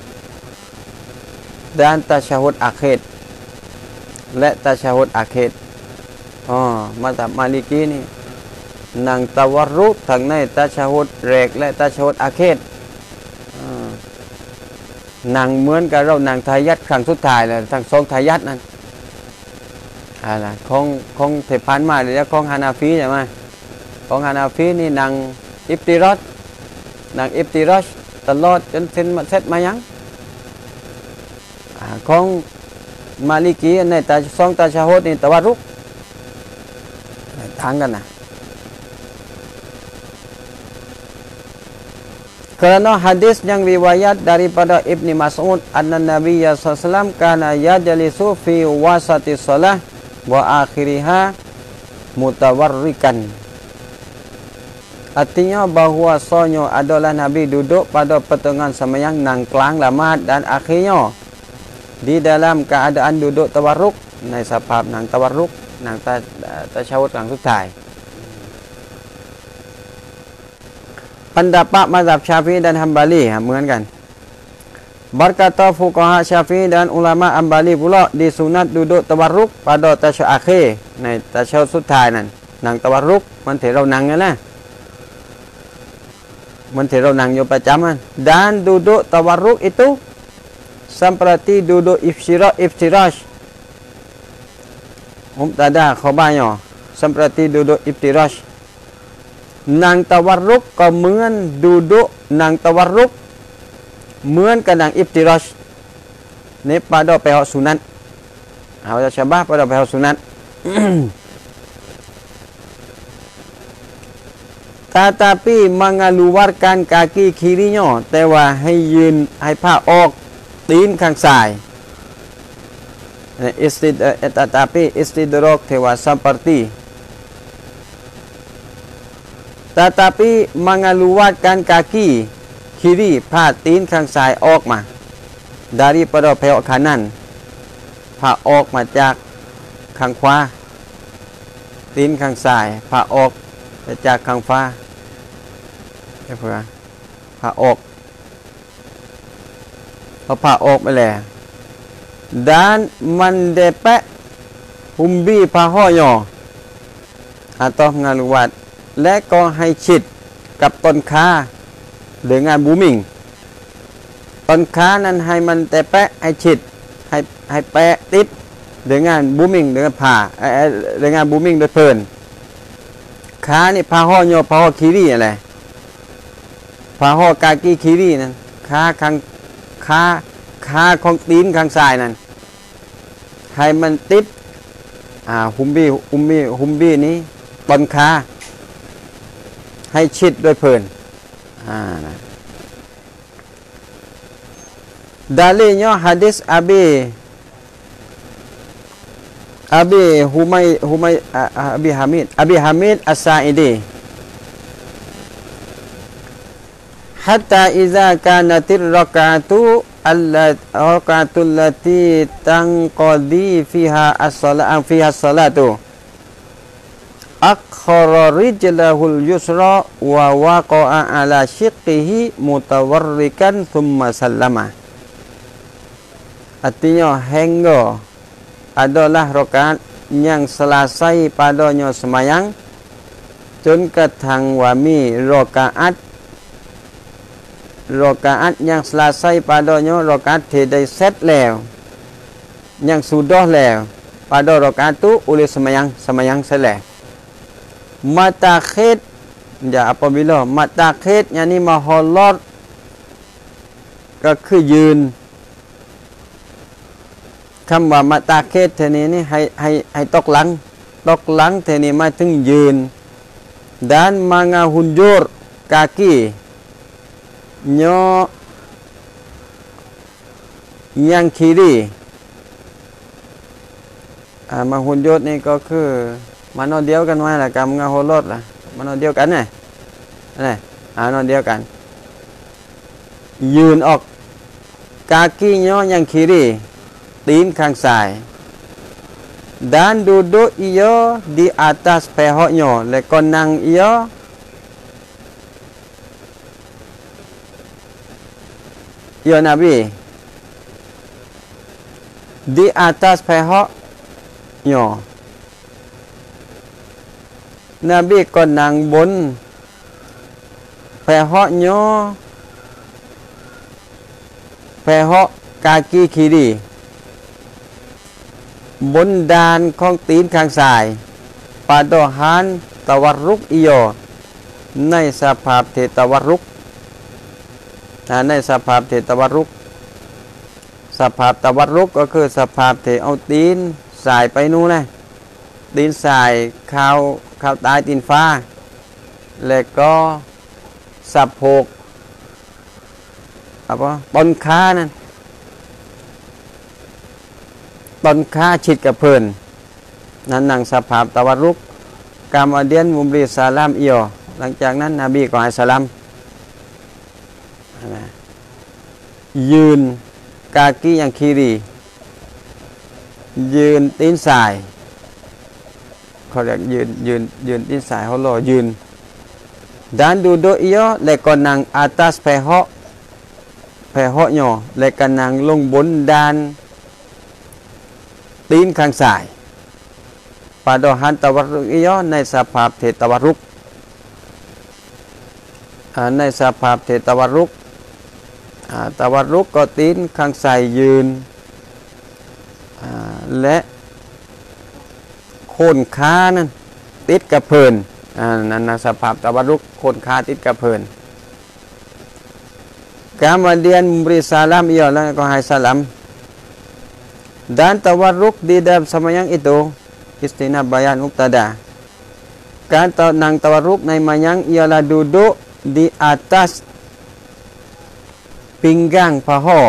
dan ตาชาฮุดอาคิรและตาชาฮุดอาคิรมัซฮับมาลิกีนี่นั่งตะวัรุทั้งในตาชาฮุดแรกและตาชาฮุดอาคิรนั่งเหมือนกับเรานั่งทายัดครั้งสุดท้ายเลยทั้งสองทายัดนั้นของเทพานมาเรียกของฮานาฟีใช่ไหมของฮานาฟีนี่นั่งอิฟติรอชนั่งอิฟติรอชตลอดจนเสร็จมายังของมาลิกีในตาสองตาชาโฮดนี่ตะวันรุกต่างกันนะkerana hadis yang riwayat daripada Ibni Mas'ud anna Nabi sallallahu kana yajlisu fi wasati shalah wa akhiriha mutawarrikan. Artinya bahwasanya adalah Nabi duduk pada pertengahan sembahyang nang kelang lamat dan akhirnya di dalam keadaan duduk tawarrukในสภาพnang tawarruk nang tasyahudครั้งสุดท้ายpendapat mazhab Syafi'i dan Hambaliเหมือนกัน berkata fuqaha Syafi'i dan ulama Hambali pula disunat duduk tawarruk pada tasyahud akhir ใน tasyahud สุดท้ายนั้นนั่งtawarruk มันที่เรานั่งนั่นแหละมันที่เรานั่งอยู่ประจำ dan duduk tawarruk itu seperti duduk iftirash mubtada khabarnya seperti duduk iftirash nang tawarruk ก็เหมือนดูดุนางตะวันรุกเหมือนกับนางอิฟติรัชนี่ pada pihak sunat atau syabah pada pihak sunat tetapi mengeluarkan kaki kirinya แต่ว่าให้ยืนให้ผ้าออกตีนข้างซ้ายtetapi istidrak ที่ว่า seperti tetapi mengeluarkan kaki kiri ผ้าตีนข้างซ้ายออกมา daripada pihak kanan ผ้าออกมาจากข้างขวาตีนข้างซ้ายผ้าออกจากข้างขวาเพื่อผ้าออกพอผ้าออกไปแล้ว dan mendepek humbi pahonya atau mengeluar และก็ให้ชิดกับต้นขาdengan booming ต้นขานั้นให้มันแต่แปะให้ชิดให้แปะติด dengan booming dengan ผ่า dengan booming โดยเพลินขานี่พาห่อโยพาห่อคีรีอะไรพาห่อกากีคีรีนั้นขาของตีนข้างซ้ายนั้นให้มันติดหุมบี้นี้ต้นขาให้ชิดด้วยเพลินdalilnya hadis Abi Hamid As-Sa'idi hatta iza kanatir raka'atu allati tanqadi fiha as-salatu akhara rijlahul yusra wa waqa'a ala shiqqihi mutawarrikan thumma sallama. Artinya hingga adalah rakaat yang selesai padanya sembahyang จนกระทั่งว่ามีrakaat yang selesai padanya rakaatที่ได้เสร็จแล้ว yang sudah แล้ว pada rakaat itu oleh sembahyang selesai matakhid ya apabila matakhid yakni mahallat ก็คือยืนคำว่ามาตาเคสเทนี้นี่ให้ตกหลังเทนี้หมายถึงยืน dan mengahunjur kaki nyo yang kiri menghunjurนี่ก็คือมันเดียวกันไหมล่ะกับงาโฮลดล่ะมันเดียวกันเนี่ยมันเดียวกันยืนออก kakinya yang kiri ตีนข้างซ้าย dan duduk ia di atas pehoknya และก็นั่ง ia Nabi di atas pehoknya Nabi ก็นั่งบน pehoknya เหาะกากีคีรีบนดานของตีนข้างซ้ายปาดอหานตะวัรุกอิโยในสภาพเทตะวัรุกในสภาพเทตะวัรุกสภาพตะวัรุกก็คือสภาพเทเอาตีนสายไปนู่นนะตีนสายข้าวใต้ตีนฟ้าแล้วก็สะโพกต้นขานั่นต้นขาชิดกับเพิ่นนั้นนั่งสภาพตะวัรุกกามอเดียนมุมรีซาลามอิโยหลังจากนั้นนบีก็ให้สลามยืนกากียังคีรียืนตีนสายเขาเรียกยืนตีนสายเขารอยืนด้านดูโดอิโยและก็นั่งอาตัสแพเหาะย่อและก็นั่งลงบนด้านตีนข้างซ้ายปาดอหันตะวัรุกอิโยในสภาพเทตะวัรุกในสภาพเทตะวัรุกตะวัรุกก็ตีนข้างซ้ายยืนและโคนขานั้นติดกับเพิ่นนั่นสภาพตะวัรุกโคนขาติดกับเพิ่นkemudian memberi salam ialah kau hai salam dan tawarruk di dalam sembahyang itu istinah bayan mubtada kan nang tawarrukในsembahyang ialah duduk di atas pinggang paha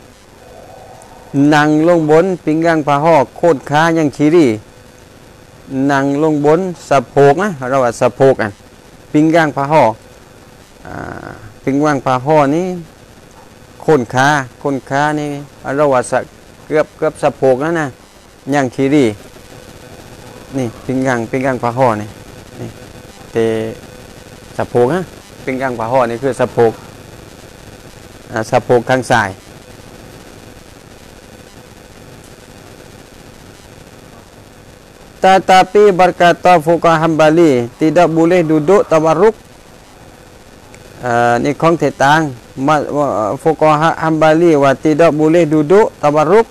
nang ลงบน pinggang paha โคนขายังคีรีนั่งลงบนสะโพกนะเราว่าสะโพกpinggang paha pinggang pahaนี่โคนขานี่เราว่าเกือบสะโพกแล้วนะยังคีรีนี่pinggang pahaนี่เตสะโพกนะpinggang pahaนี่คือสะโพกข้างซ้ายtetapi berkata fuqaha Hambali tidak boleh duduk tawarruk niของเทตางfuqaha Hambali wa tidak boleh duduk tawarruk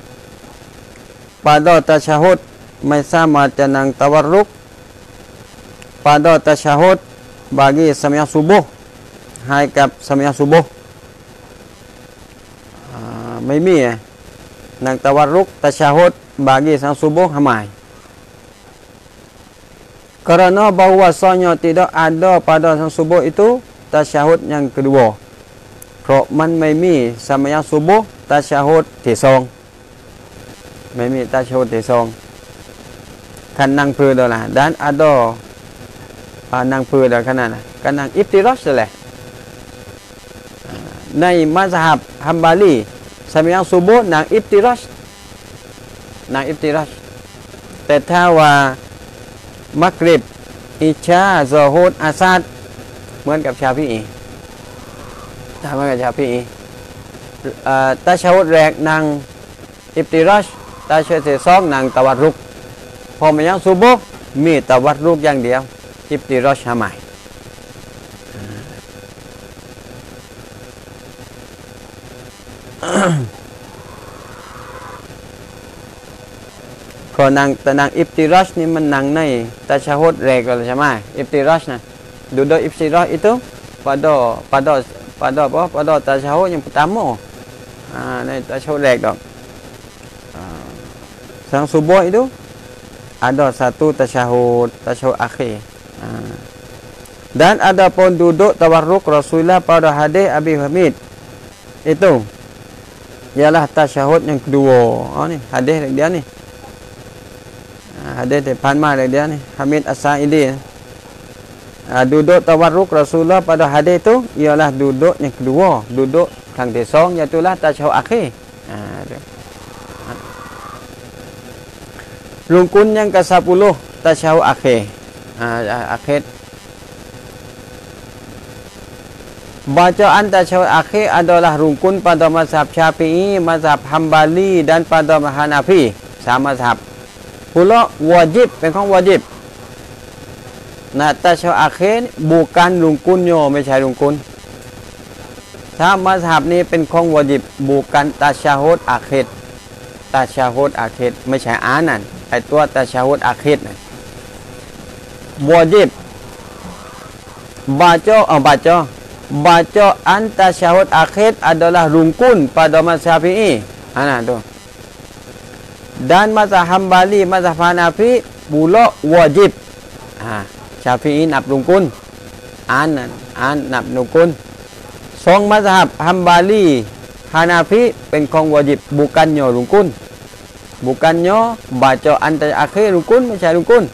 pada tasyahud ไม่สามารถจะนั่งตะวัรุก pada tasyahud bagi sembahyang subuh ให้กับsembahyang subuh ไม่มีนั่งตะวัรุก tasyahud bagi sembahyang subuh ทำไมKarena bahwasanya tidak ada pada sembahyang subuh itu tasyahud yang kedua. เพราะมันไม่มีsembahyang subuh tasyahud ที่สองไม่มีtasyahud ที่สองคันนั่งพื้นlah dan ada นั่งพื้นขนาดนั้นคันนั่งอิฟติรัชแหละในมัซฮับฮัมบาลีsembahyang subuh นั่งอิฟติรัชแต่ถ้าว่ามักริบอิชาซอฮุดอาซาดเหมือนกับชาฟีอีเหมือนกับชาฟีอีตาชาวดแรกนางอิบติรัชตาชาวที่สองนางตะวัรุกพอมายังซุบุมีตะวัรุกอย่างเดียวอิบติรัชทำไมก็นางอิบติรัชนี่มันนางในtasyahud regel sama iftiraj nah duduk iftiraj itu pada tasyahud yang pertama ni tasyahud regel sang subuh itu ada satu tasyahud akhir dan ada pun duduk tawarruk Rasulullah pada hadis Abi Hamid itu ialah tasyahud yang kedua ni hadis dia ni hadis depan mah dia ni Hamid As-Sa'idi duduk tawarruk Rasulullah pada hadis itu ialah duduk yang kedua duduk kang desong iaitulah tasyahud akhir rukun yang ke-10 tasyahud akhir bacaan tasyahud akhir adalah rukun pada mazhab Syafi'i, mazhab Hambali dan pada Hanafi sama mazhab pula wajib เป็นของ wajib นะตัชฮุดอาคิร bukan rukun ไม่ใช่ rukun ถ้ามัซฮับนี้เป็นของวาญิบบุกันตาชาฮุดอาคิดตาชาฮุดอาคิดไม่ใช่อ่านนั่นไอตัวตาชาฮุดอาคิดนั่นวาญิบbaca anta syahud akhir adalah rukun pada mazhab Syafi'i. Tu. Dan mazhab Hambali, mazhab Hanafi pula wajib. Syafi'i nak rukun. An nak rukun. Song mazhab Hambali, Hanafi เป็นของ wajib bukannya rukun. Bukannya baca anta akhir rukun, macam rukun.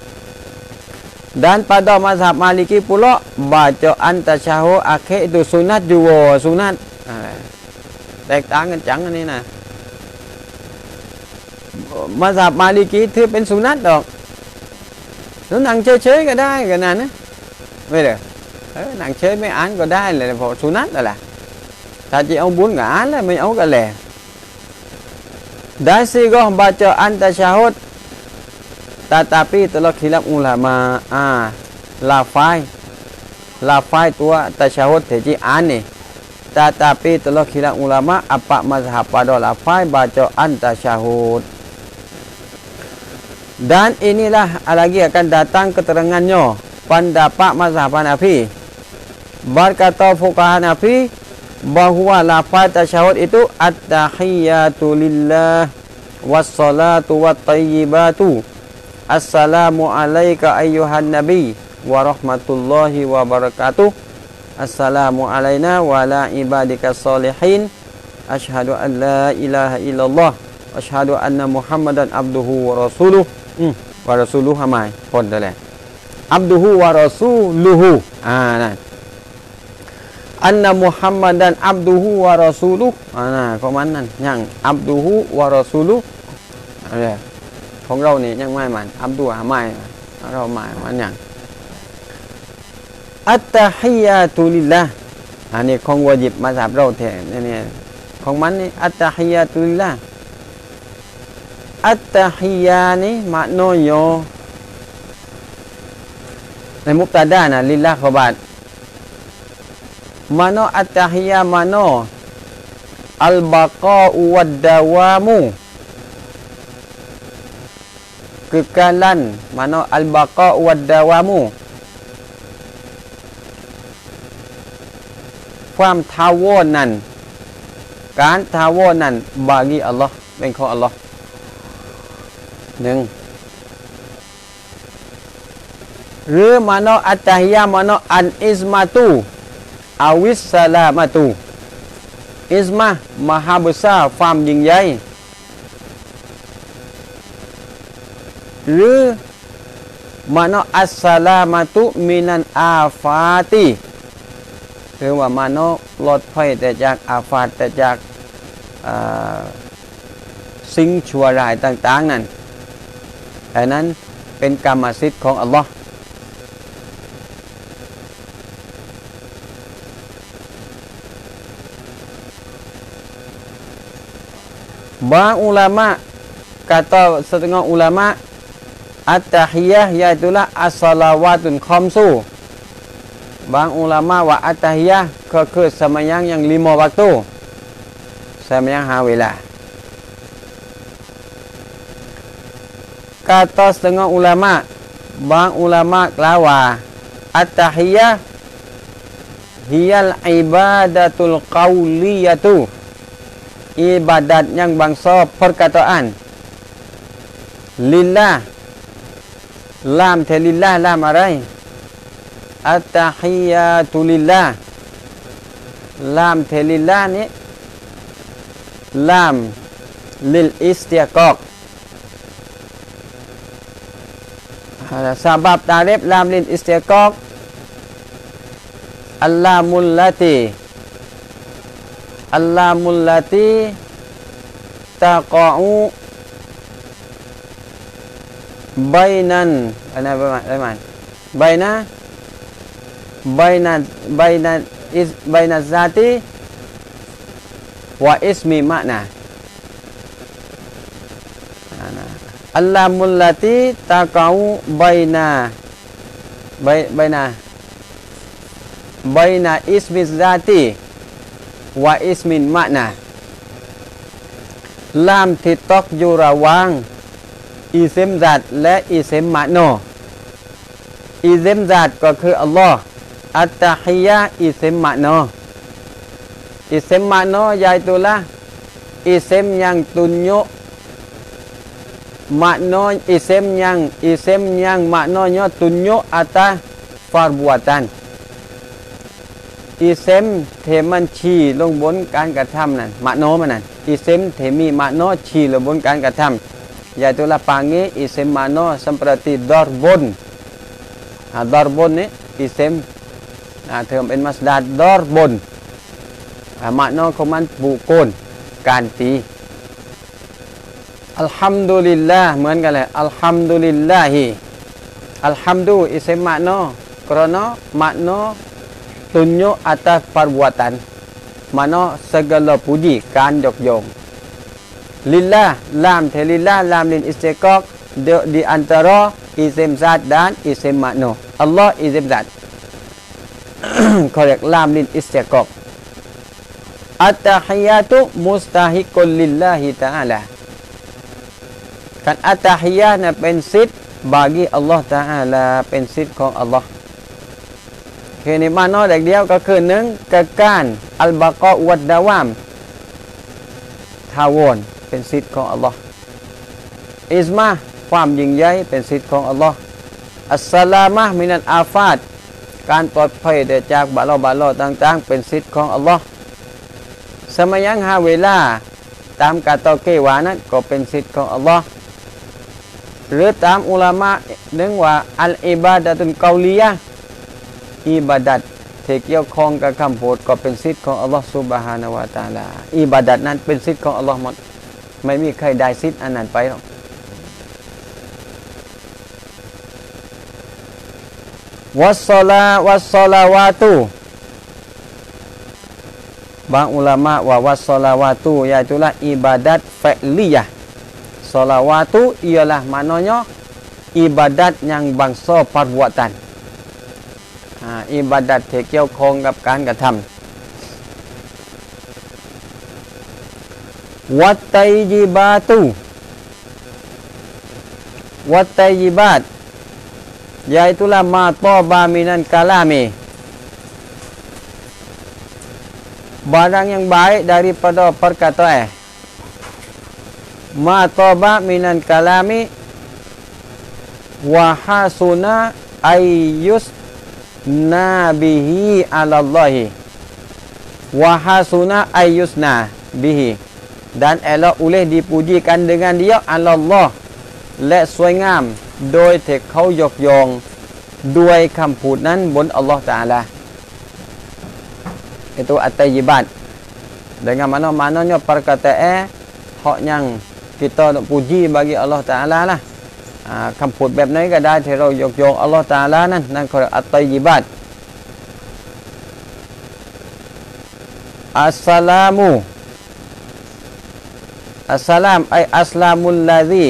Dan pada mazhab Maliki pula bacaan tasyahud akhir itu sunat juga sunat. แตกต่างกันจังอันนี้นะมัซฮับมาลิกีถือเป็นสุนัตดอกแล้วนั่งเฉยๆก็ได้กันนั่นนะไม่เด้อนั่งเฉยไม่อ่านก็ได้เลยเพราะสุนัตนั่นแหละถ้าจะเอาบุญก็อ่านแล้วไม่เอาก็แหละได้สิก็bacaan tasyahud tetapi telah khilaf ulama lafai tua tasyahud teji aneh tetapi telah khilaf ulama apa mazhab pada lafai bacaan tasyahud dan inilah lagi akan datang keterangannya pendapat mazhab Hanafi berkata fuqaha Hanafi bahwa lafai tasyahud itu at-tahiyyatu lillah wassalatu wattayyibatu Assalamu alayka ayyuhan nabi wa rahmatullahi wa barakatuh. Assalamu alayna wa ala ibadika salihin. Ashhadu an la ilaha illallah wa ashhadu anna Muhammadan abduhu wa rasuluh. Wa rasuluh hamai pon dah le. Abduhu wa rasuluhu. Nah. Anna Muhammadan abduhu wa rasuluh. Nah, komandan yang abduhu wa rasuluh. Ada. ของเรานี่ยังไม่มันอับดุลไม่เราไม่มันอย่างอัตตะฮิยาตุลิลละอันนี้ของวาญิบมัซฮับเราแท้นี่ของมันนี่อัตตะฮิยาตุลิลละอัตตะฮิยานี่maknanyaในมุบตะดานะลิลละขบาดmanoอัตตะฮิยาmano al baqa'u wad dawamu kekalan mana al-baqa wad dawamu ความถาวรนั้นการถาวรนั้นบากีอัลลอฮ์เป็นของอัลลอฮ์1หรือมานะอัตตะฮิยะมานะอันอิซมาตุอาวิสสลามาตุอิซมะมหาบุษาความยิ่งใหญ่หรือมานะอัสสลามะตุมินันอาฟาติคือว่ามานะปลอดภัยแต่จากอาฟาตแต่จากสิ่งชั่วร้ายต่างๆนั่นแต่นั้นเป็นกรรมสิทธิ์ของอัลลอฮ์บางอุลามะkata setengah ulama at-tahiyah yaitulah as-salawatun khamsu. Bang ulama wa at-tahiyah ก็คือสมัยyang 5 waktu. Sembahyang 5 wela. Kata setengah ulama, bang ulama kelawa at-tahiyah hiyal ibadatul qauliyatu. Ibadat yang bangsa perkataan. Lillah lam lillah lamอะไร at-tahiyatu lillah lam lillah ni lam lil istiqaq sebab tarif lam lil istiqaq allamul lati taqa'u bainan ana bagaimana baina zati wa ismi makna allamul lati taqa'u baina ismi zati วะอิสมินมะนาลามที่ตกอยู่ระหว่างอิเซมซัดและอิเซมมะโนอิเซมซัดก็คืออัลลอฮ์อัตตะฮิยะอิเซมมะโนอิเซมมะโนยายตุละอิเซมyang tunjuk makna isim yang maknanya tunjuk atas perbuatan isim ที่มันชี้ลงบนการกระทำนั่นมโนมันนั่นisim ที่มีมโนชี้ลงบนการกระทำ yaitulah panggil isim mano seperti darbun darbun ni isim term เป็น masdar darbun makna ของมันบุคคลการตีอัลฮัมดุลิลลาห์เหมือนกันเลยอัลฮัมดุลิลลาฮิอัลฮัมดุอิสมะโนkerana makna tunjuk atas perbuatan makna segala puji การยกย่องลิลลาห์ลามเทลิลลาห์ลามลินอิสติกอกdi antara isim zat dan isim makna Allah isim zat เขาเรียกลามลินอิสติกอกat-tahiyatu mustahiqul lillahi ta'ala kan at-tahiyah นั้นเป็นสิทธิ์บากีอัลลอฮ์ Ta'ala เป็นสิทธิ์ของอัลลอฮ์คือในมานอเด็กเดียวก็คือหนึ่งการอัลบากอวัดดาวามทาวรเป็นสิทธิ์ของอัลลอฮ์อิสมาความยิ่งใหญ่เป็นสิทธิ์ของอัลลอฮ์อัสสลามะมินัลอาฟาตการปลอดภัยจากบาลอต่างๆเป็นสิทธิ์ของอัลลอฮ์สมัยยังหาเวลาตามกาตอเกวานั้นก็เป็นสิทธิ์ของอัลลอฮ์หรือตามอุลามะนึกว่าอัลอิบาดะตุนกอลียะอิบาดัตที่เกี่ยวข้องกับคำพูดก็เป็นสิทธิ์ของอัลลอฮ์ซุบฮานะฮูวะตะอาลาอิบาดัตนั้นเป็นสิทธิ์ของอัลลอฮ์หมดไม่มีใครได้สิทธิ์อันนั้นไปหรอกวัสซอลาวาตุบางอุลามะว่าวัสซอลาวาตุyaitulah ibadat fi'liyah solawatu ialah maknanya ibadat yang bangsa perbuatan ibadat ที่เกี่ยวข้องกับการกระทำวัตไตยิบาตุวัตไตยิบาต yaitulah ma taba minan kalami barang yang baik daripada perkataan ma taba minan kalami wa hasuna ayyus nabihi ala Allahi wa hasuna ayyusna bihi dan elok oleh dipujikan dengan dia ala Allah และสวยงามโดยที่เขายกย่องด้วยคำพูดนั้นบนอัลลอฮฺ Ta'ala itu at-tayyibat dengan maknanya perkataan hak yang kita nak puji bagi Allah Ta'ala lah คำพูดแบบไหนก็ได้ที่เรายกย่องอัลลอฮฺ Ta'ala นั่นคืออัตตัยยิบัตอัสสลามุอัสสลามไออัสลามุลลาซี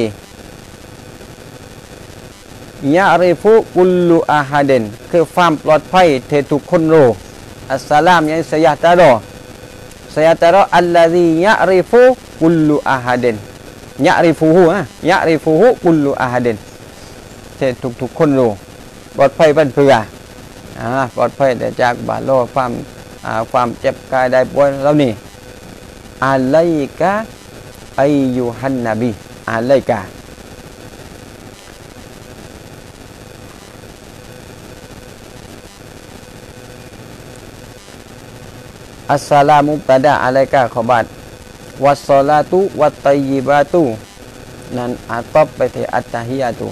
ยะริฟุกุลลุอาฮัดินคือความปลอดภัยที่ทุกคนรู้อัสสลามยังสยาตารออัลลาซียะริฟุกุลลุอาฮัดินยะริฟุฮุกุลลุอาฮัดินที่ทุกคนรู้ปลอดภัยเป็นเพื่อปลอดภัยแต่จากบาโลความเจ็บกายได้ป่วยแล้วนี่อะลัยกะอัยยูฮันนบีอะลัยกะอัสสลามุบตะดะอะลัยกะขอบัตวัสศอลาตุวัตตัยยิบาตุนั้นอาตอบไปที่อัตตะฮิยะตุ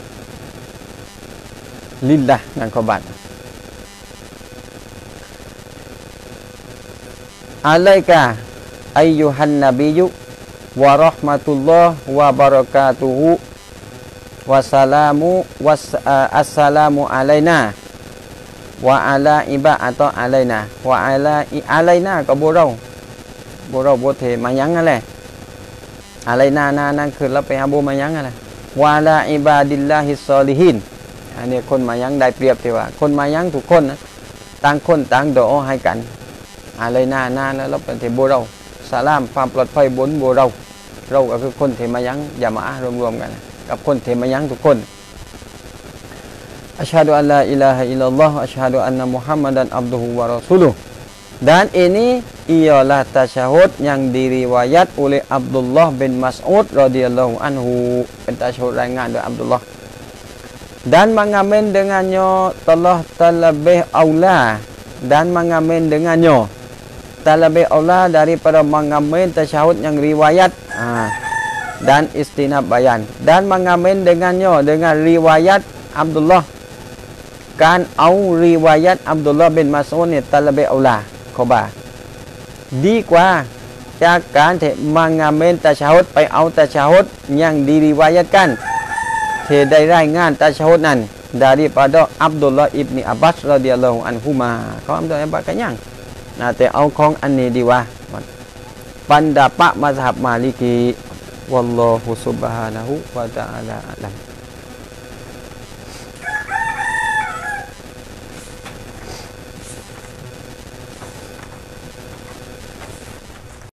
ลิลลาห์นั่นขอบัตอะลัยกะอัยยูฮันนบียุวะเราะห์มะตุลลอฮ์วะบะเราะกาตุฮุวะสลามุอัสสลามุอะลัยนาวะอะลาอิบะอะตออะลัยนาวะอะลาอะลัยนาก็บ่เราบ่เทมายังนั่นแหละอะลัยนานั่นคือเราไปหาบ่มายังนั่นแหละวะลาอิบาดิลลาฮิศศอลิฮีนอันนี้คนมายังได้เปรียบที่ว่าคนมายังทุกคนนะต่างคนต่างดุอาให้กันอะไรหน้าแล้วเราเป็นเทโบเราสลามความปลอดภัยบนโบเราก็คือคนเทมายังอย่ามารวมๆกันกับคนเทมายังทุกคนอัชฮะดุอัลลาอิลาฮะอิลลัลลอฮอัชฮะดุอันนะมุฮัมมัดันอับดุฮุวะรอซูลุฮ dan ini ialah tasyahud yang diriwayat oleh Abdullah bin Mas'ud radhiyallahu anhu, tasyahud ringan dari Abdullah, dan mengamin dengannya telah terlebih aula, dan mengamin dengannya terlebih aula daripada mengamin tasyahud yang riwayat dan istinab bayan, dan mengamin dengannya dengan riwayat Abdullah kan au riwayat Abdullah bin Mas'ud ni terlebih aula khobar ดีกว่าจากการที่มางาเมนตะชาฮุดไปเอาตะชาฮุดyang diriwayatkan ที่ได้รายงานตะชาฮุดนั้น daripada Abdullah ibni Abbas radhiyallahu anhuma ของอับดุลลาห์อิบนุอับบาสกันยังแต่เอาของอันนี้ดีกว่าpendapat mazhab Maliki wallahu subhanahu wa ta'ala alam